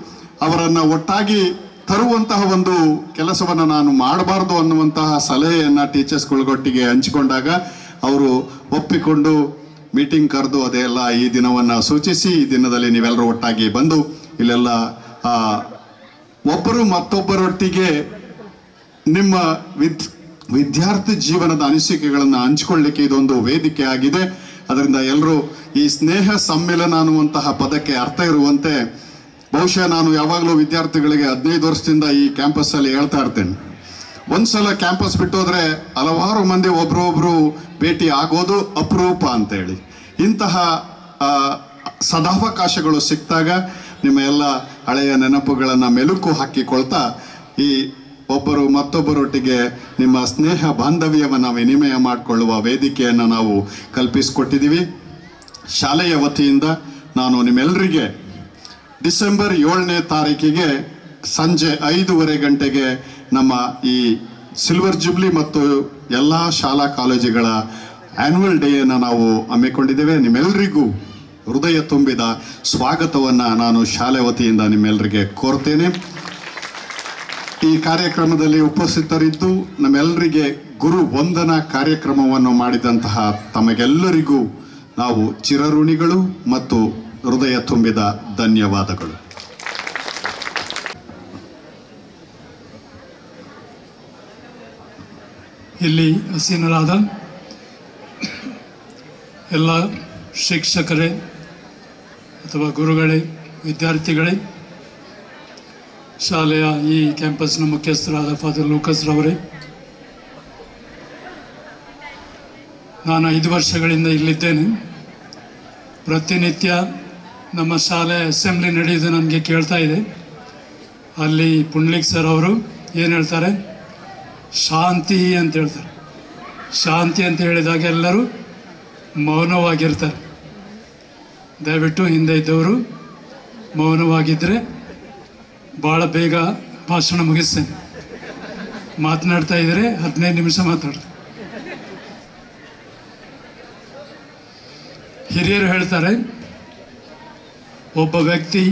ಅವರನ್ನು ಒಟ್ಟಾಗಿ ತರುವಂತಹ ಒಂದು ಕೆಲಸವನ್ನು ನಾನು ಮಾಡಬಾರ್ದು ಅನ್ನುವಂತಹ ಸಲಹೆಯನ್ನು ಟೀಚರ್ಸ್ಗಳಿಗೊಟ್ಟಿಗೆ ಹಂಚಿಕೊಂಡಾಗ ಅವರು ಒಪ್ಪಿಕೊಂಡು ಮೀಟಿಂಗ್ ಕರೆದು ಅದೆಲ್ಲ ಈ ದಿನವನ್ನು ಸೂಚಿಸಿ ಈ ದಿನದಲ್ಲಿ ನೀವೆಲ್ಲರೂ ಒಟ್ಟಾಗಿ ಬಂದು ಇಲ್ಲೆಲ್ಲ ಒಬ್ಬರು ಮತ್ತೊಬ್ಬರೊಟ್ಟಿಗೆ ನಿಮ್ಮ ವಿದ್ ವಿದ್ಯಾರ್ಥಿ ಜೀವನದ ಅನಿಸಿಕೆಗಳನ್ನು ಹಂಚಿಕೊಳ್ಳಿಕ್ಕೆ ಇದೊಂದು ವೇದಿಕೆ ಆಗಿದೆ. ಅದರಿಂದ ಎಲ್ಲರೂ ಈ ಸ್ನೇಹ ಸಮ್ಮಿಲನ ಅನ್ನುವಂತಹ ಪದಕ್ಕೆ ಅರ್ಥ ಇರುವಂತೆ ಬಹುಶಃ ನಾನು ಯಾವಾಗಲೂ ವಿದ್ಯಾರ್ಥಿಗಳಿಗೆ ಹದಿನೈದು ವರ್ಷದಿಂದ ಈ ಕ್ಯಾಂಪಸ್ಸಲ್ಲಿ ಹೇಳ್ತಾ ಇರ್ತೇನೆ, ಒಂದ್ಸಲ ಕ್ಯಾಂಪಸ್ ಬಿಟ್ಟು ಹೋದ್ರೆ ಹಲವಾರು ಮಂದಿ ಒಬ್ರೊಬ್ರು ಭೇಟಿ ಆಗೋದು ಅಪರೂಪ ಅಂತೇಳಿ. ಇಂತಹ ಸದಾವಕಾಶಗಳು ಸಿಕ್ತಾಗ ನಿಮ್ಮ ಎಲ್ಲ ಹಳೆಯ ನೆನಪುಗಳನ್ನು ಮೆಲುಕು ಹಾಕಿಕೊಳ್ತಾ ಈ ಒಬ್ಬರು ಮತ್ತೊಬ್ಬರೊಟ್ಟಿಗೆ ನಿಮ್ಮ ಸ್ನೇಹ ಬಾಂಧವ್ಯವನ್ನು ವಿನಿಮಯ ಮಾಡಿಕೊಳ್ಳುವ ವೇದಿಕೆಯನ್ನು ನಾವು ಕಲ್ಪಿಸಿಕೊಟ್ಟಿದ್ದೀವಿ. ಶಾಲೆಯ ವತಿಯಿಂದ ನಾನು ನಿಮ್ಮೆಲ್ಲರಿಗೆ ಡಿಸೆಂಬರ್ ಏಳನೇ ತಾರೀಕಿಗೆ ಸಂಜೆ ಐದೂವರೆ ಗಂಟೆಗೆ ನಮ್ಮ ಈ ಸಿಲ್ವರ್ ಜುಬ್ಲಿ ಮತ್ತು ಎಲ್ಲ ಶಾಲಾ ಕಾಲೇಜುಗಳ ಆ್ಯನ್ಯುವಲ್ ಡೇಯನ್ನು ನಾವು ಹಮ್ಮಿಕೊಂಡಿದ್ದೇವೆ. ನಿಮ್ಮೆಲ್ಲರಿಗೂ ಹೃದಯ ತುಂಬಿದ ಸ್ವಾಗತವನ್ನು ನಾನು ಶಾಲೆ ವತಿಯಿಂದ ನಿಮ್ಮೆಲ್ಲರಿಗೆ ಕೋರ್ತೇನೆ. ಈ ಕಾರ್ಯಕ್ರಮದಲ್ಲಿ ಉಪಸ್ಥಿತರಿದ್ದು ನಮ್ಮೆಲ್ಲರಿಗೆ ಗುರು ವಂದನಾ ಕಾರ್ಯಕ್ರಮವನ್ನು ಮಾಡಿದಂತಹ ತಮಗೆಲ್ಲರಿಗೂ ನಾವು ಚಿರಋಣಿಗಳು ಮತ್ತು ಹೃದಯ ತುಂಬಿದ ಧನ್ಯವಾದಗಳು.
ಇಲ್ಲಿ ಹಸೀನರಾದ ಎಲ್ಲ ಶಿಕ್ಷಕರೇ ಅಥವಾ ಗುರುಗಳೇ, ವಿದ್ಯಾರ್ಥಿಗಳೇ, ಶಾಲೆಯ ಈ ಕ್ಯಾಂಪಸ್ನ ಮುಖ್ಯಸ್ಥರಾದ ಫಾದರ್ ಲೂಕಸ್ ರವರೇ, ನಾನು ಐದು ವರ್ಷಗಳಿಂದ ಇಲ್ಲಿದ್ದೇನೆ. ಪ್ರತಿನಿತ್ಯ ನಮ್ಮ ಶಾಲೆ ಅಸೆಂಬ್ಲಿ ನಡೆಯೋದು ನನಗೆ ಕೇಳ್ತಾ ಇದೆ. ಅಲ್ಲಿ ಪುಂಡ್ಲಿಕ್ ಸರ್ ಅವರು ಏನು ಹೇಳ್ತಾರೆ, ಶಾಂತಿ ಅಂತ ಹೇಳ್ತಾರೆ. ಶಾಂತಿ ಅಂತ ಹೇಳಿದಾಗ ಎಲ್ಲರೂ ಮೌನವಾಗಿರ್ತಾರೆ. ದಯವಿಟ್ಟು ಹಿಂದೆ ಇದ್ದವರು ಮೌನವಾಗಿದ್ದರೆ ಭಾಳ ಬೇಗ ಭಾಷಣ ಮುಗಿಸ್ತೇನೆ. ಮಾತನಾಡ್ತಾ ಇದ್ದರೆ ಹದಿನೈದು ನಿಮಿಷ ಮಾತಾಡ್ತಾರೆ. ಹಿರಿಯರು ಹೇಳ್ತಾರೆ, ಒಬ್ಬ ವ್ಯಕ್ತಿ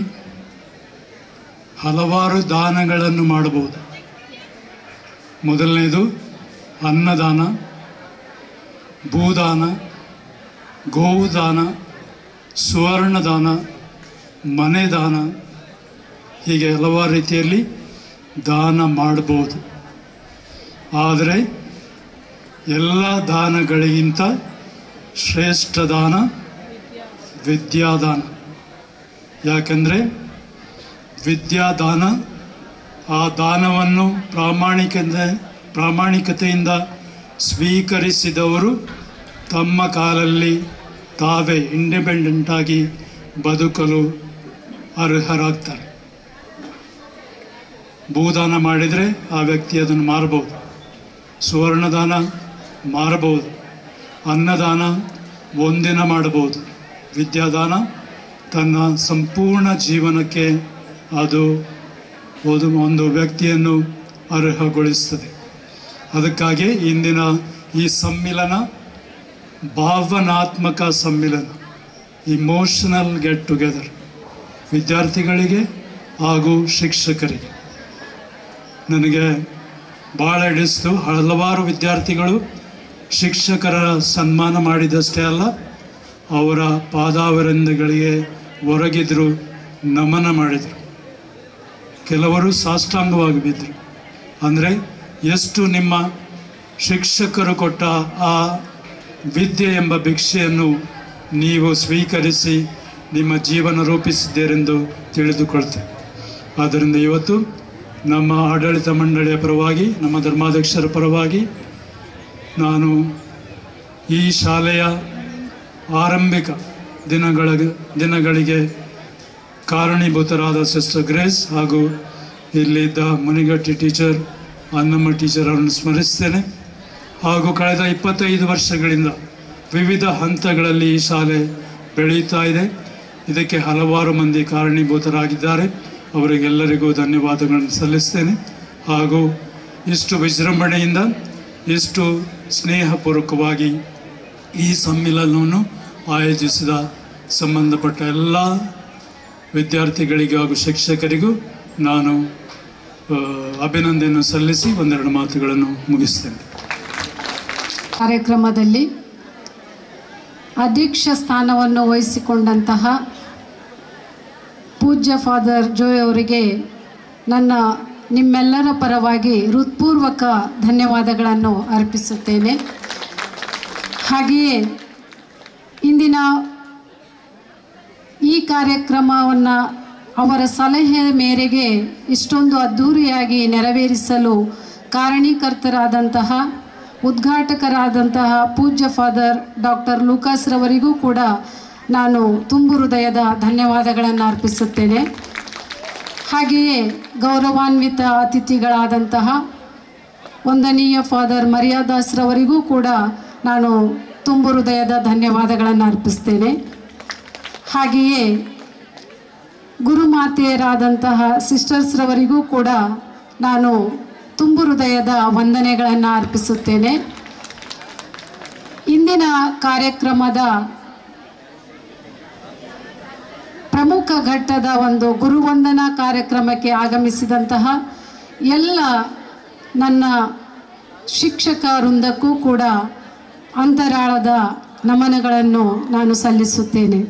ಹಲವಾರು ದಾನಗಳನ್ನು ಮಾಡಬಹುದು. ಮೊದಲನೇದು ಅನ್ನದಾನ, ಭೂದಾನ, ಗೋದಾನ, ಸುವರ್ಣದಾನ, ಮನೆದಾನ, ಹೀಗೆ ಹಲವಾರು ರೀತಿಯಲ್ಲಿ ದಾನ ಮಾಡಬಹುದು. ಆದರೆ ಎಲ್ಲ ದಾನಗಳಿಗಿಂತ ಶ್ರೇಷ್ಠ ದಾನ ವಿದ್ಯಾದಾನ. ಯಾಕಂದರೆ ವಿದ್ಯಾದಾನ, ಆ ದಾನವನ್ನು ಪ್ರಾಮಾಣಿಕತೆ ಪ್ರಾಮಾಣಿಕತೆಯಿಂದ ಸ್ವೀಕರಿಸಿದವರು ತಮ್ಮ ಕಾಲಲ್ಲಿ ತಾವೇ ಇಂಡಿಪೆಂಡೆಂಟಾಗಿ ಬದುಕಲು ಅರ್ಹರಾಗ್ತಾರೆ. ಭೂದಾನ ಮಾಡಿದರೆ ಆ ವ್ಯಕ್ತಿ ಅದನ್ನು ಮಾರಬಹುದು, ಸುವರ್ಣದಾನ ಮಾರಬಹುದು, ಅನ್ನದಾನ ಒಂದಿನ ಮಾಡಬಹುದು. ವಿದ್ಯಾದಾನ ತನ್ನ ಸಂಪೂರ್ಣ ಜೀವನಕ್ಕೆ ಅದು ಒಂದು ವ್ಯಕ್ತಿಯನ್ನು ಅರ್ಹಗೊಳಿಸ್ತದೆ. ಅದಕ್ಕಾಗಿ ಇಂದಿನ ಈ ಸಮ್ಮಿಲನ ಭಾವನಾತ್ಮಕ ಸಮ್ಮಿಲನ, ಇಮೋಷನಲ್ ಗೆಟ್ ಟುಗೆದರ್, ವಿದ್ಯಾರ್ಥಿಗಳಿಗೆ ಹಾಗೂ ಶಿಕ್ಷಕರಿಗೆ. ನನಗೆ ಭಾಳ ಹಿಡಿಸ್ತು. ಹಲವಾರು ವಿದ್ಯಾರ್ಥಿಗಳು ಶಿಕ್ಷಕರ ಸನ್ಮಾನ ಮಾಡಿದಷ್ಟೇ ಅಲ್ಲ, ಅವರ ಪಾದಾವರಿಂದಗಳಿಗೆ ಒರಗಿದ್ರು, ನಮನ ಮಾಡಿದರು. ಕೆಲವರು ಸಾಷ್ಟಾಂಗವಾಗಿ ಬಿದ್ದರು. ಅಂದರೆ ಎಷ್ಟು ನಿಮ್ಮ ಶಿಕ್ಷಕರು ಕೊಟ್ಟ ಆ ವಿದ್ಯೆ ಎಂಬ ಭಿಕ್ಷೆಯನ್ನು ನೀವು ಸ್ವೀಕರಿಸಿ ನಿಮ್ಮ ಜೀವನ ರೂಪಿಸಿದ್ದೀರೆಂದು ತಿಳಿದುಕೊಳ್ತೇವೆ. ಆದ್ದರಿಂದ ಇವತ್ತು ನಮ್ಮ ಆಡಳಿತ ಮಂಡಳಿಯ ಪರವಾಗಿ, ನಮ್ಮ ಧರ್ಮಾಧ್ಯಕ್ಷರ ಪರವಾಗಿ ನಾನು ಈ ಶಾಲೆಯ ಆರಂಭಿಕ ದಿನಗಳ ದಿನಗಳಿಗೆ ಕಾರಣೀಭೂತರಾದ ಸಿಸ್ಟರ್ ಗ್ರೇಸ್ ಹಾಗೂ ಇಲ್ಲಿದ್ದ ಮುನಿಗಟ್ಟಿ ಟೀಚರ್, ಅನ್ನಮ್ಮ ಟೀಚರ್ ಅವರನ್ನು ಸ್ಮರಿಸ್ತೇನೆ. ಹಾಗೂ ಕಳೆದ ಇಪ್ಪತ್ತೈದು ವರ್ಷಗಳಿಂದ ವಿವಿಧ ಹಂತಗಳಲ್ಲಿ ಈ ಶಾಲೆ ಬೆಳೆಯುತ್ತಾ ಇದೆ. ಇದಕ್ಕೆ ಹಲವಾರು ಮಂದಿ ಕಾರಣೀಭೂತರಾಗಿದ್ದಾರೆ. ಅವರಿಗೆಲ್ಲರಿಗೂ ಧನ್ಯವಾದಗಳನ್ನು ಸಲ್ಲಿಸ್ತೇನೆ. ಹಾಗೂ ಇಷ್ಟು ವಿಜೃಂಭಣೆಯಿಂದ, ಇಷ್ಟು ಸ್ನೇಹಪೂರ್ವಕವಾಗಿ ಈ ಸಮ್ಮಿಲನವನ್ನು ಆಯೋಜಿಸಿದ ಸಂಬಂಧಪಟ್ಟ ಎಲ್ಲ ವಿದ್ಯಾರ್ಥಿಗಳಿಗೂ ಹಾಗೂ ಶಿಕ್ಷಕರಿಗೂ ನಾನು ಅಭಿನಂದನೆಯನ್ನು ಸಲ್ಲಿಸಿ ಒಂದೆರಡು ಮಾತುಗಳನ್ನು ಮುಗಿಸ್ತೇನೆ.
ಕಾರ್ಯಕ್ರಮದಲ್ಲಿ ಅಧ್ಯಕ್ಷ ಸ್ಥಾನವನ್ನು ವಹಿಸಿಕೊಂಡಂತಹ ಪೂಜ್ಯ ಫಾದರ್ ಜೋಯ್ ಅವರಿಗೆ ನನ್ನ ನಿಮ್ಮೆಲ್ಲರ ಪರವಾಗಿ ಹೃತ್ಪೂರ್ವಕ ಧನ್ಯವಾದಗಳನ್ನು ಅರ್ಪಿಸುತ್ತೇನೆ. ಹಾಗೆಯೇ ಇಂದಿನ ಈ ಕಾರ್ಯಕ್ರಮವನ್ನು ಅವರ ಸಲಹೆ ಮೇರೆಗೆ ಇಷ್ಟೊಂದು ಅದ್ಧೂರಿಯಾಗಿ ನೆರವೇರಿಸಲು ಕಾರಣೀಕರ್ತರಾದಂತಹ ಉದ್ಘಾಟಕರಾದಂತಹ ಪೂಜ್ಯ ಫಾದರ್ ಡಾಕ್ಟರ್ ಲೂಕಾಸ್ ರವರಿಗೂ ಕೂಡ ನಾನು ತುಂಬು ಹೃದಯದ ಧನ್ಯವಾದಗಳನ್ನು ಅರ್ಪಿಸುತ್ತೇನೆ. ಹಾಗೆಯೇ ಗೌರವಾನ್ವಿತ ಅತಿಥಿಗಳಾದಂತಹ ವಂದನೀಯ ಫಾದರ್ ಮರ್ಯಾದಾಸ್ ರವರಿಗೂ ಕೂಡ ನಾನು ತುಂಬು ಹೃದಯದ ಧನ್ಯವಾದಗಳನ್ನು ಅರ್ಪಿಸ್ತೇನೆ. ಹಾಗೆಯೇ ಗುರುಮಾತೆಯರಾದಂತಹ ಸಿಸ್ಟರ್ಸ್ ರವರಿಗೂ ಕೂಡ ನಾನು ತುಂಬು ಹೃದಯದ ವಂದನೆಗಳನ್ನು ಅರ್ಪಿಸುತ್ತೇನೆ. ಇಂದಿನ ಕಾರ್ಯಕ್ರಮದ ಪ್ರಮುಖ ಘಟ್ಟದ ಒಂದು ಗುರುವಂದನಾ ಕಾರ್ಯಕ್ರಮಕ್ಕೆ ಆಗಮಿಸಿದಂತಹ ಎಲ್ಲ ನನ್ನ ಶಿಕ್ಷಕ ವೃಂದಕ್ಕೂ ಕೂಡ ಅಂತರಾಳದ ನಮನಗಳನ್ನು ನಾನು ಸಲ್ಲಿಸುತ್ತೇನೆ.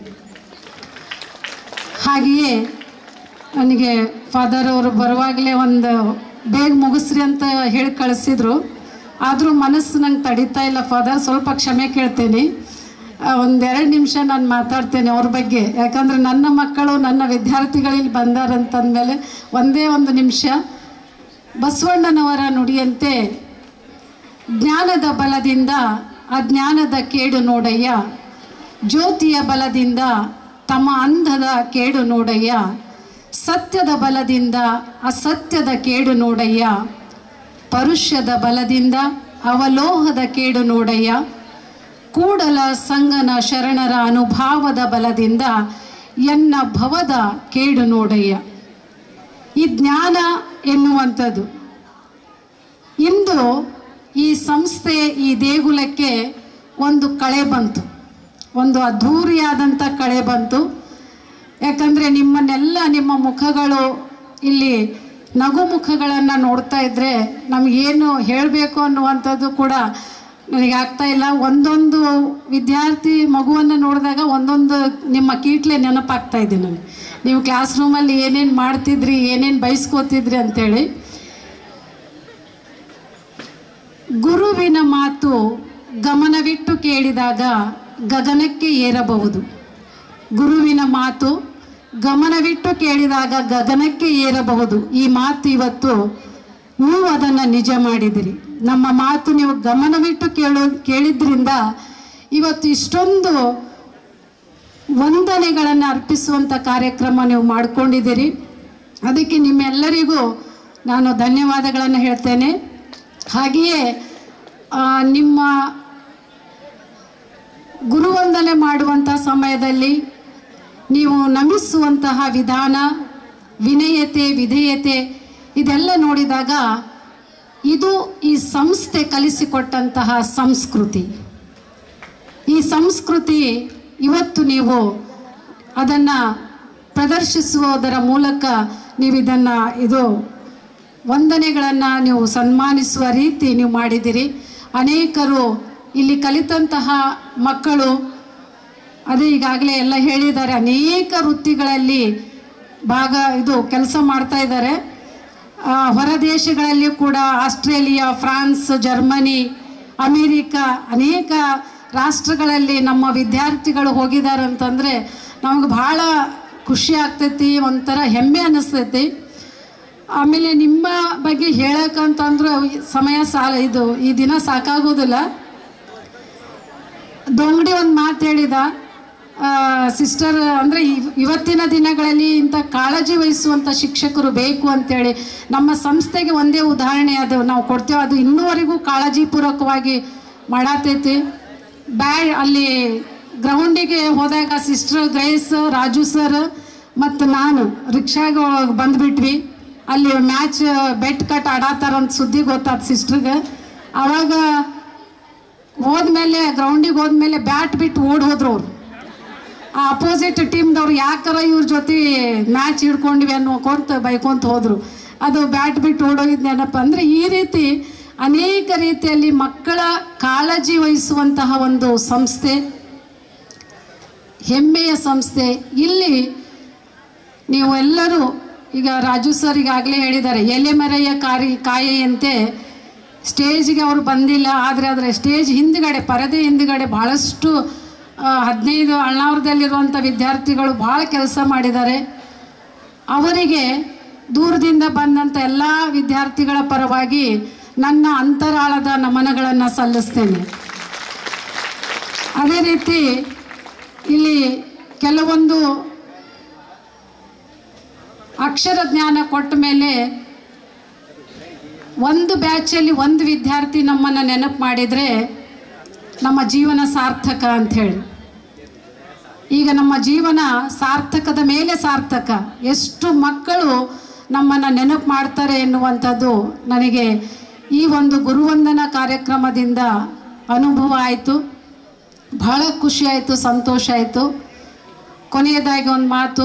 ಹಾಗೆಯೇ ನನಗೆ ಫಾದರ್ ಅವರು ಬರುವಾಗಲೇ ಒಂದು ಬೇಗ ಮುಗಿಸ್ರಿ ಅಂತ ಹೇಳಿ ಕಳಿಸಿದ್ರು. ಆದರೂ ಮನಸ್ಸು ನಂಗೆ ತಡೀತಾ ಇಲ್ಲ ಫಾದರ್, ಸ್ವಲ್ಪ ಕ್ಷಮೆ ಕೇಳ್ತೇನೆ. ಒಂದೆರಡು ನಿಮಿಷ ನಾನು ಮಾತಾಡ್ತೇನೆ ಅವ್ರ ಬಗ್ಗೆ. ಯಾಕಂದರೆ ನನ್ನ ಮಕ್ಕಳು ನನ್ನ ವಿದ್ಯಾರ್ಥಿಗಳಲ್ಲಿ ಬಂದಾರಂತಂದಮೇಲೆ ಒಂದೇ ಒಂದು ನಿಮಿಷ. ಬಸವಣ್ಣನವರ ನುಡಿಯಂತೆ ಜ್ಞಾನದ ಬಲದಿಂದ ಅಜ್ಞಾನದ ಕೇಡು ನೋಡಯ್ಯ, ಜ್ಯೋತಿಯ ಬಲದಿಂದ ತಮ್ಮ ಅಂಧದ ಕೇಡು ನೋಡಯ್ಯ, ಸತ್ಯದ ಬಲದಿಂದ ಅಸತ್ಯದ ಕೇಡು ನೋಡಯ್ಯ, ಪರುಷ್ಯದ ಬಲದಿಂದ ಅವಲೋಹದ ಕೇಡು ನೋಡಯ್ಯ, ಕೂಡಲ ಸಂಗನ ಶರಣರ ಅನುಭಾವದ ಬಲದಿಂದ ಎನ್ನ ಭವದ ಕೇಡು ನೋಡಯ್ಯ. ಈ ಜ್ಞಾನ ಎನ್ನುವಂಥದ್ದು ಇಂದು ಈ ಸಂಸ್ಥೆ ಈ ದೇಗುಲಕ್ಕೆ ಒಂದು ಕಳೆ ಬಂತು, ಒಂದು ಅದ್ಧೂರಿಯಾದಂಥ ಕಳೆ ಬಂತು. ಯಾಕಂದರೆ ನಿಮ್ಮನ್ನೆಲ್ಲ ನಿಮ್ಮ ಮುಖಗಳು ಇಲ್ಲಿ ನಗು ಮುಖಗಳನ್ನು ನೋಡ್ತಾ ಇದ್ದರೆ ನಮಗೇನು ಹೇಳಬೇಕು ಅನ್ನುವಂಥದ್ದು ಕೂಡ ನನಗೆ ಆಗ್ತಾ ಇಲ್ಲ. ಒಂದೊಂದು ವಿದ್ಯಾರ್ಥಿ ಮಗುವನ್ನು ನೋಡಿದಾಗ ಒಂದೊಂದು ನಿಮ್ಮ ಕೀಟ್ಲೆ ನೆನಪಾಗ್ತಾ ಇದೆ ನನಗೆ. ನೀವು ಕ್ಲಾಸ್ ರೂಮಲ್ಲಿ ಏನೇನು ಮಾಡ್ತಿದ್ರಿ, ಏನೇನು ಬಯಸ್ಕೋತಿದ್ರಿ ಅಂಥೇಳಿ. ಗುರುವಿನ ಮಾತು ಗಮನವಿಟ್ಟು ಕೇಳಿದಾಗ ಗಗನಕ್ಕೆ ಏರಬಹುದು. ಗುರುವಿನ ಮಾತು ಗಮನವಿಟ್ಟು ಕೇಳಿದಾಗ ಗಗನಕ್ಕೆ ಏರಬಹುದು. ಈ ಮಾತು ಇವತ್ತು ನೀವು ಅದನ್ನು ನಿಜ ಮಾಡಿದಿರಿ. ನಮ್ಮ ಮಾತು ನೀವು ಗಮನವಿಟ್ಟು ಕೇಳೋ ಕೇಳಿದ್ರಿಂದ ಇವತ್ತು ಇಷ್ಟೊಂದು ವಂದನೆಗಳನ್ನು ಅರ್ಪಿಸುವಂಥ ಕಾರ್ಯಕ್ರಮ ನೀವು ಮಾಡಿಕೊಂಡಿದ್ದೀರಿ. ಅದಕ್ಕೆ ನಿಮ್ಮೆಲ್ಲರಿಗೂ ನಾನು ಧನ್ಯವಾದಗಳನ್ನು ಹೇಳ್ತೇನೆ. ಹಾಗೆಯೇ ನಿಮ್ಮ ಗುರುವಂದನೆ ಮಾಡುವಂಥ ಸಮಯದಲ್ಲಿ ನೀವು ನಮಿಸುವಂತಹ ವಿಧಾನ, ವಿನಯತೆ, ವಿಧೇಯತೆ ಇದೆಲ್ಲ ನೋಡಿದಾಗ ಇದು ಈ ಸಂಸ್ಥೆ ಕಲಿಸಿಕೊಟ್ಟಂತಹ ಸಂಸ್ಕೃತಿ. ಈ ಸಂಸ್ಕೃತಿ ಇವತ್ತು ನೀವು ಅದನ್ನು ಪ್ರದರ್ಶಿಸುವುದರ ಮೂಲಕ ನೀವು ಇದನ್ನು ಇದು ವಂದನೆಗಳನ್ನು ನೀವು ಸನ್ಮಾನಿಸುವ ರೀತಿ ನೀವು ಮಾಡಿದ್ದೀರಿ. ಅನೇಕರು ಇಲ್ಲಿ ಕಲಿತಂತಹ ಮಕ್ಕಳು ಅದೇ ಈಗಾಗಲೇ ಎಲ್ಲ ಹೇಳಿದ್ದಾರೆ, ಅನೇಕ ವೃತ್ತಿಗಳಲ್ಲಿ ಭಾಗ ಇದು ಕೆಲಸ ಮಾಡ್ತಾ ಇದ್ದಾರೆ. ಹೊರ ದೇಶಗಳಲ್ಲಿಯೂ ಕೂಡ ಆಸ್ಟ್ರೇಲಿಯಾ, ಫ್ರಾನ್ಸ್, ಜರ್ಮನಿ, ಅಮೇರಿಕಾ ಅನೇಕ ರಾಷ್ಟ್ರಗಳಲ್ಲಿ ನಮ್ಮ ವಿದ್ಯಾರ್ಥಿಗಳು ಹೋಗಿದ್ದಾರೆ ಅಂತಂದರೆ ನಮಗೆ ಭಾಳ ಖುಷಿ ಆಗ್ತೈತಿ, ಒಂಥರ ಹೆಮ್ಮೆ ಅನ್ನಿಸ್ತೈತಿ. ಆಮೇಲೆ ನಿಮ್ಮ ಬಗ್ಗೆ ಹೇಳಕ್ಕಂತಂದ್ರೆ ಸಮಯ ಸಾಲ ಇದು ಈ ದಿನ ಸಾಕಾಗೋದಿಲ್ಲ. ದೊಂಗಡಿ ಒಂದು ಮಾತು ಹೇಳಿದ ಸಿಸ್ಟರ್, ಅಂದರೆ ಇವತ್ತಿನ ದಿನಗಳಲ್ಲಿ ಇಂಥ ಕಾಳಜಿ ವಹಿಸುವಂಥ ಶಿಕ್ಷಕರು ಬೇಕು ಅಂತೇಳಿ ನಮ್ಮ ಸಂಸ್ಥೆಗೆ ಒಂದೇ ಉದಾಹರಣೆ ಅದು ನಾವು ಕೊಡ್ತೇವೆ. ಅದು ಇನ್ನೂವರೆಗೂ ಕಾಳಜಿಪೂರ್ವಕವಾಗಿ ಮಾಡತೈತಿ. ಬ್ಯಾ ಅಲ್ಲಿ ಗ್ರೌಂಡಿಗೆ ಹೋದಾಗ ಸಿಸ್ಟರ್ ಗ್ರೇಸ್, ರಾಜು ಸರ್ ಮತ್ತು ನಾನು ರಿಕ್ಷಾಗೆ ಬಂದುಬಿಟ್ವಿ. ಅಲ್ಲಿ ಮ್ಯಾಚ್ ಬೆಟ್ ಕಟ್ ಆಡತ್ತಾರಂತ ಸುದ್ದಿ ಗೊತ್ತಾದ ಸಿಸ್ಟ್ರಿಗೆ. ಆವಾಗ ಹೋದ್ಮೇಲೆ ಗ್ರೌಂಡಿಗೆ ಹೋದ್ಮೇಲೆ ಬ್ಯಾಟ್ ಬಿಟ್ಟು ಓಡಿ ಹೋದ್ರು ಅವರು. ಆ ಅಪೋಸಿಟ್ ಟೀಮ್ದವ್ರು ಯಾಕಾರ ಇವ್ರ ಜೊತೆ ಮ್ಯಾಚ್ ಹಿಡ್ಕೊಂಡಿವಿ ಅನ್ನೋಕೊಂತ ಬೈಕೊಂತ ಹೋದ್ರು. ಅದು ಬ್ಯಾಟ್ ಬಿಟ್ಟು ಓಡೋಗಿದ್ನೇನಪ್ಪ ಅಂದರೆ ಈ ರೀತಿ ಅನೇಕ ರೀತಿಯಲ್ಲಿ ಮಕ್ಕಳ ಕಾಳಜಿ ವಹಿಸುವಂತಹ ಒಂದು ಸಂಸ್ಥೆ, ಹೆಮ್ಮೆಯ ಸಂಸ್ಥೆ. ಇಲ್ಲಿ ನೀವು ಎಲ್ಲರೂ ಈಗ ರಾಜು ಸರ್ ಈಗಾಗಲೇ ಹೇಳಿದ್ದಾರೆ, ಎಲೆಮರೆಯ ಕಾರಿ ಕಾಯೆಯಂತೆ ಸ್ಟೇಜ್ಗೆ ಅವರು ಬಂದಿಲ್ಲ, ಆದರೆ ಅದರ ಸ್ಟೇಜ್ ಹಿಂದ್ಗಡೆ ಪರದೆ ಹಿಂದ್ಗಡೆ ಭಾಳಷ್ಟು ಹದಿನೈದು ಅಳ್ನಾವರದಲ್ಲಿರುವಂಥ ವಿದ್ಯಾರ್ಥಿಗಳು ಭಾಳ ಕೆಲಸ ಮಾಡಿದ್ದಾರೆ. ಅವರಿಗೆ ದೂರದಿಂದ ಬಂದಂಥ ಎಲ್ಲ ವಿದ್ಯಾರ್ಥಿಗಳ ಪರವಾಗಿ ನನ್ನ ಅಂತರಾಳದ ನಮನಗಳನ್ನು ಸಲ್ಲಿಸ್ತೇನೆ. ಅದೇ ರೀತಿ ಇಲ್ಲಿ ಕೆಲವೊಂದು ಅಕ್ಷರ ಜ್ಞಾನ ಕೊಟ್ಟ ಮೇಲೆ ಒಂದು ಬ್ಯಾಚಲ್ಲಿ ಒಂದು ವಿದ್ಯಾರ್ಥಿ ನಮ್ಮನ್ನು ನೆನಪು ಮಾಡಿದರೆ ನಮ್ಮ ಜೀವನ ಸಾರ್ಥಕ ಅಂಥೇಳಿ. ಈಗ ನಮ್ಮ ಜೀವನ ಸಾರ್ಥಕದ ಮೇಲೆ ಸಾರ್ಥಕ. ಎಷ್ಟು ಮಕ್ಕಳು ನಮ್ಮನ್ನು ನೆನಪು ಮಾಡ್ತಾರೆ ಎನ್ನುವಂಥದ್ದು ನನಗೆ ಈ ಒಂದು ಗುರುವಂದನಾ ಕಾರ್ಯಕ್ರಮದಿಂದ ಅನುಭವ ಆಯಿತು. ಬಹಳ ಖುಷಿ ಆಯಿತು, ಸಂತೋಷ ಆಯಿತು. ಕೊನೆಯದಾಗಿ ಒಂದು ಮಾತು,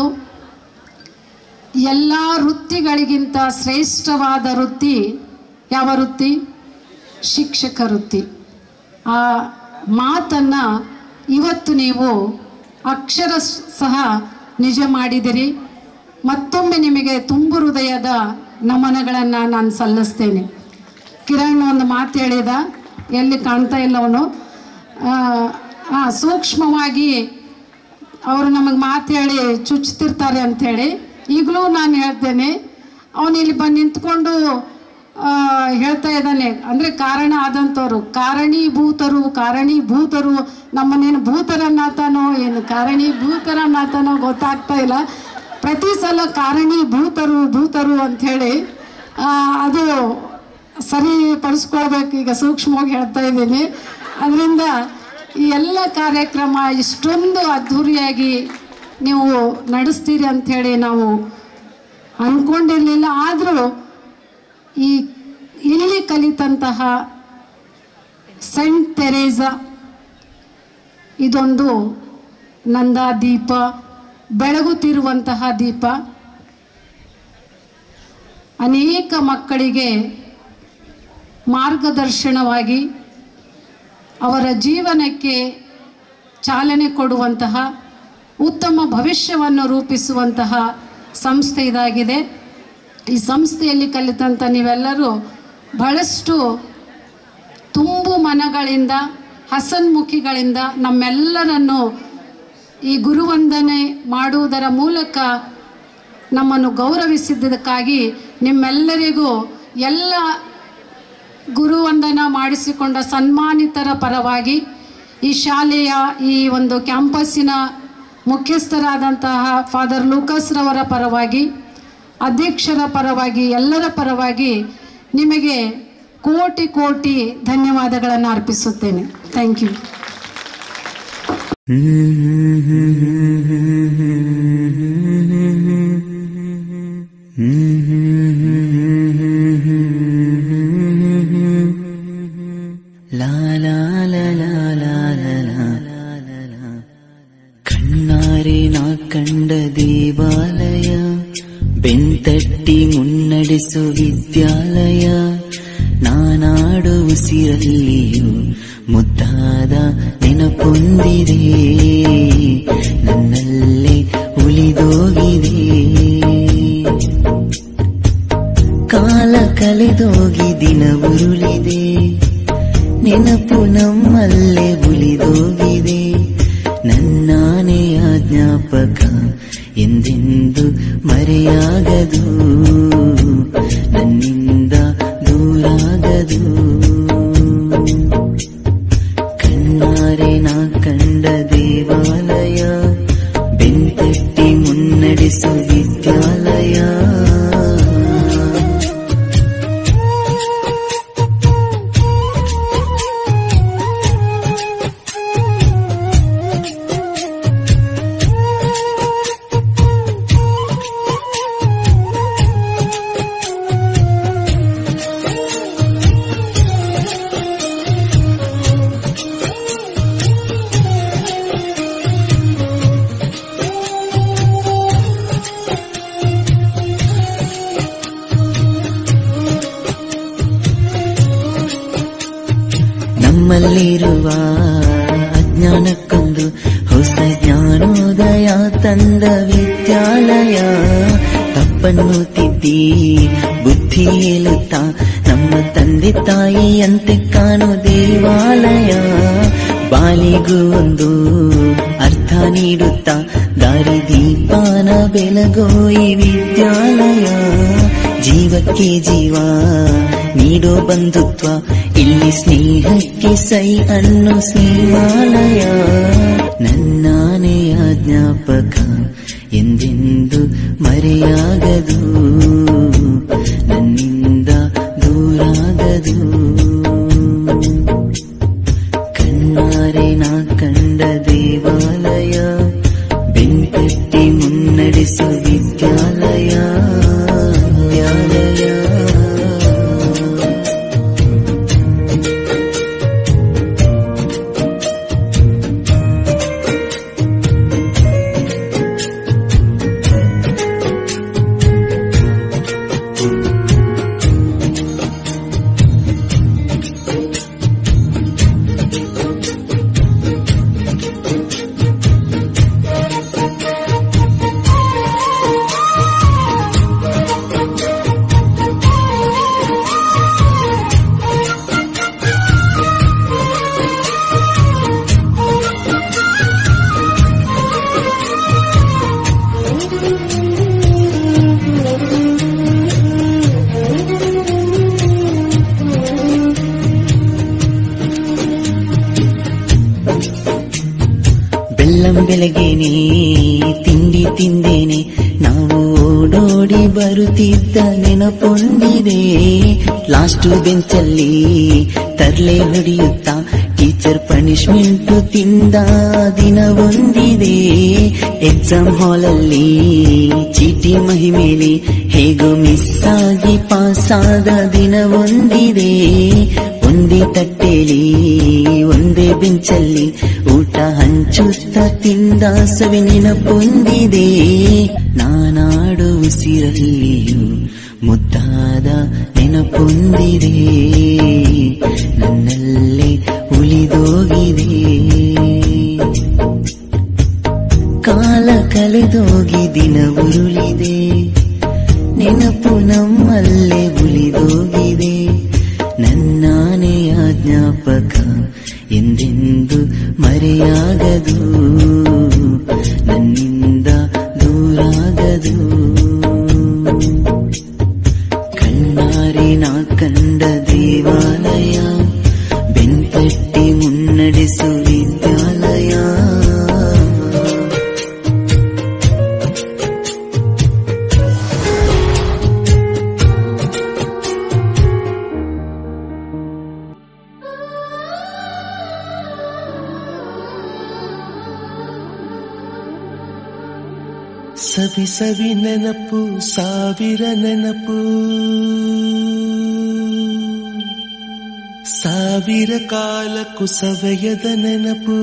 ಎಲ್ಲ ವೃತ್ತಿಗಳಿಗಿಂತ ಶ್ರೇಷ್ಠವಾದ ವೃತ್ತಿ ಯಾವ ವೃತ್ತಿ? ಶಿಕ್ಷಕ ವೃತ್ತಿ. ಆ ಮಾತನ್ನು ಇವತ್ತು ನೀವು ಅಕ್ಷರ ಸಹ ನಿಜ ಮಾಡಿದಿರಿ. ಮತ್ತೊಮ್ಮೆ ನಿಮಗೆ ತುಂಬು ಹೃದಯದ ನಮನಗಳನ್ನು ನಾನು ಸಲ್ಲಿಸ್ತೇನೆ. ಕಿರಣ್ ಒಂದು ಮಾತು ಹೇಳಿದ, ಎಲ್ಲಿ ಕಾಣ್ತಾ ಇಲ್ಲ ಅವನು, ಸೂಕ್ಷ್ಮವಾಗಿ ಅವರು ನಮಗೆ ಮಾತು ಹೇಳಿ ಚುಚ್ಚುತ್ತಿರ್ತಾರೆ ಅಂಥೇಳಿ. ಈಗಲೂ ನಾನು ಹೇಳ್ತೇನೆ, ಅವನು ಇಲ್ಲಿ ಬಂದು ನಿಂತ್ಕೊಂಡು ಹೇಳ್ತಾ ಇದ್ದಾನೆ, ಅಂದರೆ ಕಾರಣ ಆದಂಥವ್ರು ಕಾರಣೀಭೂತರು ಕಾರಣೀಭೂತರು ನಮ್ಮನ್ನೇನು ಭೂತರನ್ನಾತಾನೋ ಏನು ಕಾರಣೀಭೂತರನ್ನಾತಾನೋ ಗೊತ್ತಾಗ್ತಾ ಇಲ್ಲ. ಪ್ರತಿ ಸಲ ಕಾರಣೀಭೂತರು ಭೂತರು ಅಂಥೇಳಿ ಅದು ಸರಿಪಡಿಸ್ಕೊಳ್ಬೇಕು. ಈಗ ಸೂಕ್ಷ್ಮವಾಗಿ ಹೇಳ್ತಾ ಇದ್ದೀನಿ. ಅದರಿಂದ ಈ ಎಲ್ಲ ಕಾರ್ಯಕ್ರಮ ಇಷ್ಟೊಂದು ಅದ್ಧೂರಿಯಾಗಿ ನೀವು ನಡೆಸ್ತೀರಿ ಅಂಥೇಳಿ ನಾವು ಅಂದ್ಕೊಂಡಿರಲಿಲ್ಲ. ಆದರೂ ಈ ಇಲ್ಲಿ ಕಲಿತಂತಹ ಸೆಂಟ್ ತೆರೇಸಾ ಇದೊಂದು ನಂದ ದೀಪ, ಬೆಳಗುತ್ತಿರುವಂತಹ ದೀಪ. ಅನೇಕ ಮಕ್ಕಳಿಗೆ ಮಾರ್ಗದರ್ಶನವಾಗಿ ಅವರ ಜೀವನಕ್ಕೆ ಚಾಲನೆ ಕೊಡುವಂತಹ, ಉತ್ತಮ ಭವಿಷ್ಯವನ್ನು ರೂಪಿಸುವಂತಹ ಸಂಸ್ಥೆ ಇದಾಗಿದೆ. ಈ ಸಂಸ್ಥೆಯಲ್ಲಿ ಕಲಿತಂಥ ನೀವೆಲ್ಲರೂ ಬಹಳಷ್ಟು ತುಂಬು ಮನಗಳಿಂದ, ಹಸನ್ಮುಖಿಗಳಿಂದ ನಮ್ಮೆಲ್ಲರನ್ನು ಈ ಗುರುವಂದನೆ ಮಾಡುವುದರ ಮೂಲಕ ನಮ್ಮನ್ನು ಗೌರವಿಸಿದ್ದಕ್ಕಾಗಿ ನಿಮ್ಮೆಲ್ಲರಿಗೂ ಎಲ್ಲ ಗುರುವಂದನ ಮಾಡಿಸಿಕೊಂಡ ಸನ್ಮಾನಿತರ ಪರವಾಗಿ, ಈ ಶಾಲೆಯ ಈ ಒಂದು ಕ್ಯಾಂಪಸ್ಸಿನ ಮುಖ್ಯಸ್ಥರಾದಂತಹ ಫಾದರ್ ಲೂಕಸ್ ರವರ ಪರವಾಗಿ, ಅಧ್ಯಕ್ಷರ ಪರವಾಗಿ, ಎಲ್ಲರ ಪರವಾಗಿ ನಿಮಗೆ ಕೋಟಿ ಕೋಟಿ ಧನ್ಯವಾದಗಳನ್ನು ಅರ್ಪಿಸುತ್ತೇನೆ. Thank you.
ಕಣ್ಣಾರೆ ನಾ ಕಂಡ ದೇವಾಲಯ, ಬೆಂತಟ್ಟಿ ಮುನ್ನಡೆಸು ವಿದ್ಯಾಲಯ, ನಾನಾಡು ಉಸಿರಲ್ಲಿಯೂ ಮುದ್ದಾದ ನೆನಪೊಂದಿದೆ, ನನ್ನಲ್ಲೇ ಉಳಿದೋಗಿದೆ. ಕಾಲ ಕಳೆದೋಗಿ ದಿನ ಉರುಳಿದೆ, ನೆನಪು ನಮ್ಮಲ್ಲೇ ಉಳಿದೋಗಿದೆ. ನನ್ನಾನೆಯ ಜ್ಞಾಪಕ ಎಂದೆಂದು ಮರೆಯಾಗದು, ನನ್ನಿಂದ ದೂರಾಗದು. ಕಣ್ಣಾರೆ ನಾ ಕಂಡ ದೇವಾಲಯ, ಬೆಂತಟ್ಟಿ ಮುನ್ನಡೆಸು ವಿದ್ಯಾಲಯ. ನಮ್ಮಲ್ಲಿರುವ ಅಜ್ಞಾನಕ್ಕೊಂದು ಹೊಸ ಜ್ಞಾನೋದಯ ತಂದ ವಿದ್ಯಾಲಯ. ತಪ್ಪನ್ನು ತಿದ್ದಿ ಬುದ್ಧಿ ಹೇಳುತ್ತಾ ನಮ್ಮ ತಂದೆ ತಾಯಿಯಂತೆ ಕಾಣೋ ದೇವಾಲಯ. ಬಾಲಿಗೂ ಒಂದು ಅರ್ಥ ನೀಡುತ್ತಾ ದಾರಿ ದೀಪಾನ ಬೆಳಗೋ ಈ ವಿದ್ಯಾಲಯ. ಜೀವಕ್ಕೆ ಜೀವ ನೀಡೋ ಬಂಧುತ್ವ, ಇಲ್ಲಿ ಸ್ನೇಹಕ್ಕೆ ಸೈ ಅನ್ನೋ ಸ್ನೇಹಾಲಯ. ನನ್ನಾನೆಯ ಜ್ಞಾಪಕ ಎಂದೆಂದು ಮರೆಯಾಗದು, ನನ್ನಿಂದ ದೂರಾಗದು. ಕಣ್ಣಾರೆ ನಾ ಕಂಡ ದೇವಾಲಯ, ಬೆಂಕಟ್ಟಿ ಮುನ್ನಡೆಸು ವಿದ್ಯಾಲಯ. ವಿದ್ಯಾಲಯ ಬೆಳಗ್ಗೆನೆ ತಿಂಡಿ ತಿಂದೇನೆ, ನಾವು ಓಡೋಡಿ ಬರುತ್ತಿದ್ದ ನೆನಪೊಂದಿದೆ. ಲಾಸ್ಟ್ ಬೆಂಚಲ್ಲಿ ತರ್ಲೆ ಹೊಡೆಯುತ್ತಾ ಟೀಚರ್ ಪನಿಷ್ಮೆಂಟ್ ತಿಂದ ದಿನ ಒಂದಿದೆ. ಎಕ್ಸಾಮ್ ಹಾಲಲ್ಲಿ ಚೀಟಿ ಮಹಿಮೇಲೆ ಹೇಗೋ ಮಿಸ್ ಆಗಿ ಪಾಸ್ ಆದ ದಿನ ಒಂದಿದೆ. ಒಂದೇ ತಟ್ಟೆಲಿ ಒಂದೇ ಬೆಂಚಲ್ಲಿ ಊಟ ಹಂಚುತ್ತಾ ತಿಂದ ಸವಿ ನೆನಪೊಂದಿದೆ. ನಾನಾಡು ಉಸಿರಲ್ಲಿಯೂ ಮುದ್ದಾದ ನೆನಪೊಂದಿದೆ, ನನ್ನಲ್ಲೇ ಉಳಿದೋಗಿದೆ. ಕಾಲ ಕಳೆದೋಗಿ ದಿನ ಉರುಳಿದೆ, ನೆನಪು ನಮ್ಮಲ್ಲೇ ಉಳಿದೋಗಿದೆ. ನನ್ನಾನೆಯ ಜ್ಞಾಪಕ ಎಂದೆಂದು ಮರೆಯಾಗದು, ನನ್ನಿಂದ ದೂರಾಗದು. ಕಣ್ಣಾರೆ ನಾ ಕಂಡ ದೇವಾಲಯ, ಬೆಂಕಟ್ಟಿ ಮುನ್ನಡೆಸು ವಿದ್ಯಾಲಯ.
ಸವಿ ಸವಿ ನೆನಪು ಸಾವಿರ ನೆನಪು, ಸಾವಿರ ಕಾಲಕ್ಕೂ ಸವೆಯದ ನೆನಪು.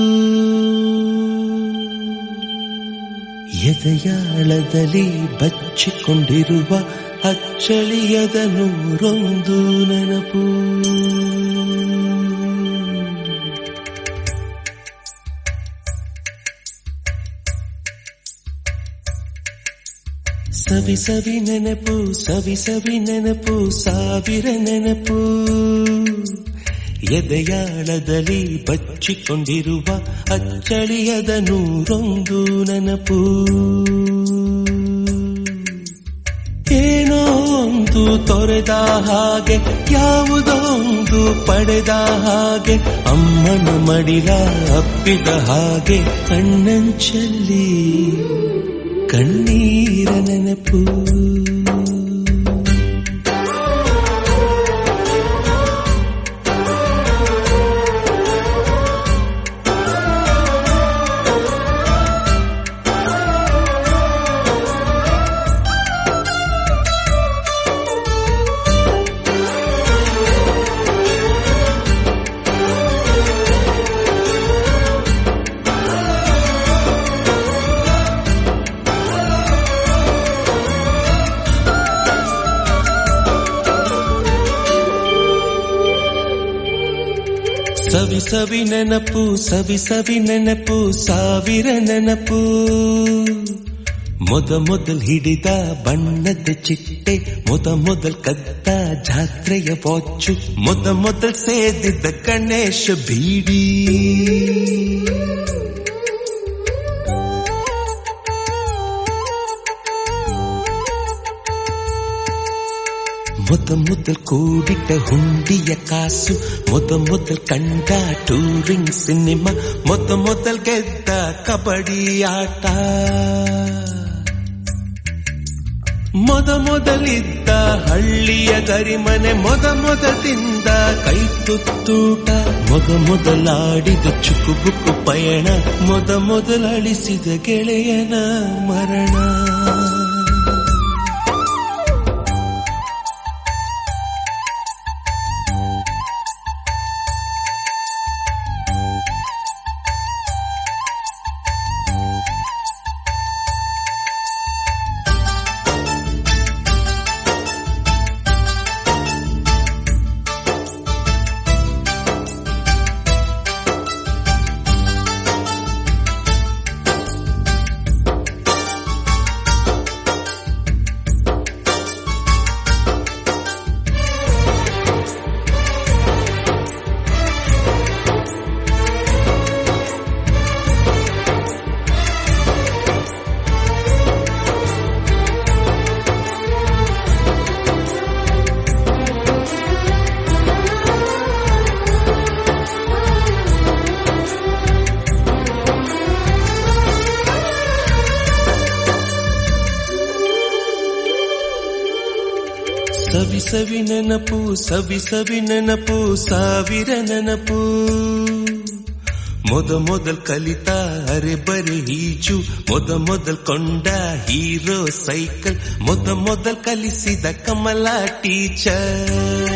ಎದೆಯಾಳದಲ್ಲಿ ಬಚ್ಚಿಕೊಂಡಿರುವ ಅಚ್ಚಳಿಯದ ನೂರೊಂದು ನೆನಪು. ಸವಿ ಸವಿ ನೆನಪು ಸವಿ ಸವಿ ನೆನಪು ಸಾವಿರ ನೆನಪು, ಎದೆಯಾಳದಲ್ಲಿ ಬಚ್ಚಿಕೊಂಡಿರುವ ಅಚ್ಚಳಿಯದ ನೂರೊಂದು ನೆನಪು. ಏನೋ ಒಂದು ತೊರೆದ ಹಾಗೆ, ಯಾವುದೋ ಒಂದು ಪಡೆದ ಹಾಗೆ, ಅಮ್ಮನ ಮಡಿಲ ಅಪ್ಪಿದ ಹಾಗೆ, ಕಣ್ಣಂಚಲ್ಲಿ ಕಣ್ಣೀರ ನೆನಪು.
ಸವಿ ಸವಿ ನೆನಪು ಸವಿ ಸವಿ ನೆನಪು ಸಾವಿರ ನೆನಪು. ಮೊದ ಮೊದಲ್ ಹಿಡಿದ ಬಣ್ಣದ ಚಿಟ್ಟೆ, ಮೊದ ಮೊದಲ್ ಕದ್ದ ಜಾತ್ರೆಯ ವಾಚು, ಮೊದ ಮೊದಲ್ ಸೇದಿದ್ದ ಗಣೇಶ ಬೀಡಿ. ಮೊದ ಮೊದಲ್ ಕೂಡಿಟ್ಟ ಹುಂಡಿಯ ಕಾಸು, ಮೊದ ಮೊದಲ್ ಕಂಡ ಟೂರಿಂಗ್ ಸಿನಿಮಾ, ಮೊದ ಮೊದಲ್ ಗೆದ್ದ ಕಬಡ್ಡಿ ಆಟ, ಮೊದ ಮೊದಲಿದ್ದ ಹಳ್ಳಿಯ ಗರಿಮನೆ, ಮೊದ ಮೊದಲಿಂದ ಕೈ ತುತ್ತೂಟ, ಮೊದ ಮೊದಲಾಡಿದ ಚುಕುಬುಕು ಪಯಣ, ಮೊದ ಮೊದಲಳಿಸಿದ ಗೆಳೆಯನ ಮರಣ. ಸವಿ ಸವಿ ನೆನಪು ಸವಿ ಸವಿ ನೆನಪು ಸಾವಿರ ನೆನಪು. ಮೊದ ಮೊದಲ್ ಕಲಿತ ಅರೆ ಬರೆ ಈಜು, ಮೊದ ಮೊದಲ್ ಕೊಂಡ ಹೀರೋ ಸೈಕಲ್, ಮೊದ ಮೊದಲ್ ಕಲಿಸಿದ ಕಮಲ ಟೀಚರ್.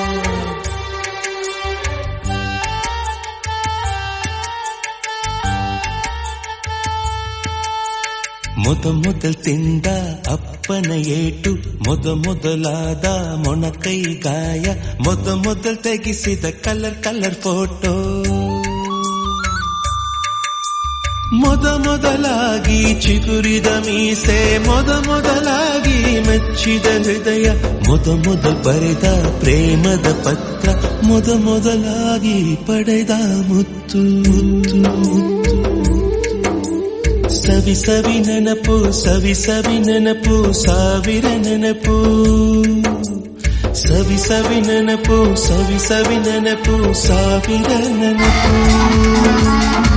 ಮೊದ ಮೊದಲ್ ತಿಂದ ಅಪ್ಪನ ಏಟು, ಮೊದ ಮೊದಲಾದ ಮೊಣಕೈ ಗಾಯ, ಮೊದ ಮೊದಲ್ ತೆಗಿಸಿದ ಕಲರ್ ಕಲರ್ ಫೋಟೋ, ಮೊದ ಮೊದಲಾಗಿ ಚಿಗುರಿದ ಮೀಸೆ, ಮೊದ ಮೊದಲಾಗಿ ಮೆಚ್ಚಿದ ಹೃದಯ, ಮೊದ ಮೊದಲ್ ಬರೆದ ಪ್ರೇಮದ ಪತ್ರ, ಮೊದ ಮೊದಲಾಗಿ ಪಡೆದ ಮುತ್ತು ಮುತ್ತು ಮುತ್ತು. ಸವಿ ಸವಿ ನೆನಪು ಸವಿ ಸವಿ ನೆನಪು ಸಾವಿರ ನೆನಪು. ಸವಿ ಸವಿ ನೆನಪು ಸವಿ ಸವಿ ನೆನಪು ಸಾವಿರ ನೆನಪು.